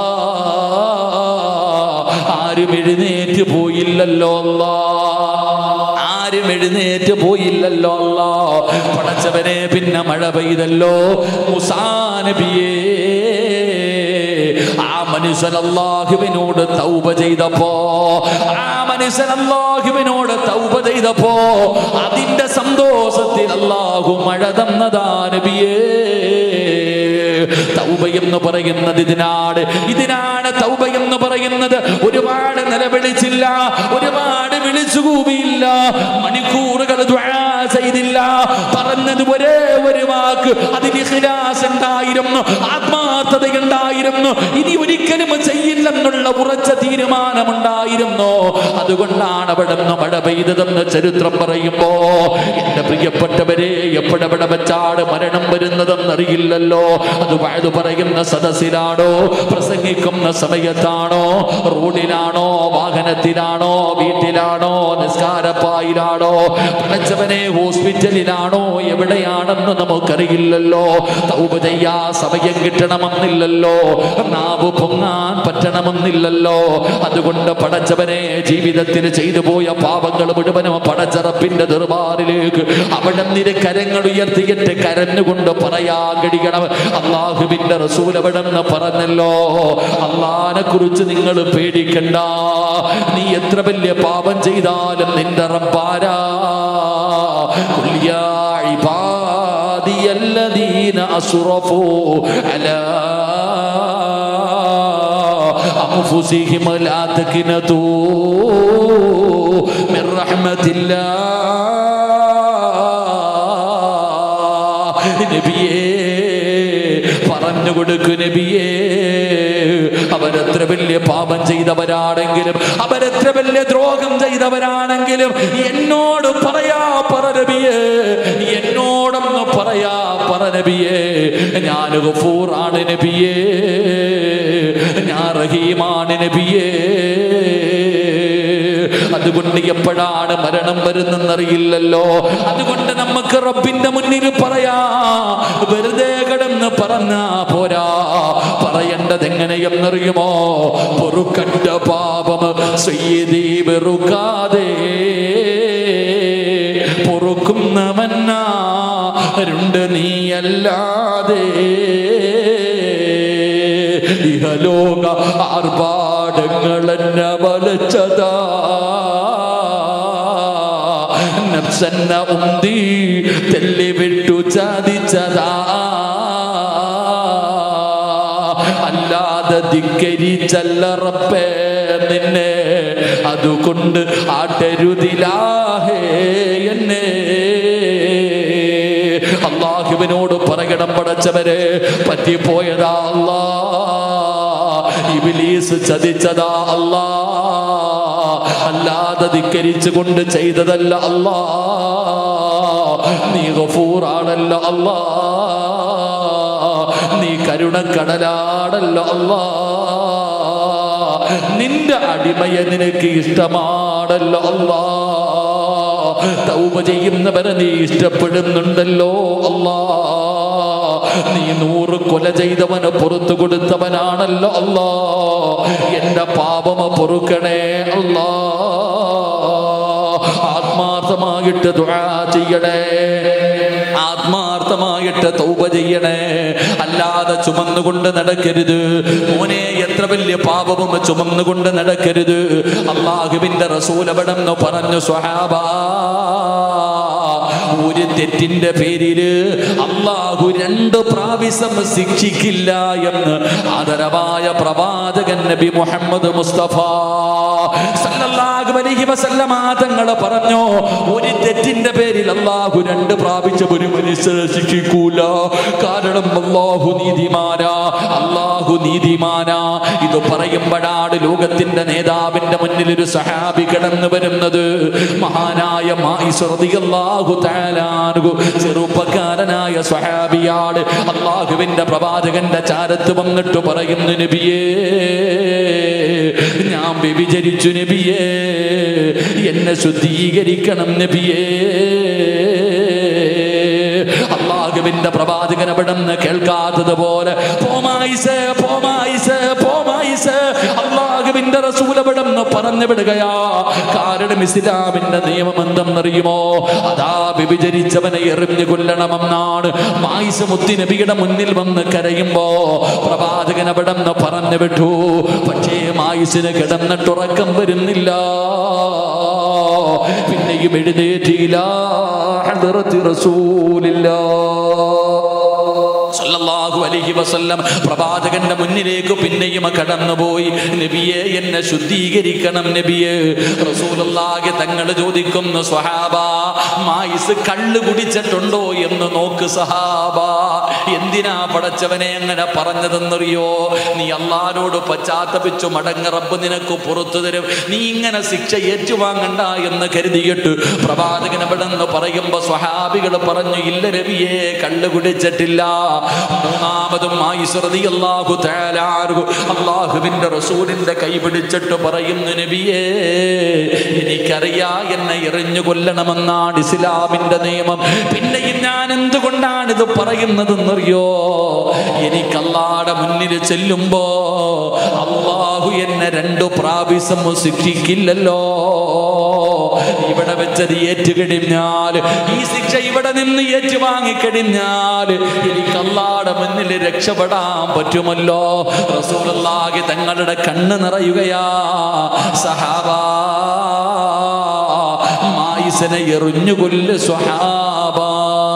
ആരും എഴുന്നേറ്റ് പോയില്ലല്ലോ. അല്ലാ, ആരും എഴുന്നേറ്റ് പോയില്ലല്ലോ. അല്ലാ, പടച്ചവനെ, പിന്നെ മഴ പെയ്തല്ലോ. മൂസാ നബിയേ, ആ മനുഷ്യൻ അല്ലാഹുവിനോട് തൗബ ചെയ്തപ്പോ, ആ മനുഷ്യൻ അല്ലാഹുവിനോട് തൗബ ചെയ്തപ്പോ അതിന്റെ സന്തോഷത്തിൽ അല്ലാഹു മഴ തന്നതാ നബിയേ. തൗബ എന്ന് പറയുന്നത് ഇതിനാണ്, ഇതിനാണ് തൗബ എന്ന് പറയുന്നത്. ഒരുപാട് നിലവിളിച്ചില്ല, ഒരുപാട് വിളിച്ചുകൂവിയില്ല, മണിക്കൂറുകൾ ദുആ ചെയ്തില്ല. പറഞ്ഞത് ഒരേ ഒരു വാക്ക്, അതിന് ഇഖ്ലാസ് ഉണ്ടായിരുന്നു, ആത്മാർത്ഥത ഉണ്ടായിരുന്നു. ഇനി ഒരിക്കലും ചെയ്യില്ലെന്നുള്ള ഉറച്ച തീരുമാനമുണ്ടായിരുന്നു. അതുകൊണ്ടാണ് അവിടെ നിന്ന് മഴ പെയ്തതെന്ന് ചരിത്രം പറയുമ്പോ എന്റെ പ്രിയപ്പെട്ടവരെ എപ്പോഴെവിടെ വെച്ചാണ് മരണം വരുന്നതെന്നറിയില്ലല്ലോ. അത് വഴുതു പറയുന്ന സദസ്സിലാണോ, പ്രസംഗിക്കുന്ന സമയത്താണോ, റോഡിലാണോ, വാഹനത്തിലാണോ, വീട്ടിലാണോ, നിസ്കാരപ്പായിലാണോ, പടച്ചവനെ ഹോസ്പിറ്റലിലാണോ, എവിടെയാണെന്ന് നമുക്കറിയില്ലല്ലോ. തൗബ ചെയ്യാ സമയം കിട്ടണമെന്നില്ലല്ലോ, നാവ് പൊങ്ങാൻ പറ്റണമെന്നില്ലല്ലോ. അതുകൊണ്ട് പടച്ചവനെ ജീവിതത്തിൽ ചെയ്തു പോയ പാപങ്ങൾ മുഴുവനും പടച്ചറപ്പിന്റെ ദർബാറിലേക്ക് അവിടെ നിന്ന് കരങ്ങൾ ഉയർത്തിയിട്ട് കരഞ്ഞുകൊണ്ട് പറയാൻ കഴിയണം. അള്ളാഹുവിന്റെ റസൂൽ അവിടെ നിന്ന് പറഞ്ഞല്ലോ, അള്ളാഹിനെ കുറിച്ച് നിങ്ങൾ പേടിക്കണ്ട, നീ എത്ര വലിയ പാപം ചെയ്താലും നിന്റെ റബ്ബാരാ. ഖുൽ യാ ഇബാദിയല്ലദീന അസ്റഫൂ അലാ അൻഫുസിഹിം ലാ തഖ്നതൂ മിർ റഹ്മത്തില്ലാഹ്. നബിയേ പറഞ്ഞു കൊടുക്കു നബിയേ, അവരെത്ര വലിയ പാപം ചെയ്തവരാണെങ്കിലും, അവരെത്ര വലിയ ദ്രോഹം ചെയ്തവരാണെങ്കിലും എന്നോട് പറയാ പറ നബിയേ, എന്നോടൊന്ന് പറയാ പറ നബിയേ, ഞാൻ ഗഫൂറാണ് നബിയേ, ഞാൻ റഹീമാണ് നബിയേ. അതുകൊണ്ട് എപ്പോഴാണ് മരണം വരുന്നെന്നറിയില്ലല്ലോ. അതുകൊണ്ട് നമുക്ക് റബ്ബിന്റെ മുന്നിൽ പറയാ, വെറുതെ കിടന്ന് പറഞ്ഞാ പോരാ, പറയേണ്ടത് എങ്ങനെയെന്നറിയുമോ? പൊറുക്കണ്ട പാപം സയ്യിദീ വെറുക്കാതെ പൊറുക്കുന്നവനാരുണ്ട് നീയല്ലാതെ. ഇഹലോക ആർഭാടങ്ങളെന്നെ വലച്ചതാ, നഫ്സെന്ന ഉന്തി തെല്ലി വിട്ടു ചതിച്ചതാ, അല്ലാതെ ധിക്കരിച്ചല്ല റബ്ബേ നിന്നെ, അതുകൊണ്ട് ആട്ടരുതിലാഹേ എന്നെ. അല്ലാഹുവിനോട് പറയണം, പടച്ചവരെ പറ്റിപ്പോയതാ അല്ലാ, ഇബ്ലീസ് ചതിച്ചതാ അല്ലാ, അല്ലാതെ ധിക്കരിച്ചു കൊണ്ട് ചെയ്തതല്ല അല്ലാ, നീ ഗഫൂറാണല്ലോ അല്ലാ, നീ കരുണക്കടലാണല്ലോ അല്ലാ, നിന്റെ അടിമയെ നിനക്ക് ഇഷ്ടമാണല്ലോ അല്ലാ, തൗബ ചെയ്യുന്നവരെ നീ ഇഷ്ടപ്പെടുന്നുണ്ടല്ലോ അല്ലാ, നീ നൂറ് കൊല ചെയ്തവന് പുറത്തു കൊടുത്തവനാണല്ലോ അല്ലാ, എന്റെ പാപമ പൊറുക്കണേ അല്ലാ. ആത്മാർത്ഥമായിട്ട് ദുആ ചെയ്യണേ, ആത്മാർത്ഥമായിട്ട് തൗബ ചെയ്യണേ, അല്ലാതെ ചുമന്നുകൊണ്ട് നടക്കരുത് മോനെ. എത്ര വലിയ പാപവും ചുമന്നുകൊണ്ട് നടക്കരുത്. അല്ലാഹുവിന്റെ റസൂൽ അവിടെന്ന് പറഞ്ഞു, സ്വഹാബാ, ഒരു തെറ്റിന്റെ പേരില് അല്ലാഹു രണ്ട് പ്രാവശ്യം ശിക്ഷിക്കില്ല എന്ന് ആദരവായ പ്രവാചകൻ നബി മുഹമ്മദ് മുസ്തഫ സല്ലല്ലാഹു അലൈഹി വസല്ലമ തങ്ങൾ പറഞ്ഞു, ഒരു തെറ്റിന്റെ പേരിൽ അല്ലാഹു രണ്ട് പ്രാവശ്യം ഒരു മനുഷ്യനെ ശിക്ഷിക്കൂല. കാരണം അല്ലാഹു നീതിമാനാ, അല്ലാഹു നീതിമാനാ. ഇത് പറയുമ്പോഴാണ് ലോകത്തിന്റെ നേതാവിന്റെ മുന്നിൽ ഒരു സഹാബി കടന്നു വരുന്നത്. മഹാനായ മായിസ് റളിയല്ലാഹു തആല അൻഹു, ചെറുപ്പക്കാരനായ സ്വഹാബിയാണ്. അല്ലാഹുവിന്റെ പ്രവാചകന്റെ ചാരത്ത് വന്നിട്ട് പറയുന്നു, നബിയേ, ഞാൻ വ്യഭിചരിച്ചു നബിയേ, എന്നെ ശുദ്ധീകരിക്കണം നബിയേ. അല്ലാഹുവിന്റെ പ്രവാചകൻ അവിടെന്ന് കേൾക്കാത്തതുപോലെ പോമായിസേ പോമായിസേ പോമായിസേ അല്ലാഹുവിന്റെ റസൂൽ അവിടെന്ന് പറഞ്ഞു വിടുകയാ. കാരണം ഇസ്ലാമിന്റെ നിയമം എന്തെന്നറിയുമോ? അതാ വ്യഭിചരിച്ചവനെ എറിഞ്ഞു കൊല്ലണമെന്നാണ്. മായിസ് മുത്തി നബിയുടെ മുന്നിൽ വന്ന് കരയുമ്പോ പ്രവാചകൻ അവിടെന്ന് പറഞ്ഞു വിട്ടു. പക്ഷേ മായിസിന് കിടന്നിട്ടുറക്കം വരുന്നില്ല. പിന്നെയും എഴുന്നേറ്റില്ല. ഹദറത്ത് റസൂലില്ലാ സല്ലല്ലാഹു അലൈഹി വസല്ലം പ്രവാചകന്റെ മുന്നിലേക്ക് പിന്നെയും കടന്നുപോയി. നബിയെ, എന്നെ ശുദ്ധീകരിക്കണം നബിയെ. റസൂലുള്ളാഹി തങ്ങൾ ചോദിക്കുന്നു, സ്വഹാബ മായിസ് കള്ള് കുടിച്ചിട്ടുണ്ടോ എന്ന് നോക്ക് സഹാബ. എന്തിനാ പടച്ചവനെ അങ്ങനെ പറഞ്ഞതെന്നറിയോ? നീ അല്ലാഹുവോട് പശ്ചാത്തപിച്ചു മടങ്ങ, റബ്ബ് നിനക്ക് പുറത്തു തരും, നീ ഇങ്ങനെ ശിക്ഷ ഏറ്റുവാങ്ങണ്ട എന്ന് കരുതിയിട്ട് പ്രവാചകൻ അവിടെ നിന്ന് പറയുമ്പോ സ്വഹാബികൾ പറഞ്ഞു, ഇല്ല നബിയെ, കള്ള് കുടിച്ചിട്ടില്ല. മൂന്നാമതും മായിസ് റളിയല്ലാഹു തആല അൻഹു അല്ലാഹുവിന്റെ റസൂലിന്റെ കൈ പിടിച്ചിട്ട് പറയുന്നു, നബിയേ, എനിക്കറിയാ എന്നെ എറിഞ്ഞു കൊല്ലണമെന്നാണ് ഇസ്ലാമിന്റെ നിയമം. പിന്നെയും ഞാൻ എന്തുകൊണ്ടാണ് ഇത് പറയുന്നതെന്നറിയോ? എനിക്ക് അല്ലാഹുവിന്റെ മുന്നിൽ ചെല്ലുമ്പോ അല്ലാഹു എന്നെ രണ്ടു പ്രാവശ്യം ശിക്ഷിക്കില്ലല്ലോ. ഇവിടെ വെച്ചത് ഏറ്റുകഴിഞ്ഞാൽ, ഈ ശിക്ഷ ഇവിടെ നിന്ന് ഏറ്റുവാങ്ങിക്കഴിഞ്ഞാൽ എനിക്ക് അല്ലാഹുവിന്റെ മുന്നിൽ രക്ഷപ്പെടാൻ പറ്റുമല്ലോ. റസൂലുള്ളാഹി തങ്ങളുടെ കണ്ണ് നിറയുകയാ. സഹാബാ, മായിസിനെ എറിഞ്ഞു കൊല്ല് സ്വഹാബാ.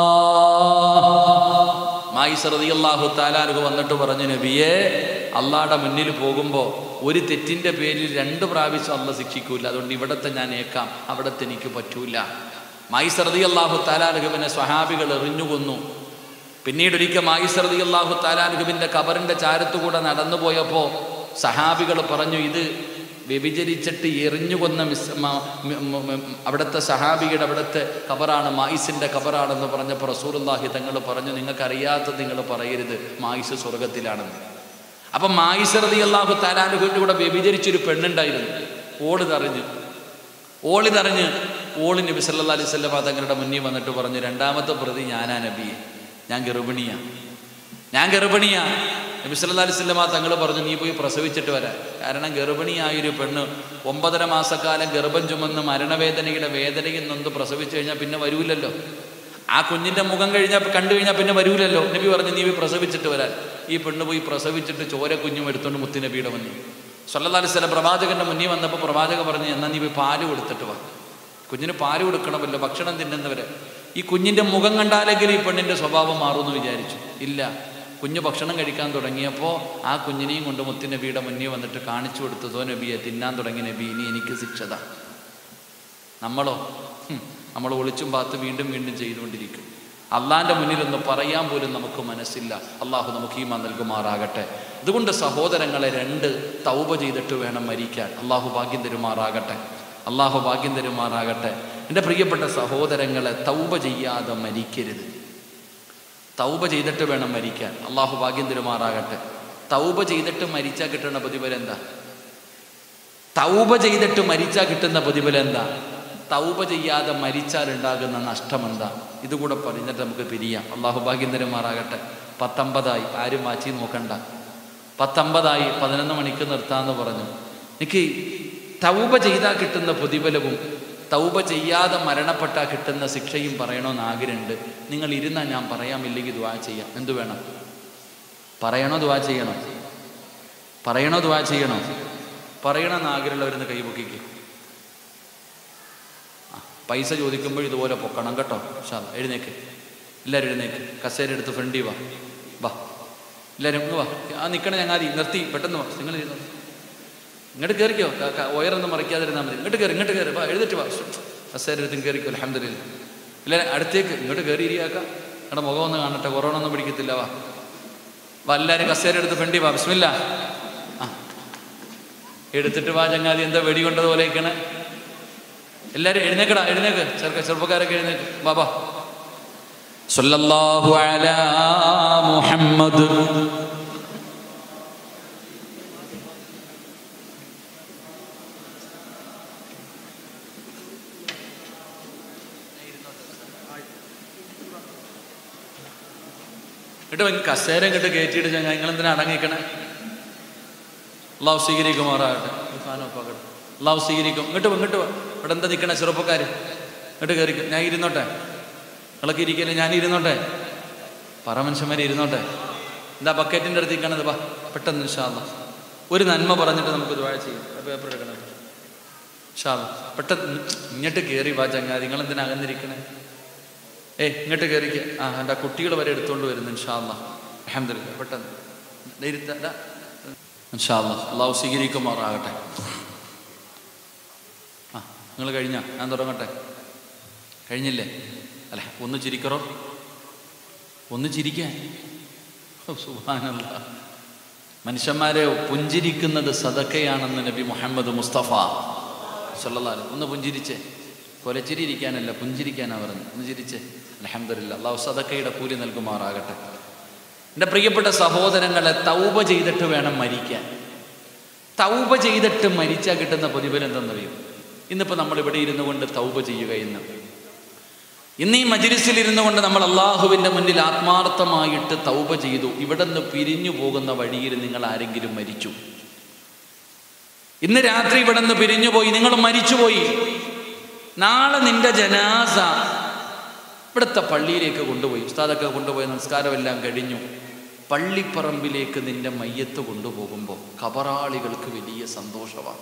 മായിസ് റളിയല്ലാഹു തആല അൻഹു വന്നിട്ട് പറഞ്ഞു, നബിയെ, അള്ളാഹുടെ മുന്നിൽ പോകുമ്പോൾ ഒരു തെറ്റിൻ്റെ പേരിൽ രണ്ട് പ്രാവശ്യം അള്ളാഹ് ശിക്ഷിക്കൂല, അതുകൊണ്ട് ഇവിടത്തെ ഞാൻ ഏക്കാം, അവിടത്തെ എനിക്ക് പറ്റൂല. മായിസ് റളിയല്ലാഹു തആല അൻഹുവിനെ സ്വഹാബികൾ എറിഞ്ഞു കൊന്നു. പിന്നീട് ഒരിക്കൽ മായിസ് റളിയല്ലാഹു തആല അൻഹുവിൻ്റെ ഖബറിൻ്റെ ചാരത്തുകൂടെ നടന്നു പോയപ്പോൾ സഹാബികൾ പറഞ്ഞു, ഇത് വ്യഭിചരിച്ചിട്ട് എറിഞ്ഞു കൊന്ന മിസ് അവിടുത്തെ സഹാബിയുടെ അവിടുത്തെ ഖബറാണ്, മായിസിൻ്റെ ഖബറാണെന്ന് പറഞ്ഞപ്പോൾ റസൂലുള്ളാഹി തങ്ങൾ പറഞ്ഞു, നിങ്ങൾക്കറിയാത്തത് നിങ്ങൾ പറയരുത്, മായിസ് സ്വർഗത്തിലാണെന്ന്. അപ്പം മായിസ് റളിയല്ലാഹു തആല അൻഹുവിൻ്റെ കൂടെ വ്യഭിചരിച്ചൊരു പെണ്ണുണ്ടായിരുന്നു. ഓള് തറിഞ്ഞ് ഓളി തറിഞ്ഞ് ഓളി നബി സല്ലല്ലാഹു അലൈഹി വസല്ലം തങ്ങളുടെ മുന്നിൽ വന്നിട്ട് പറഞ്ഞു, രണ്ടാമത്തെ പ്രതി ഞാനാ നബിയെ, ഞാൻ ഗർഭിണിയാ ഞാൻ ഗർഭിണിയാ നബി സല്ലല്ലാഹു അലൈഹി വസല്ലം തങ്ങൾ പറഞ്ഞു, നീ പോയി പ്രസവിച്ചിട്ട് വരാൻ. കാരണം ഗർഭിണിയായൊരു പെണ്ണ് ഒമ്പതര മാസക്കാലം ഗർഭം ചുമന്ന് മരണവേദനയുടെ വേദനയിൽ നൊന്ത് പ്രസവിച്ചു കഴിഞ്ഞാൽ പിന്നെ വരൂലല്ലോ. ആ കുഞ്ഞിൻ്റെ മുഖം കഴിഞ്ഞാൽ കണ്ടു കഴിഞ്ഞാൽ പിന്നെ വരൂലല്ലോ. നബി പറഞ്ഞു, നീ പോയി പ്രസവിച്ചിട്ട് വരാൻ. ഈ പെണ്ണ് പോയി പ്രസവിച്ചിട്ട് ചോര കുഞ്ഞും എടുത്തുകൊണ്ട് മുത്തു നബിയുടെ മുന്നിൽ സല്ലല്ലാഹു അലൈഹി വസല്ലം പ്രവാചകന്റെ മുന്നിൽ വന്നപ്പോൾ പ്രവാചകൻ പറഞ്ഞു, എന്നാൽ നീ പോയി പാല് കൊടുത്തിട്ട് വാ. കുഞ്ഞിന് പാല് കൊടുക്കണമല്ലോ, ഭക്ഷണം തിന്നുന്നവരെ. ഈ കുഞ്ഞിൻ്റെ മുഖം കണ്ടാലെങ്കിലും ഈ പെണ്ണിൻ്റെ സ്വഭാവം മാറുമെന്ന് വിചാരിച്ചു. ഇല്ല, കുഞ്ഞ് ഭക്ഷണം കഴിക്കാൻ തുടങ്ങിയപ്പോൾ ആ കുഞ്ഞിനെയും കൊണ്ട് മുത്തു നബിയുടെ മുന്നിൽ വന്നിട്ട് കാണിച്ചു കൊടുത്തതോ നബിയെ തിന്നാൻ തുടങ്ങി നബി, ഇനി എനിക്ക് ശിക്ഷത. നമ്മളോ നമ്മൾ ഒളിച്ചും പാത്ത് വീണ്ടും വീണ്ടും ചെയ്തുകൊണ്ടിരിക്കും. അള്ളാൻ്റെ മുന്നിലൊന്ന് പറയാൻ പോലും നമുക്ക് മനസ്സില്ല. അള്ളാഹു നമുക്ക് ഈമാൻ നൽകുമാറാകട്ടെ. അതുകൊണ്ട് സഹോദരങ്ങളെ, രണ്ട് തൗബ ചെയ്തിട്ട് വേണം മരിക്കാൻ. അള്ളാഹു ഭാഗ്യം തരുമാറാകട്ടെ. അള്ളാഹു ഭാഗ്യം തരുമാറാകട്ടെ. എൻ്റെ പ്രിയപ്പെട്ട സഹോദരങ്ങളെ, തൗബ ചെയ്യാതെ മരിക്കരുത്. തൗബ ചെയ്തിട്ട് വേണം മരിക്കാൻ. അള്ളാഹു ഭാഗ്യം തരുമാറാകട്ടെ. തൗബ ചെയ്തിട്ട് മരിച്ചാൽ കിട്ടുന്ന പ്രതിഫലം എന്താ? തൗബ ചെയ്തിട്ട് മരിച്ചാൽ കിട്ടുന്ന പ്രതിഫലം എന്താ? തൗബ ചെയ്യാതെ മരിച്ചാൽ ഉണ്ടാകുന്ന നഷ്ടം എന്താ? ഇതുകൂടെ പറഞ്ഞിട്ട് നമുക്ക് പിരിയാം. അള്ളാഹു ഭാഗ്യം തരുമാറാകട്ടെ. പത്തൊമ്പതായി, ആരും മാറ്റി നോക്കണ്ട. പത്തൊമ്പതായി പതിനൊന്ന് മണിക്ക് നിർത്താമെന്ന് പറഞ്ഞു. എനിക്ക് തൗബ ചെയ്താൽ കിട്ടുന്ന പ്രതിഫലവും തൗബ ചെയ്യാതെ മരണപ്പെട്ടാൽ കിട്ടുന്ന ശിക്ഷയും പറയണമെന്ന് ആഗ്രഹമുണ്ട്. നിങ്ങൾ ഇരുന്നാൽ ഞാൻ പറയാമില്ലെങ്കിൽ ദുആ ചെയ്യാം. എന്തു വേണം? പറയണോ ദുആ ചെയ്യണോ? പറയണോ ദുആ ചെയ്യണോ? പറയണമെന്ന് ആഗ്രഹമുള്ളവരെന്ന് കൈപൊക്കിക്ക്. പൈസ ചോദിക്കുമ്പോൾ ഇതുപോലെ പൊക്കണം കേട്ടോ. ഷാ എഴുന്നേക്ക്, എല്ലാവരും എഴുന്നേക്ക്. കസേര എടുത്ത് ഫ്രണ്ടി വാ വാ എല്ലാവരും ഇങ്ങ് വാ. ആ നിൽക്കണ ഞങ്ങാതി നിർത്തി പെട്ടെന്ന് വാ. നിങ്ങൾ ഇങ്ങോട്ട് കയറിക്കോ, ഒയറൊന്നും മറിക്കാതിരുന്നാൽ മതി. ഇങ്ങോട്ട് കയറി ഇങ്ങോട്ട് കയറി വാ, എഴുതിട്ട് വാ. കസേര എടുത്തും കയറിക്കോ. അൽഹംദുലില്ലാ. എല്ലാവരും അടുത്തേക്ക് ഇങ്ങോട്ട് കയറി ഇരിയാക്കാം. നിങ്ങളുടെ മുഖം ഒന്ന് കാണട്ടെ, കൊറോണ ഒന്നും പിടിക്കത്തില്ല. വാ വാ എല്ലാവരും കസേര എടുത്ത് ഫ്രണ്ടി വാ. ബിസ്മില്ലാ. ആ എടുത്തിട്ട് വാ ചങ്ങാതി. എന്താ വെടി കൊണ്ടതുപോലെ ഇരിക്കണേ? എല്ലാവരും എഴുന്നേക്കടാ, എഴുന്നേക്ക്. ചെറുക്ക ചെറുപ്പക്കാരൊക്കെ എഴുന്നേക്ക്. ബാബാ സല്ലല്ലാഹു അലാ മുഹമ്മദ്. ഇങ്ങോട്ട് കസേര ഇങ്ങോട്ട് കയറ്റിയിട്ട് ചങ്ങ നിങ്ങളെന്തിനാ അടങ്ങിക്കണേ? അള്ളാഹു സ്വീകരിക്കുമാറാകട്ടെ. അള്ളാഹു സ്വീകരിക്കും. ഇങ്ങോട്ട് ഇങ്ങോട്ട് ഇവിടെ എന്താ നിൽക്കണേ ചെറുപ്പക്കാർ? ഇങ്ങോട്ട് കയറിക്കും. ഞാൻ ഇരുന്നോട്ടെ, നിങ്ങളൊക്കെ ഇരിക്കല്ലേ, ഞാൻ ഇരുന്നോട്ടെ. പറ മനുഷ്യന്മാരെ ഇരുന്നോട്ടെ. എന്താ ബക്കറ്റിൻ്റെ അടുത്ത് നിൽക്കണത്? വാ പെട്ടെന്ന് ഇൻഷാ അല്ലാഹ് ഒരു നന്മ പറഞ്ഞിട്ട് നമുക്ക് ദുആ ചെയ്യാം. പേപ്പർ എടുക്കണം ഇൻഷാ അല്ലാഹ്. പെട്ടെന്ന് ഇങ്ങോട്ട് കയറി വാ ചങ്ങാതി. നിങ്ങളെന്തിനാ അകന്നിരിക്കണേ? ഏയ് ഇങ്ങോട്ട് കയറിക്കുക. ആ എൻ്റെ കുട്ടികൾ വരെ എടുത്തുകൊണ്ട് വരുന്നു ഇൻഷാ അല്ലാഹ്. അൽഹംദുലില്ലാ. പെട്ടെന്ന് ധൈര്യത്തല്ല ഇൻഷാ അല്ലാഹ്. അള്ളാഹു സ്വീകരിക്കുമാറാകട്ടെ. ആ നിങ്ങൾ കഴിഞ്ഞാ ഞാൻ തുടങ്ങട്ടെ? കഴിഞ്ഞില്ലേ? അല്ല ഒന്ന് ചിരിക്കറോ, ഒന്ന് ചിരിക്കാൻ. സുബ്ഹാനല്ലാഹ്. മനുഷ്യന്മാരെ പുഞ്ചിരിക്കുന്നത് സദക്കയാണെന്ന് നബി മുഹമ്മദ് മുസ്തഫ സല്ലല്ലാഹു അലൈഹി വസല്ലം. ഒന്ന് പുഞ്ചിരിച്ചേ. കൊലച്ചിരി ഇരിക്കാനല്ല, പുഞ്ചിരിക്കാനാ പറഞ്ഞു. ഒന്ന് ചിരിച്ചേ. അൽഹംദുലില്ലാ. അല്ലാഹു സദക്കയുടെ കൂലി നൽകുമാറാകട്ടെ. എൻ്റെ പ്രിയപ്പെട്ട സഹോദരങ്ങളെ, തൗബ ചെയ്തിട്ട് വേണം മരിക്കാൻ. തൗബ ചെയ്തിട്ട് മരിച്ചാൽ കിട്ടുന്ന പ്രതിഫലം എന്തെന്നറിയും? ഇന്നിപ്പോൾ നമ്മൾ ഇവിടെ ഇരുന്നു കൊണ്ട് തൗബ ചെയ്യുക. ഇന്ന് ഇന്ന് ഈ മജ്‌ലിസിൽ ഇരുന്നു കൊണ്ട് നമ്മൾ അള്ളാഹുവിൻ്റെ മുന്നിൽ ആത്മാർത്ഥമായിട്ട് തൗബ ചെയ്തു. ഇവിടെ നിന്ന് പിരിഞ്ഞു പോകുന്ന വഴിയിൽ നിങ്ങൾ ആരെങ്കിലും മരിച്ചു, ഇന്ന് രാത്രി ഇവിടെ നിന്ന് പിരിഞ്ഞു പോയി, നിങ്ങൾ മരിച്ചുപോയി. നാളെ നിന്റെ ജനാസ ഇവിടുത്തെ പള്ളിയിലേക്ക് കൊണ്ടുപോയി, ഉസ്താദൊക്കെ കൊണ്ടുപോയി, നമസ്കാരമെല്ലാം കഴിഞ്ഞു. പള്ളിപ്പറമ്പിലേക്ക് നിന്റെ മയ്യത്ത് കൊണ്ടുപോകുമ്പോൾ ഖബറാളികൾക്ക് വലിയ സന്തോഷമാണ്.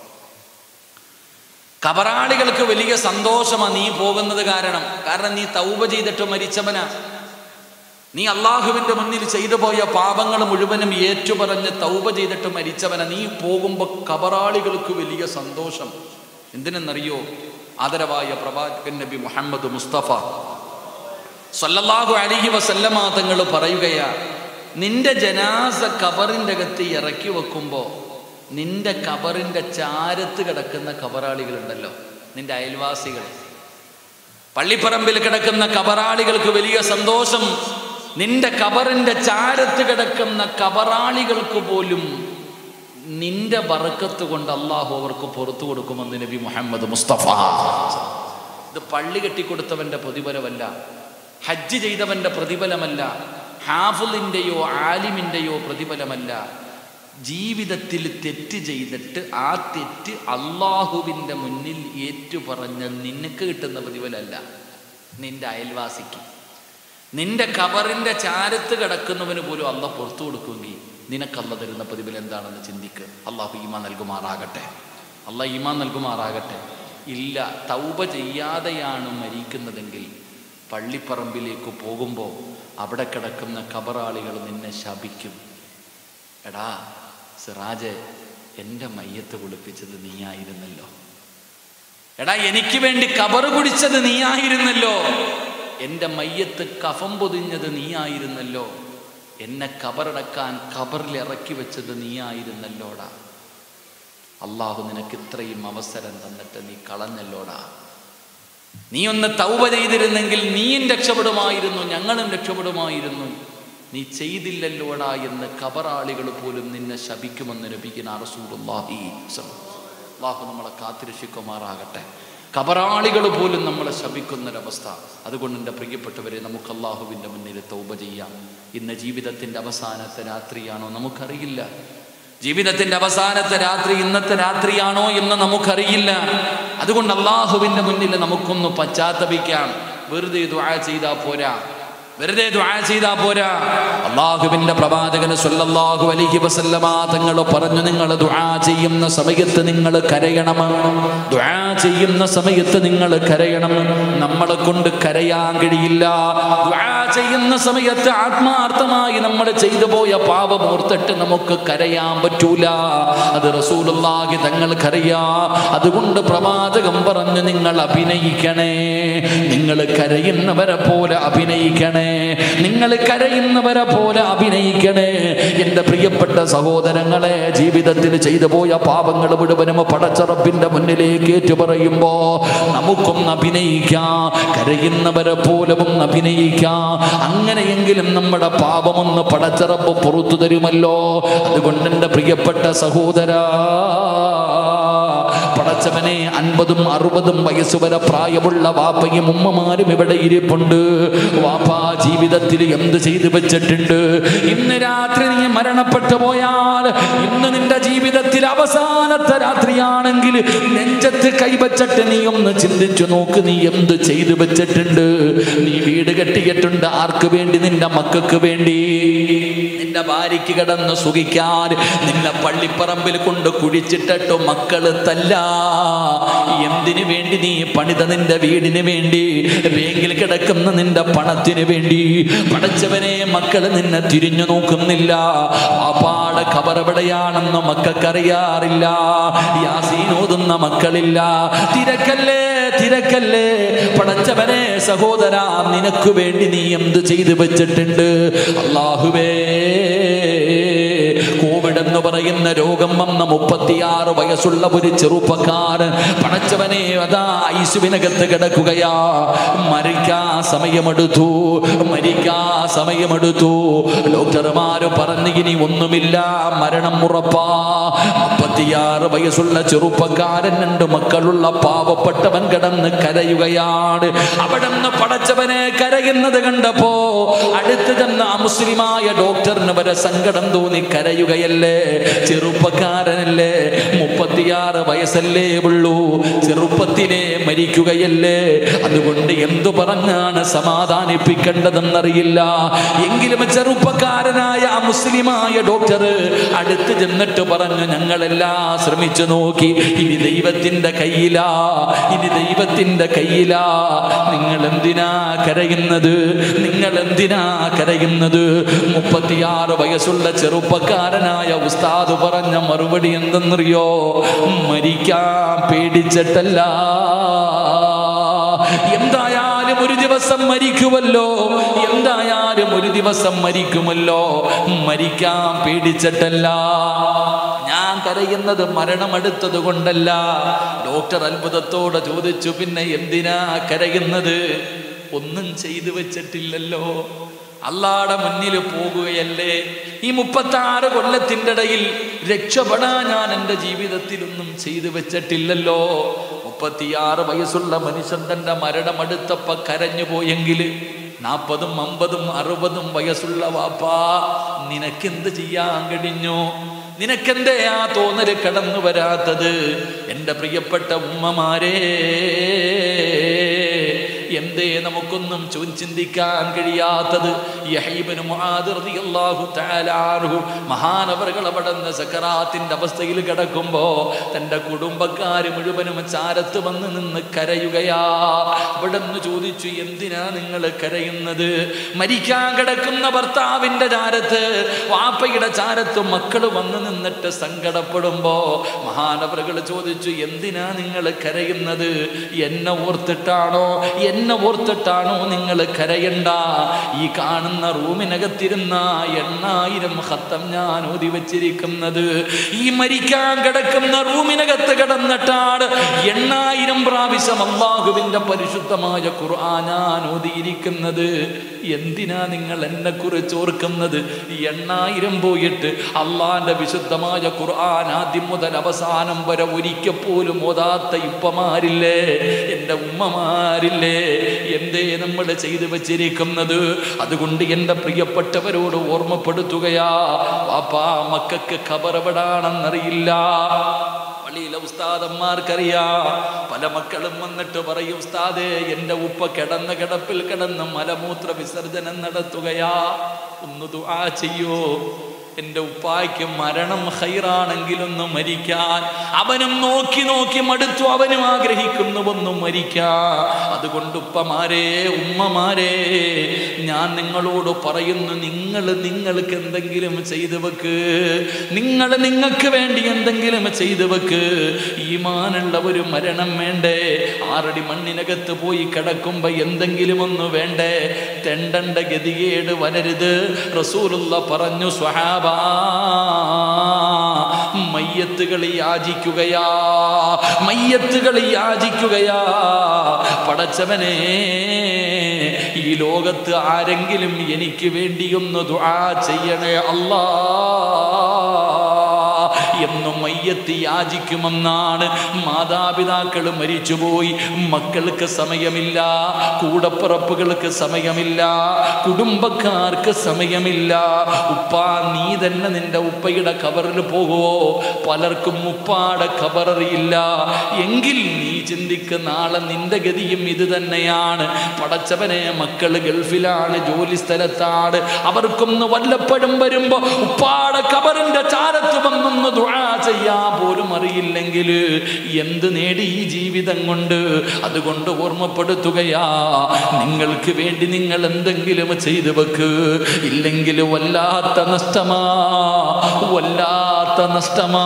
ഖബറാളികൾക്ക് വലിയ സന്തോഷമാണ് നീ പോകുന്നത് കാരണം. കാരണം നീ തൗബ ചെയ്തിട്ട് മരിച്ചവനാ. നീ അള്ളാഹുവിൻ്റെ മുന്നിൽ ചെയ്തു പോയ പാപങ്ങൾ മുഴുവനും ഏറ്റുപറഞ്ഞ് തൗബ ചെയ്തിട്ട് മരിച്ചവനാ. നീ പോകുമ്പോൾ ഖബറാളികൾക്ക് വലിയ സന്തോഷം. എന്തിനെന്നറിയോ? ആദരവായ പ്രവാചകൻ നബി മുഹമ്മദ് മുസ്തഫ സല്ലല്ലാഹു അലൈഹി വസല്ലമ തങ്ങൾ പറയുകയാ, നിന്റെ ജനാസ ഖബറിൻ്റെ അകത്ത് ഇറക്കി വെക്കുമ്പോൾ നിന്റെ ഖബറിൻ്റെ ചാരത്ത് കിടക്കുന്ന ഖബറാളികളുണ്ടല്ലോ, നിന്റെ അയൽവാസികൾ, പള്ളിപ്പറമ്പിൽ കിടക്കുന്ന ഖബറാളികൾക്ക് വലിയ സന്തോഷം. നിന്റെ ഖബറിൻ്റെ ചാരത്ത് കിടക്കുന്ന ഖബറാളികൾക്ക് പോലും നിന്റെ ബറക്കത്ത് കൊണ്ട് അള്ളാഹു അവർക്ക് പുറത്തു കൊടുക്കുമെന്ന് നബി മുഹമ്മദ് മുസ്തഫ. ഇത് പള്ളി കെട്ടിക്കൊടുത്തവന്റെ പ്രതിഫലമല്ല, ഹജ്ജ് ചെയ്തവന്റെ പ്രതിഫലമല്ല, ഹാഫിളിൻ്റെയോ ആലിമിൻ്റെയോ പ്രതിഫലമല്ല. ജീവിതത്തിൽ തെറ്റ് ചെയ്തിട്ട് ആ തെറ്റ് അള്ളാഹുവിൻ്റെ മുന്നിൽ ഏറ്റുപറഞ്ഞ നിനക്ക് കിട്ടുന്ന പ്രതിഫലമല്ല, നിന്റെ അയൽവാസിക്ക്, നിന്റെ ഖബറിൻ്റെ ചാരത്ത് കിടക്കുന്നവന് പോലും അള്ളാഹ് പുറത്തു കൊടുക്കുമെങ്കിൽ നിനക്കല്ല തരുന്ന പ്രതിഫലം എന്താണെന്ന് ചിന്തിക്ക്. അള്ളാഹു ഈമാൻ നൽകുമാറാകട്ടെ. അള്ളാഹ് ഈമാൻ നൽകുമാറാകട്ടെ. ഇല്ല, തൗബ ചെയ്യാതെയാണ് മരിക്കുന്നതെങ്കിൽ പള്ളിപ്പറമ്പിലേക്ക് പോകുമ്പോൾ അവിടെ കിടക്കുന്ന ഖബറാളികൾ നിന്നെ ശപിക്കും. എടാ സിറാജെ, എൻ്റെ മയ്യത്ത് കുളിപ്പിച്ചത് നീയായിരുന്നല്ലോ. എടാ എനിക്ക് വേണ്ടി ഖബറ് കുടിച്ചത് നീയായിരുന്നല്ലോ. എൻ്റെ മയ്യത്ത് കഫം പൊതിഞ്ഞത് നീയായിരുന്നല്ലോ. എന്നെ ഖബറടക്കാൻ ഖബറിൽ ഇറക്കി വെച്ചത് നീയായിരുന്നല്ലോടാ. അള്ളാഹു നിനക്ക് ഇത്രയും അവസരം തന്നിട്ട് നീ കളഞ്ഞല്ലോടാ. നീ ഒന്ന് തൗബ ചെയ്തിരുന്നെങ്കിൽ നീയും രക്ഷപ്പെടുമായിരുന്നു, ഞങ്ങളും രക്ഷപ്പെടുമായിരുന്നു. നീ ചെയ്തില്ലല്ലോടാ എന്ന് ഖബറാളികൾ പോലും നിന്നെ ശപിക്കുമെന്ന് നബിയുനാ റസൂലുള്ളാഹി സ്വല്ലല്ലാഹു അലൈഹി വസല്ലം. അള്ളാഹു നമ്മളെ കാത്തിരക്ഷിക്കുമാറാകട്ടെ. ഖബറാളികൾ പോലും നമ്മളെ ശപിക്കുന്നൊരവസ്ഥ. അതുകൊണ്ട് എൻ്റെ പ്രിയപ്പെട്ടവരെ, നമുക്ക് അള്ളാഹുവിൻ്റെ മുന്നിൽ തൗബ ചെയ്യാം. ഇന്ന് ജീവിതത്തിൻ്റെ അവസാനത്തെ രാത്രിയാണോ നമുക്കറിയില്ല. ജീവിതത്തിൻ്റെ അവസാനത്തെ രാത്രി ഇന്നത്തെ രാത്രിയാണോ എന്ന് നമുക്കറിയില്ല. അതുകൊണ്ട് അള്ളാഹുവിൻ്റെ മുന്നിൽ നമുക്കൊന്ന് പശ്ചാത്തപിക്കാം. വെറുതെ ദുആ ചെയ്താൽ പോരാ, വെറുതെ ദുആ ചെയ്താൽ പോരാ. അള്ളാഹുവിന്റെ പ്രവാചകൻ സ്വല്ലല്ലാഹു അലൈഹി വസല്ലമ തങ്ങൾ പറഞ്ഞു, നിങ്ങൾ ദുആ ചെയ്യുന്ന സമയത്ത് നിങ്ങൾ കരയണം. ദുആ ചെയ്യുന്ന സമയത്ത് നിങ്ങൾ കരയണം. നമ്മളെ കൊണ്ട് കരയാൻ കഴിയില്ല. ദുആ ചെയ്യുന്ന സമയത്ത് ആത്മാർത്ഥമായി നമ്മൾ ചെയ്തു പോയ പാപം ഓർത്തിട്ട് നമുക്ക് കരയാൻ പറ്റൂല. അത് റസൂലുള്ളാഹി തങ്ങൾക്കറിയാ. അതുകൊണ്ട് പ്രവാചകൻ പറഞ്ഞു, നിങ്ങൾ അഭിനയിക്കണേ, നിങ്ങൾ കരയുന്നവരെ പോലെ അഭിനയിക്കണേ, നിങ്ങൾ കരയുന്നവരെ പോലെ അഭിനയിക്കണേ. എൻ്റെ പ്രിയപ്പെട്ട സഹോദരങ്ങളെ, ജീവിതത്തിൽ ചെയ്തു പോയ പാപങ്ങൾ മുഴുവനും പടച്ച റബ്ബിന്റെ മുന്നിലേക്ക് ഏറ്റുപറയുമ്പോ നമുക്കൊന്ന് അഭിനയിക്കാം, കരയുന്നവരെ പോലെ ഒന്ന് അഭിനയിക്കാം. അങ്ങനെയെങ്കിലും നമ്മുടെ പാപമൊന്ന് പടച്ച റബ്ബ് പുറത്തു തരുമല്ലോ. അതുകൊണ്ട് എൻ്റെ പ്രിയപ്പെട്ട സഹോദരാ, പടച്ചവനെ, അൻപതും അറുപതും വയസ്സ് വരെ പ്രായമുള്ള വാപ്പയും ഉമ്മമാരും ഇവിടെ ഇരിപ്പുണ്ട്. വാപ്പ ജീവിതത്തിൽ എന്ത് ചെയ്തു വെച്ചിട്ടുണ്ട്? ഇന്ന് രാത്രി നീ മരണപ്പെട്ടു പോയാൽ, ഇന്ന് നിന്റെ ജീവിതത്തിൽ അവസാനത്തെ രാത്രിയാണെങ്കിൽ നെഞ്ചത്ത് കൈവച്ചിട്ട് നീ ഒന്ന് ചിന്തിച്ചു നോക്ക്, നീ എന്ത് ചെയ്തു വെച്ചിട്ടുണ്ട്? നീ വീട് കെട്ടിയിട്ടുണ്ട് ആർക്ക് വേണ്ടി? നിന്റെ മക്കൾക്ക് വേണ്ടി. നിന്റെ ഭാര്യയ്ക്ക് കിടന്ന് സുഖിക്കാൻ നിന്നെ പള്ളിപ്പറമ്പിൽ കൊണ്ട് കുഴിച്ചിട്ടിട്ട് മക്കള് തല്ലാ എന്തിനു വേണ്ടി നീ പണിത നിന്റെ വീടിന് വേണ്ടി, ബാങ്കിൽ കിടക്കുന്ന നിന്റെ പണത്തിന് വേണ്ടി? പടച്ചവനെ, മക്കള് നിന്നെ തിരിഞ്ഞു നോക്കുന്നില്ല. വാപ്പാടെ ഖബറെവിടെയാണെന്ന് മക്കൾക്കറിയാറില്ല. യാസീൻ ഓതുന്ന മക്കളില്ല. തിരക്കല്ലേ തിരക്കല്ലേ പടച്ചവനെ. സഹോദരാ, നിനക്ക് വേണ്ടി നീ എന്ത് ചെയ്തു വെച്ചിട്ടുണ്ട്? അല്ലാഹുവേ, കോവിഡ് എന്ന് പറയുന്ന രോഗം വന്ന മുപ്പത്തിയാറ് വയസ്സുള്ള ഒരു ചെറുപ്പക്കാരൻ പടച്ചവനെ അതാ ഐസുവിനകത്ത് കിടക്കുകയാ. മരിക്കാ സമയമെടുത്തു, മരിക്കാ സമയമെടുത്തു. ഡോക്ടർമാര് പറഞ്ഞു ഇനി ഒന്നുമില്ല, മരണം ഉറപ്പാ. മുപ്പത്തിയാറ് വയസ്സുള്ള ചെറുപ്പക്കാരൻ, രണ്ട് മക്കളുള്ള പാവപ്പെട്ടവൻ കിടന്ന് കരയുകയാണ്. അവിടെ നിന്ന് പടച്ചവനെ കരയുന്നത് കണ്ടപ്പോ അടുത്ത് ചെന്ന അമുസ്ലിമായ ഡോക്ടറിന് വരെ സങ്കടം തോന്നി. കരയുകയല്ലേ, ചെറുപ്പക്കാരനല്ലേ, മുപ്പത്തിയാറ് വയസ്സല്ലേ ഉള്ളൂ, ചെറുപ്പത്തിലെ മരിക്കുകയല്ലേ. അതുകൊണ്ട് എന്തു പറഞ്ഞാണ് സമാധാനിപ്പിക്കേണ്ടതെന്നറിയില്ല. എങ്കിലും ചെറുപ്പക്കാരനായ മുസ്ലിമായ ഡോക്ടർ അടുത്ത് ചെന്നിട്ട് പറഞ്ഞു, ഞങ്ങളെല്ലാം ശ്രമിച്ചു നോക്കി, ഇനി ദൈവത്തിന്റെ കയ്യിലാ, ഇനി ദൈവത്തിന്റെ കയ്യിലാ. നിങ്ങൾ എന്തിനാ കരയുന്നത്? നിങ്ങൾ എന്തിനാ കരയുന്നത്? മുപ്പത്തിയാറ് വയസ്സുള്ള ചെറുപ്പക്കാരനായ ഉസ്താദ് പറഞ്ഞ മറുപടി എന്തെന്നറിയോ? മരിക്കാൻ പേടിച്ചിട്ടല്ല, എന്തായാലും ഒരു ദിവസം മരിക്കുമല്ലോ, എന്തായാലും ഒരു ദിവസം മരിക്കുമല്ലോ, മരിക്കാൻ പേടിച്ചിട്ടല്ല. ഞാൻ കരയുന്നത് മരണമെടുത്തത് കൊണ്ടല്ല. ഡോക്ടർ അത്ഭുതത്തോടെ ചോദിച്ചു, പിന്നെ എന്തിനാ കരയുന്നത്? ഒന്നും ചെയ്തു വെച്ചിട്ടില്ലല്ലോ, അള്ളാടെ മുന്നിൽ പോകുകയല്ലേ. ഈ മുപ്പത്താറ് കൊല്ലത്തിൻ്റെ ഇടയിൽ രക്ഷപ്പെടാൻ ഞാൻ എൻ്റെ ജീവിതത്തിലൊന്നും ചെയ്തു വെച്ചിട്ടില്ലല്ലോ. മുപ്പത്തിയാറ് വയസ്സുള്ള മനുഷ്യൻ തൻ്റെ മരണമെടുത്തപ്പ കരഞ്ഞു പോയെങ്കിൽ നാൽപ്പതും അമ്പതും അറുപതും വയസ്സുള്ള വാപ്പാ, നിനക്കെന്ത് ചെയ്യാൻ കഴിഞ്ഞു? നിനക്കെന്തേ ആ തോന്നല് കടന്നു വരാത്തത്? എൻ്റെ പ്രിയപ്പെട്ട ഉമ്മമാരെ, എന്തേ നമുക്കൊന്നും ചിന്തിക്കാൻ കഴിയാത്തത്? യഹ്യ മുആദ് റളിയല്ലാഹു തആല അൻഹു മഹാനവറുകൾ അവിടുന്ന് സക്കറാത്തിന്റെ അവസ്ഥയിൽ കിടക്കുമ്പോ തന്റെ കുടുംബക്കാര് മുഴുവനും ചാരത്ത് വന്ന് നിന്ന് കരയുകയാ. അവിടുന്ന് ചോദിച്ചു, എന്തിനാ നിങ്ങൾ കരയുന്നത്? മരിക്കാൻ കിടക്കുന്ന ഭർത്താവിന്റെ ചാരത്ത്, വാപ്പയുടെ ചാരത്ത് മക്കള് വന്ന് നിന്നിട്ട് സങ്കടപ്പെടുമ്പോ മഹാനവറുകൾ ചോദിച്ചു, എന്തിനാ നിങ്ങൾ കരയുന്നത്? എന്നെ ഓർത്തിട്ടാണോ? എന്നെ ഓർത്തിട്ടാണോ നിങ്ങൾ കരയണ്ട? ഈ കാണുന്ന റൂമിനകത്തിരുന്ന എണ്ണായിരം ഖത്തം ഞാൻ ഓതി വച്ചിരിക്കുന്നത്. ഈ മരിക്കാൻ കിടക്കുന്ന റൂമിനകത്ത് കിടന്നിട്ടാണ് എണ്ണായിരം പ്രാവശ്യം അല്ലാഹുവിന്റെ പരിശുദ്ധമായ ഖുർആൻ ഞാൻ ഓതിയിരിക്കുന്നത്. എന്തിനാ നിങ്ങൾ എന്നെ കുറിച്ച് ഓർക്കുന്നത്? എണ്ണായിരം പോയിട്ട് അള്ളാന്റെ വിശുദ്ധമായ ഖുർആൻ ആദ്യം മുതൽ അവസാനം വരെ ഒരിക്കൽ പോലും ഓതാത്ത ഇപ്പമാരില്ലേ, എൻ്റെ ഉമ്മമാരില്ലേ? എന്തേ നമ്മൾ ചെയ്തു വെച്ചിരിക്കുന്നത്? അതുകൊണ്ട് എൻ്റെ പ്രിയപ്പെട്ടവരോട് ഓർമ്മപ്പെടുത്തുകയാ, വാപ്പാ മക്കൾക്ക് ഖബറെവിടാണെന്നറിയില്ല. പള്ളിയിലെ ഉസ്താദന്മാർക്കറിയാ. പല മക്കളും വന്നിട്ട് പറയും, ഉസ്താദേ എൻ്റെ ഉപ്പ കിടന്ന കിടപ്പിൽ കിടന്ന് മലമൂത്ര വിസർജനം നടത്തുകയാ, ഒന്ന് ദുആ ചെയ്യോ. എൻ്റെ ഉപ്പായ്ക്ക് മരണം ഖൈറാണെങ്കിലൊന്ന് മരിക്കാൻ. അവനും നോക്കി നോക്കി മടുത്തു, അവനും ആഗ്രഹിക്കുന്നു ഒന്ന് മരിക്കാൻ. അതുകൊണ്ട് ഉപ്പമാരെ, ഉമ്മമാരെ, ഞാൻ നിങ്ങളോട് പറയുന്നു, നിങ്ങൾ നിങ്ങൾക്ക് എന്തെങ്കിലും ചെയ്തു വെക്ക്. നിങ്ങൾ നിങ്ങൾക്ക് വേണ്ടി എന്തെങ്കിലും ചെയ്തു വെക്ക്. ഈമാനുള്ള ഒരു മരണം വേണ്ടേ? ആറടി മണ്ണിനകത്ത് പോയി കിടക്കുമ്പോ എന്തെങ്കിലും ഒന്ന് വേണ്ടേ? തെണ്ടണ്ട ഗതികേട് വരരുത്. റസൂലുള്ള പറഞ്ഞു, സ്വഹാബ, മയ്യത്തുകൾ യാചിക്കുകയാ, മയ്യത്തുകൾ യാചിക്കുകയാ. പടച്ചവനെ, ഈ ലോകത്ത് ആരെങ്കിലും എനിക്ക് വേണ്ടിയൊന്ന് ദുആ ചെയ്യണേ അല്ലാ എന്നും മയ്യത്ത് യാചിക്കുമെന്നാണ്. മാതാപിതാക്കൾ മരിച്ചുപോയി, മക്കൾക്ക് സമയമില്ല, കൂടപ്പിറപ്പുകൾക്ക് സമയമില്ല, കുടുംബക്കാർക്ക് സമയമില്ല. ഉപ്പാ, നീ തന്നെ നിന്റെ ഉപ്പയുടെ ഖബറിൽ പോകുവോ? പലർക്കും ഉപ്പാടെ ഖബറിയില്ല. എങ്കിൽ നീ ചിന്തിക്ക്, നാളെ നിന്റെ ഗതിയും ഇത് തന്നെയാണ്. പടച്ചവനെ, മക്കള് ഗൾഫിലാണ്, ജോലി സ്ഥലത്താണ്, അവർക്കൊന്ന് വല്ലപ്പോഴും വരുമ്പോ ഉപ്പാടെ ഖബറിന്റെ ചാരത്ത് വന്നൊന്ന് ഒന്ന് ദുആ ചെയ്യാൻ പോലും അറിയില്ലെങ്കിൽ എന്ത് നേടി ഈ ജീവിതം കൊണ്ട്? അതുകൊണ്ട് ഓർമ്മപ്പെടുത്തുകയാ, നിങ്ങൾക്ക് വേണ്ടി നിങ്ങൾ എന്തെങ്കിലും ചെയ്തു വെക്ക്, ഇല്ലെങ്കിൽ വല്ലാത്ത നഷ്ടമാ, വല്ലാത്ത നഷ്ടമാ.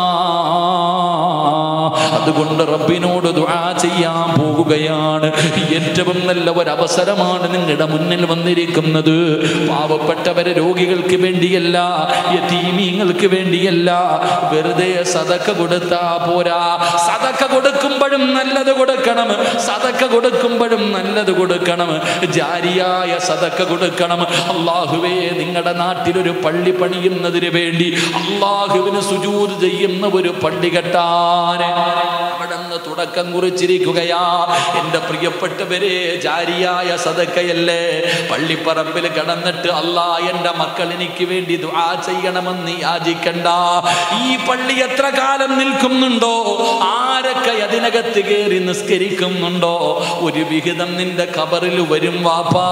അതുകൊണ്ട് റബ്ബിനോട് ദുആ ചെയ്യാൻ പോകുകയാണ്. ഏറ്റവും നല്ല ഒരവസരമാണ് നിങ്ങളുടെ മുന്നിൽ വന്നിരിക്കുന്നത്. പാവപ്പെട്ടവരെ, രോഗികൾക്ക് വേണ്ടിയല്ല, യതീമീങ്ങൾക്ക് വേണ്ടിയല്ല. വെറുതെ സദക്ക കൊടുത്താ പോരാ. സദക്ക കൊടുക്കുമ്പോഴും നല്ലത് കൊടുക്കണം, സദക്ക കൊടുക്കുമ്പോഴും നല്ലത് കൊടുക്കണം, ജാരിയായ സദക്ക കൊടുക്കണം. അല്ലാഹുവേ, നിങ്ങളുടെ നാട്ടിലൊരു പള്ളി പണിയുന്നതിന് വേണ്ടി അല്ലാഹുവിന് സുജൂദ് ചെയ്യുന്ന ഒരു പള്ളി കെട്ടാൻ അവിടുന്ന് തുടക്കം കുറിച്ചിരിക്കുകയാ. എന്റെ പ്രിയപ്പെട്ടവരെ, ജാരിയായ സദക്കയല്ലേ? പള്ളിപ്പറമ്പിൽ കടന്നിട്ട് അല്ലാ എന്റെ മക്കൾ എനിക്ക് വേണ്ടി ദുആ ചെയ്യണമെന്ന് യാചിക്കണ്ട. ഈ പള്ളി എത്ര കാലം നിൽക്കുന്നുണ്ടോ, ആരൊക്കെ അതിനകത്ത് കയറി നിസ്കരിക്കുന്നുണ്ടോ, ഒരു വിഹിതം നിന്റെ ഖബറിൽ വരും വാപ്പാ.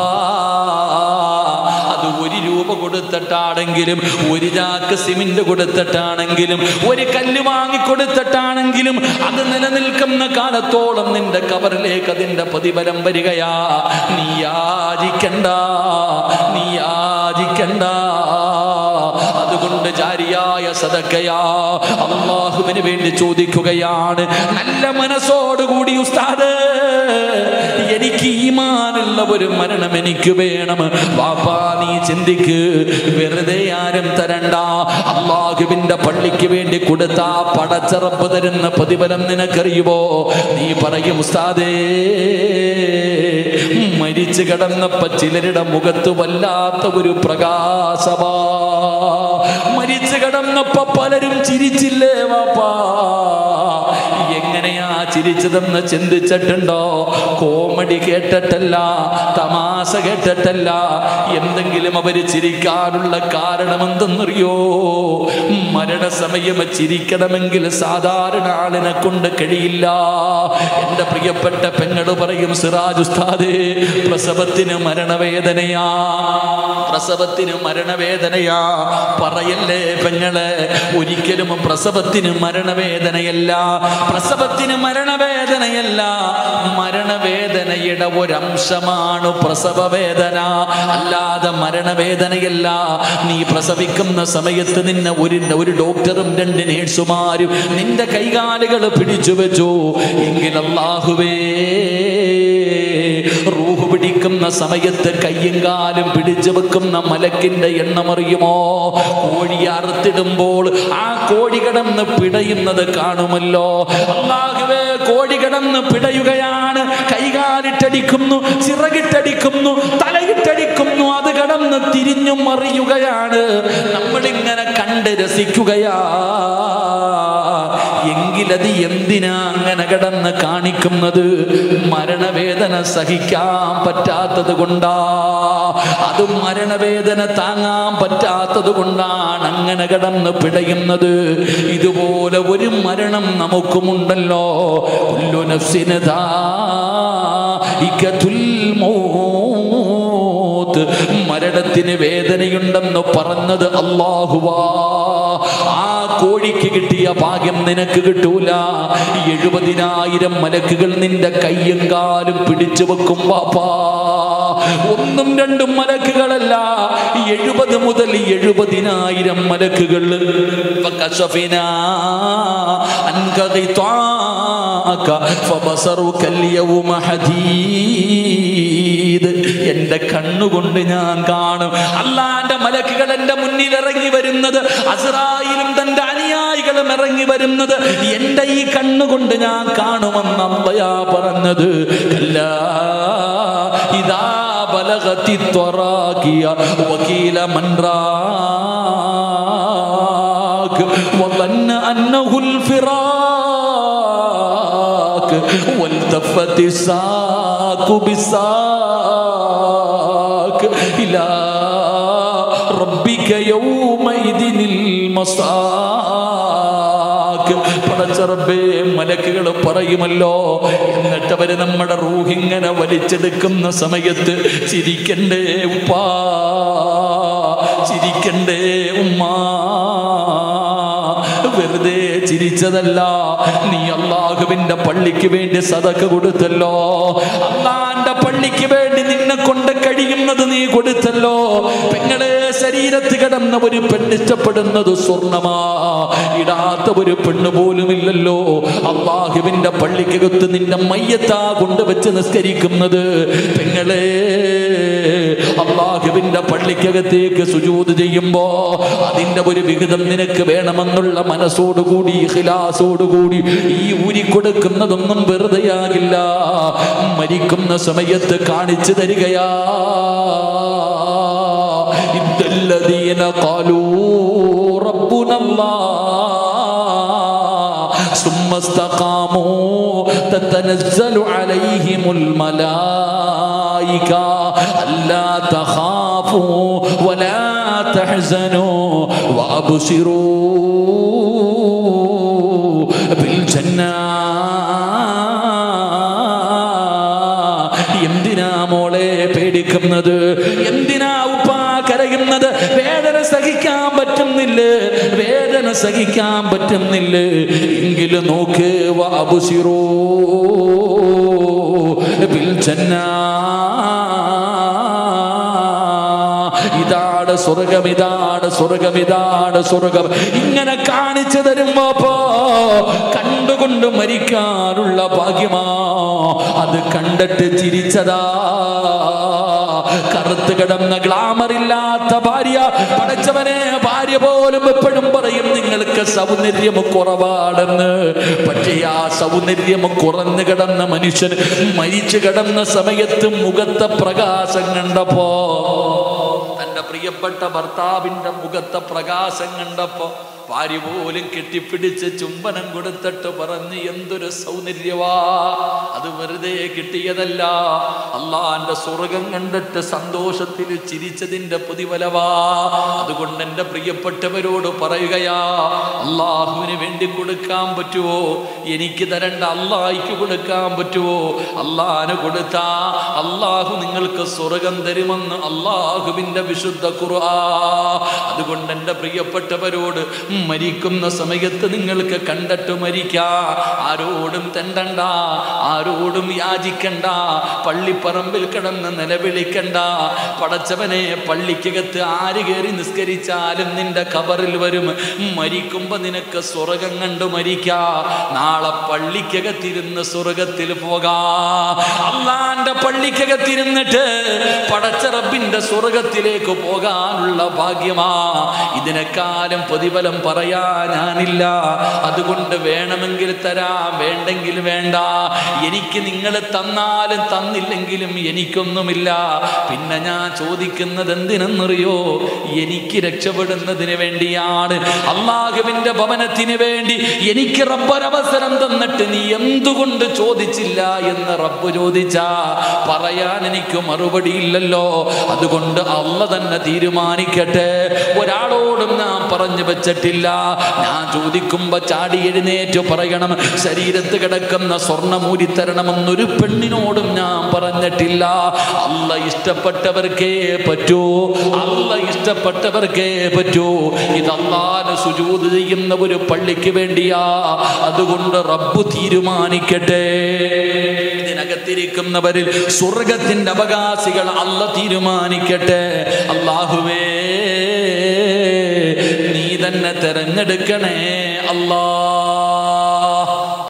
അത് ഒരു രൂപ കൊടുത്തിട്ടാണെങ്കിലും, ഒരു ചാക്ക് സിമന്റ് കൊടുത്തിട്ടാണെങ്കിലും, ഒരു കല്ല് വാങ്ങിക്കൊടുത്തിട്ടാണെങ്കിലും, അത് നിലനിൽക്കുന്ന കാലത്തോളം നിന്റെ ഖബറിലേക്ക് അതിന്റെ പ്രതിഫലം വരികയാ. നീ യാചിക്കണ്ട, നീ യാചിക്കണ്ട. അതുകൊണ്ട് ജാരിയായ സദക്കയാ, അല്ലാഹുവിന് വേണ്ടി ചോദിക്കുകയാണ്. നല്ല മനസ്സോടുകൂടി ഉസ്താദ്, എനിക്ക് ഈമാനുള്ള ഒരു മരണം എനിക്ക് വേണം. വാപ്പാ, നീ ചിന്തിക്ക്, വെറുതെ ആരും തരണ്ട. അല്ലാഹുവിന്റെ പള്ളിക്ക് വേണ്ടി കൊടുത്ത പടച്ചറപ്പ് തരുന്ന പ്രതിഫലം നിനക്കറിയുമോ? നീ പറയും ഉസ്താദേ, മരിച്ചു കിടന്നപ്പോ ചിലരുടെ മുഖത്ത് വല്ലാത്ത ഒരു പ്രകാശമാ. മരിച്ചു കിടന്നപ്പോ പലരും ചിരിച്ചില്ലേ വാപ്പാ? എങ്ങനെയാ ചിരിച്ചതെന്ന് ചിന്തിച്ചിട്ടുണ്ടോ? കോമഡി കേട്ടിട്ടല്ല, തമാശ കേട്ടിട്ടല്ല. എന്തെങ്കിലും അവര് ചിരിക്കാനുള്ള കാരണം എന്തെന്നറിയോ? മരണസമയം ചിരിക്കണമെങ്കിൽ സാധാരണ ആളിനെ കൊണ്ട് കഴിയില്ല. എന്റെ പ്രിയപ്പെട്ട പെങ്ങള് പറയും, സിറാജ് ഉസ്താദേ, പ്രസവത്തിന് മരണവേദനയാ, പ്രസവത്തിന് മരണവേദനയാ. പറയല്ലേ പെങ്ങളെ, ഒരിക്കലും പ്രസവത്തിന് മരണവേദനയല്ല, പ്രസവത്തിന് മരണവേദനയല്ല. മരണവേദനയുടെ ഒരംശമാണ് പ്രസവ വേദന, അല്ലാതെ മരണവേദനയല്ല. നീ പ്രസവിക്കുന്ന സമയത്ത് നിന്നെ ഒരു ഒരു ഡോക്ടറും രണ്ട് നേഴ്സുമാരും നിന്റെ കൈകാലുകൾ പിടിച്ചു വെച്ചു എങ്കിൽ അല്ലാഹുവേ, റൂഹ് പിടിക്കുന്ന സമയത്ത് കയ്യും കാലും പിടിച്ചു വെക്കുന്ന മലക്കിന്റെ എണ്ണം അറിയുമോ? കോഴി അറുത്തിടുമ്പോൾ ആ കോഴി കിടന്ന് പിടയുന്നത് കാണുമല്ലോ. അല്ലാഹുവേ, കോഴി കിടന്ന് പിടയുകയാണ്, കൈകാലിട്ടടിക്കുന്നു, ചിറകിട്ടടിക്കുന്നു, തലയിട്ടടിക്കുന്നു, അത് കിടന്ന് തിരിഞ്ഞു മറിയുകയാണ്. നമ്മളിങ്ങനെ കണ്ട് രസിക്കുകയാ. എങ്കിലത് എന്തിനാ അങ്ങനെ കിടന്ന് കാണിക്കുന്നത്? മരണവേദന സഹിക്കാൻ പറ്റാത്തത് കൊണ്ടാ, അത് മരണവേദന താങ്ങാൻ പറ്റാത്തത് കൊണ്ടാണ് അങ്ങനെ കിടന്ന് പിടയുന്നത്. ഇതുപോലെ ഒരു മരണം നമുക്കുമുണ്ടല്ലോ. കുല്ലു നഫ്സിൻ ദാഇഖത്തുൽ മൗത്ത്. മരണത്തിന് വേദനയുണ്ടെന്ന് പറഞ്ഞത് അല്ലാഹുവാ. ആ കോഴിക്ക് കിട്ടിയ ഭാഗ്യം നിനക്ക് കിട്ടൂല. എഴുപതിനായിരം മലക്കുകൾ നിന്റെ കയ്യും കാലും പിടിച്ചു വെക്കും വാപ്പാ. ഒന്നും രണ്ടും മലക്കുകളല്ല, എഴുപത് മുതൽ എഴുപതിനായിരം മലക്കുകൾ. എന്റെ കണ്ണുകൊണ്ട് ഞാൻ കാണും അല്ലാന്റെ മലക്കുകൾ എന്റെ മുന്നിൽ ഇറങ്ങി വരുന്നത്, അസ്രായിലും തന്റെ അനുയായികളും ഇറങ്ങി വരുന്നത് എന്റെ ഈ കണ്ണുകൊണ്ട് ഞാൻ കാണുമെന്ന് അള്ളയാ പറഞ്ഞത്. കല്ലാ ഇദാ ബലഗതി ത്വറാഖിയ വകീല മൻ റാഖ് വظن أنه الفراق والتفت الساق بالساق إلى ربك يومئذ المساق. പടച്ചറബേ, മലക്കുകൾ പറയുമല്ലോ. എന്നിട്ടവര് നമ്മുടെ റൂഹിങ്ങനെ വലിച്ചെടുക്കുന്ന സമയത്ത് ചിരിക്കണ്ടേ ഉപ്പാ, ചിരിക്കണ്ടേ ഉമ്മാ, വെറുതെ ചിരിച്ചതല്ല, നീ അല്ലാഹുവിന്റെ പള്ളിക്ക് വേണ്ടി സദഖ കൊടുത്തല്ലോ, അല്ലാഹുവിന്റെ പള്ളിക്ക് വേണ്ടി നിന്നെ കൊണ്ട് കഴിയുന്നത് നീ കൊടുത്തല്ലോ. പെങ്ങളെ, ശരീരത്ത് കിടന്ന ഒരു പെണ്ണ് ഇഷ്ടപ്പെടുന്നത് സ്വർണമാ, ഇടാത്ത ഒരു പെണ്ണ് പോലും ഇല്ലല്ലോ. അല്ലാഹുവിന്റെ പള്ളിക്കകത്ത് നിന്റെ മയ്യത്താ കൊണ്ടുവച്ച് നിസ്കരിക്കുന്നത്. പെങ്ങളെ, അല്ലാഹുവിന്റെ പള്ളിക്കകത്തേക്ക് സുജൂദ് ചെയ്യുമ്പോ അതിന്റെ ഒരു വിഹിതം നിനക്ക് വേണമെന്നുള്ള മനസ്സോടുകൂടി ഇഖ്ലാസോടുകൂടി ഈ ഊരിക്കൊടുക്കുന്നതൊന്നും വെറുതെയാകില്ല. മരിക്കുന്ന സമയത്ത് കാണിച്ചു തരികയാ. ഇദ്ദല്ലദീന ഖാലൂ റബ്ബുനല്ലാഹ് സുമ്മ ഇസ്തഖാമൂ തതനസ്സലു അലൈഹിമുൽ മലായിക അല്ലാ തഖാഫൂ വലാ തഹ്സനൂ വഅബ്ശിറൂ ബിൽ ജന്നാ. എന്തിനാ മോളെ പേടിക്കുന്നത്? എന്തിനാ ഉപ്പാ കരയുന്നത്? വേദന സഹിക്കാൻ പറ്റുന്നില്ല, വേദന സഹിക്കാൻ പറ്റുന്നില്ല എങ്കിലും നോക്ക്. വഅബ്ശിറൂ ബിൽ ജന്നാ. ഇതാണ് സ്വർഗം, ഇതാണ് സ്വർഗം, ഇതാണ് സ്വർഗം. ഇങ്ങനെ കാണിച്ചു തരുമ്പോ കണ്ടുകൊണ്ട് മരിക്കാനുള്ള ഭാഗ്യമാ. അത് കണ്ടിട്ട് ചിരിച്ചതാ. കറുത്ത് കിടന്ന ഗ്ലാമറില്ലാത്ത ഭാര്യ, പടച്ചവനെ, ഭാര്യ പോലും എപ്പോഴും പറയും നിങ്ങൾക്ക് സൗന്ദര്യം കുറവാണെന്ന്. പക്ഷേ ആ സൗന്ദര്യം കുറഞ്ഞു കിടന്ന മനുഷ്യൻ മരിച്ചു കിടന്ന സമയത്ത് മുഖത്തെ പ്രകാശം കണ്ടപ്പോ, തന്റെ പ്രിയപ്പെട്ട ഭർത്താവിന്റെ മുഖത്തെ പ്രകാശം കണ്ടപ്പോ ഭാര്യ പോലും കെട്ടിപ്പിടിച്ച് ചുംബനം കൊടുത്തിട്ട് പറഞ്ഞ് എന്തൊരു സൗന്ദര്യവാ, അത് വെറുതെ കിട്ടിയതല്ല, അള്ളാന്റെ സ്വർഗം കണ്ടിട്ട് സന്തോഷത്തിൽ ചിരിച്ചതിന്റെ പ്രതിഫലവാ. അതുകൊണ്ട് എൻ്റെ പ്രിയപ്പെട്ടവരോട് പറയുകയാ, അള്ളാഹുവിന് വേണ്ടി കൊടുക്കാൻ പറ്റുമോ? എനിക്ക് തരണ്ട അള്ളാഹിക്ക് കൊടുക്കാൻ പറ്റുമോ? അള്ളാഹിന് കൊടുത്താ അള്ളാഹു നിങ്ങൾക്ക് സ്വർഗം തരുമെന്ന് അള്ളാഹുവിന്റെ വിശുദ്ധ ഖുർആൻ. അതുകൊണ്ട് എൻ്റെ പ്രിയപ്പെട്ടവരോട് മരിക്കുന്ന സമയത്ത് നിങ്ങൾക്ക് കണ്ടിട്ട് മരിക്കാം. ആരോടും തെണ്ടണ്ട, ആരോടും യാചിക്കണ്ട, പള്ളിപ്പറമ്പിൽ കിടന്ന് നിലവിളിക്കണ്ട. പടച്ചവനെ, പള്ളിക്കകത്ത് ആര് കയറി നിസ്കരിച്ചാലും നിന്റെ ഖബറിൽ വരും. മരിക്കുമ്പോ നിനക്ക് സ്വർഗം കണ്ടു മരിക്കാം. നാളെ പള്ളിക്കകത്തിരുന്ന് സ്വർഗത്തിൽ പോകാം. അള്ളാന്റെ പള്ളിക്കകത്തിരുന്നിട്ട് പടച്ച റബ്ബിന്റെ സ്വർഗത്തിലേക്ക് പോകാനുള്ള ഭാഗ്യമാ. ഇതിനെക്കാലം പ്രതിഫലം പറയാനില്ല. അതുകൊണ്ട് വേണമെങ്കിൽ തരാം, വേണ്ടെങ്കിൽ വേണ്ട. എനിക്ക് നിങ്ങൾ തന്നാലും തന്നില്ലെങ്കിലും എനിക്കൊന്നുമില്ല. പിന്നെ ഞാൻ ചോദിക്കുന്നത് എന്തിനെന്നറിയോ? എനിക്ക് രക്ഷപ്പെടുന്നതിന് വേണ്ടിയാണ്, അല്ലാഹുവിന്റെ ഭവനത്തിന് വേണ്ടി. എനിക്ക് റബ്ബൊരവസരം തന്നിട്ട് നീ എന്തുകൊണ്ട് ചോദിച്ചില്ല എന്ന് റബ്ബ് ചോദിച്ചാ പറയാൻ എനിക്ക് മറുപടി ഇല്ലല്ലോ. അതുകൊണ്ട് അള്ള തന്നെ തീരുമാനിക്കട്ടെ. ഒരാളോടും ഞാൻ പറഞ്ഞു വെച്ചിട്ടില്ല. ഞാൻ ചോദിക്കുമ്പോ ചാടി എഴുന്നേറ്റ് പറയണം, ശരീരത്ത് കിടക്കുന്ന സ്വർണ്ണമൂരി തരണമെന്നൊരു പെണ്ണിനോടും ഞാൻ പറഞ്ഞിട്ടില്ല. അള്ള ഇഷ്ടപ്പെട്ടവർക്കേ പറ്റൂ, അള്ള ഇഷ്ടപ്പെട്ടവർക്കേ പറ്റൂ. ഇത് അല്ലാഹുവിന് സുജൂദ് ചെയ്യുന്ന ഒരു പള്ളിക്ക് വേണ്ടിയാ. അതുകൊണ്ട് റബ്ബ് തീരുമാനിക്കട്ടെ. ഇതിനകത്തിരിക്കുന്നവരിൽ സ്വർഗത്തിന്റെ അവകാശികൾ അള്ള തീരുമാനിക്കട്ടെ. അല്ലാഹുവേ, നീ തന്നെ തെരഞ്ഞെടുക്കണേ അല്ലാ.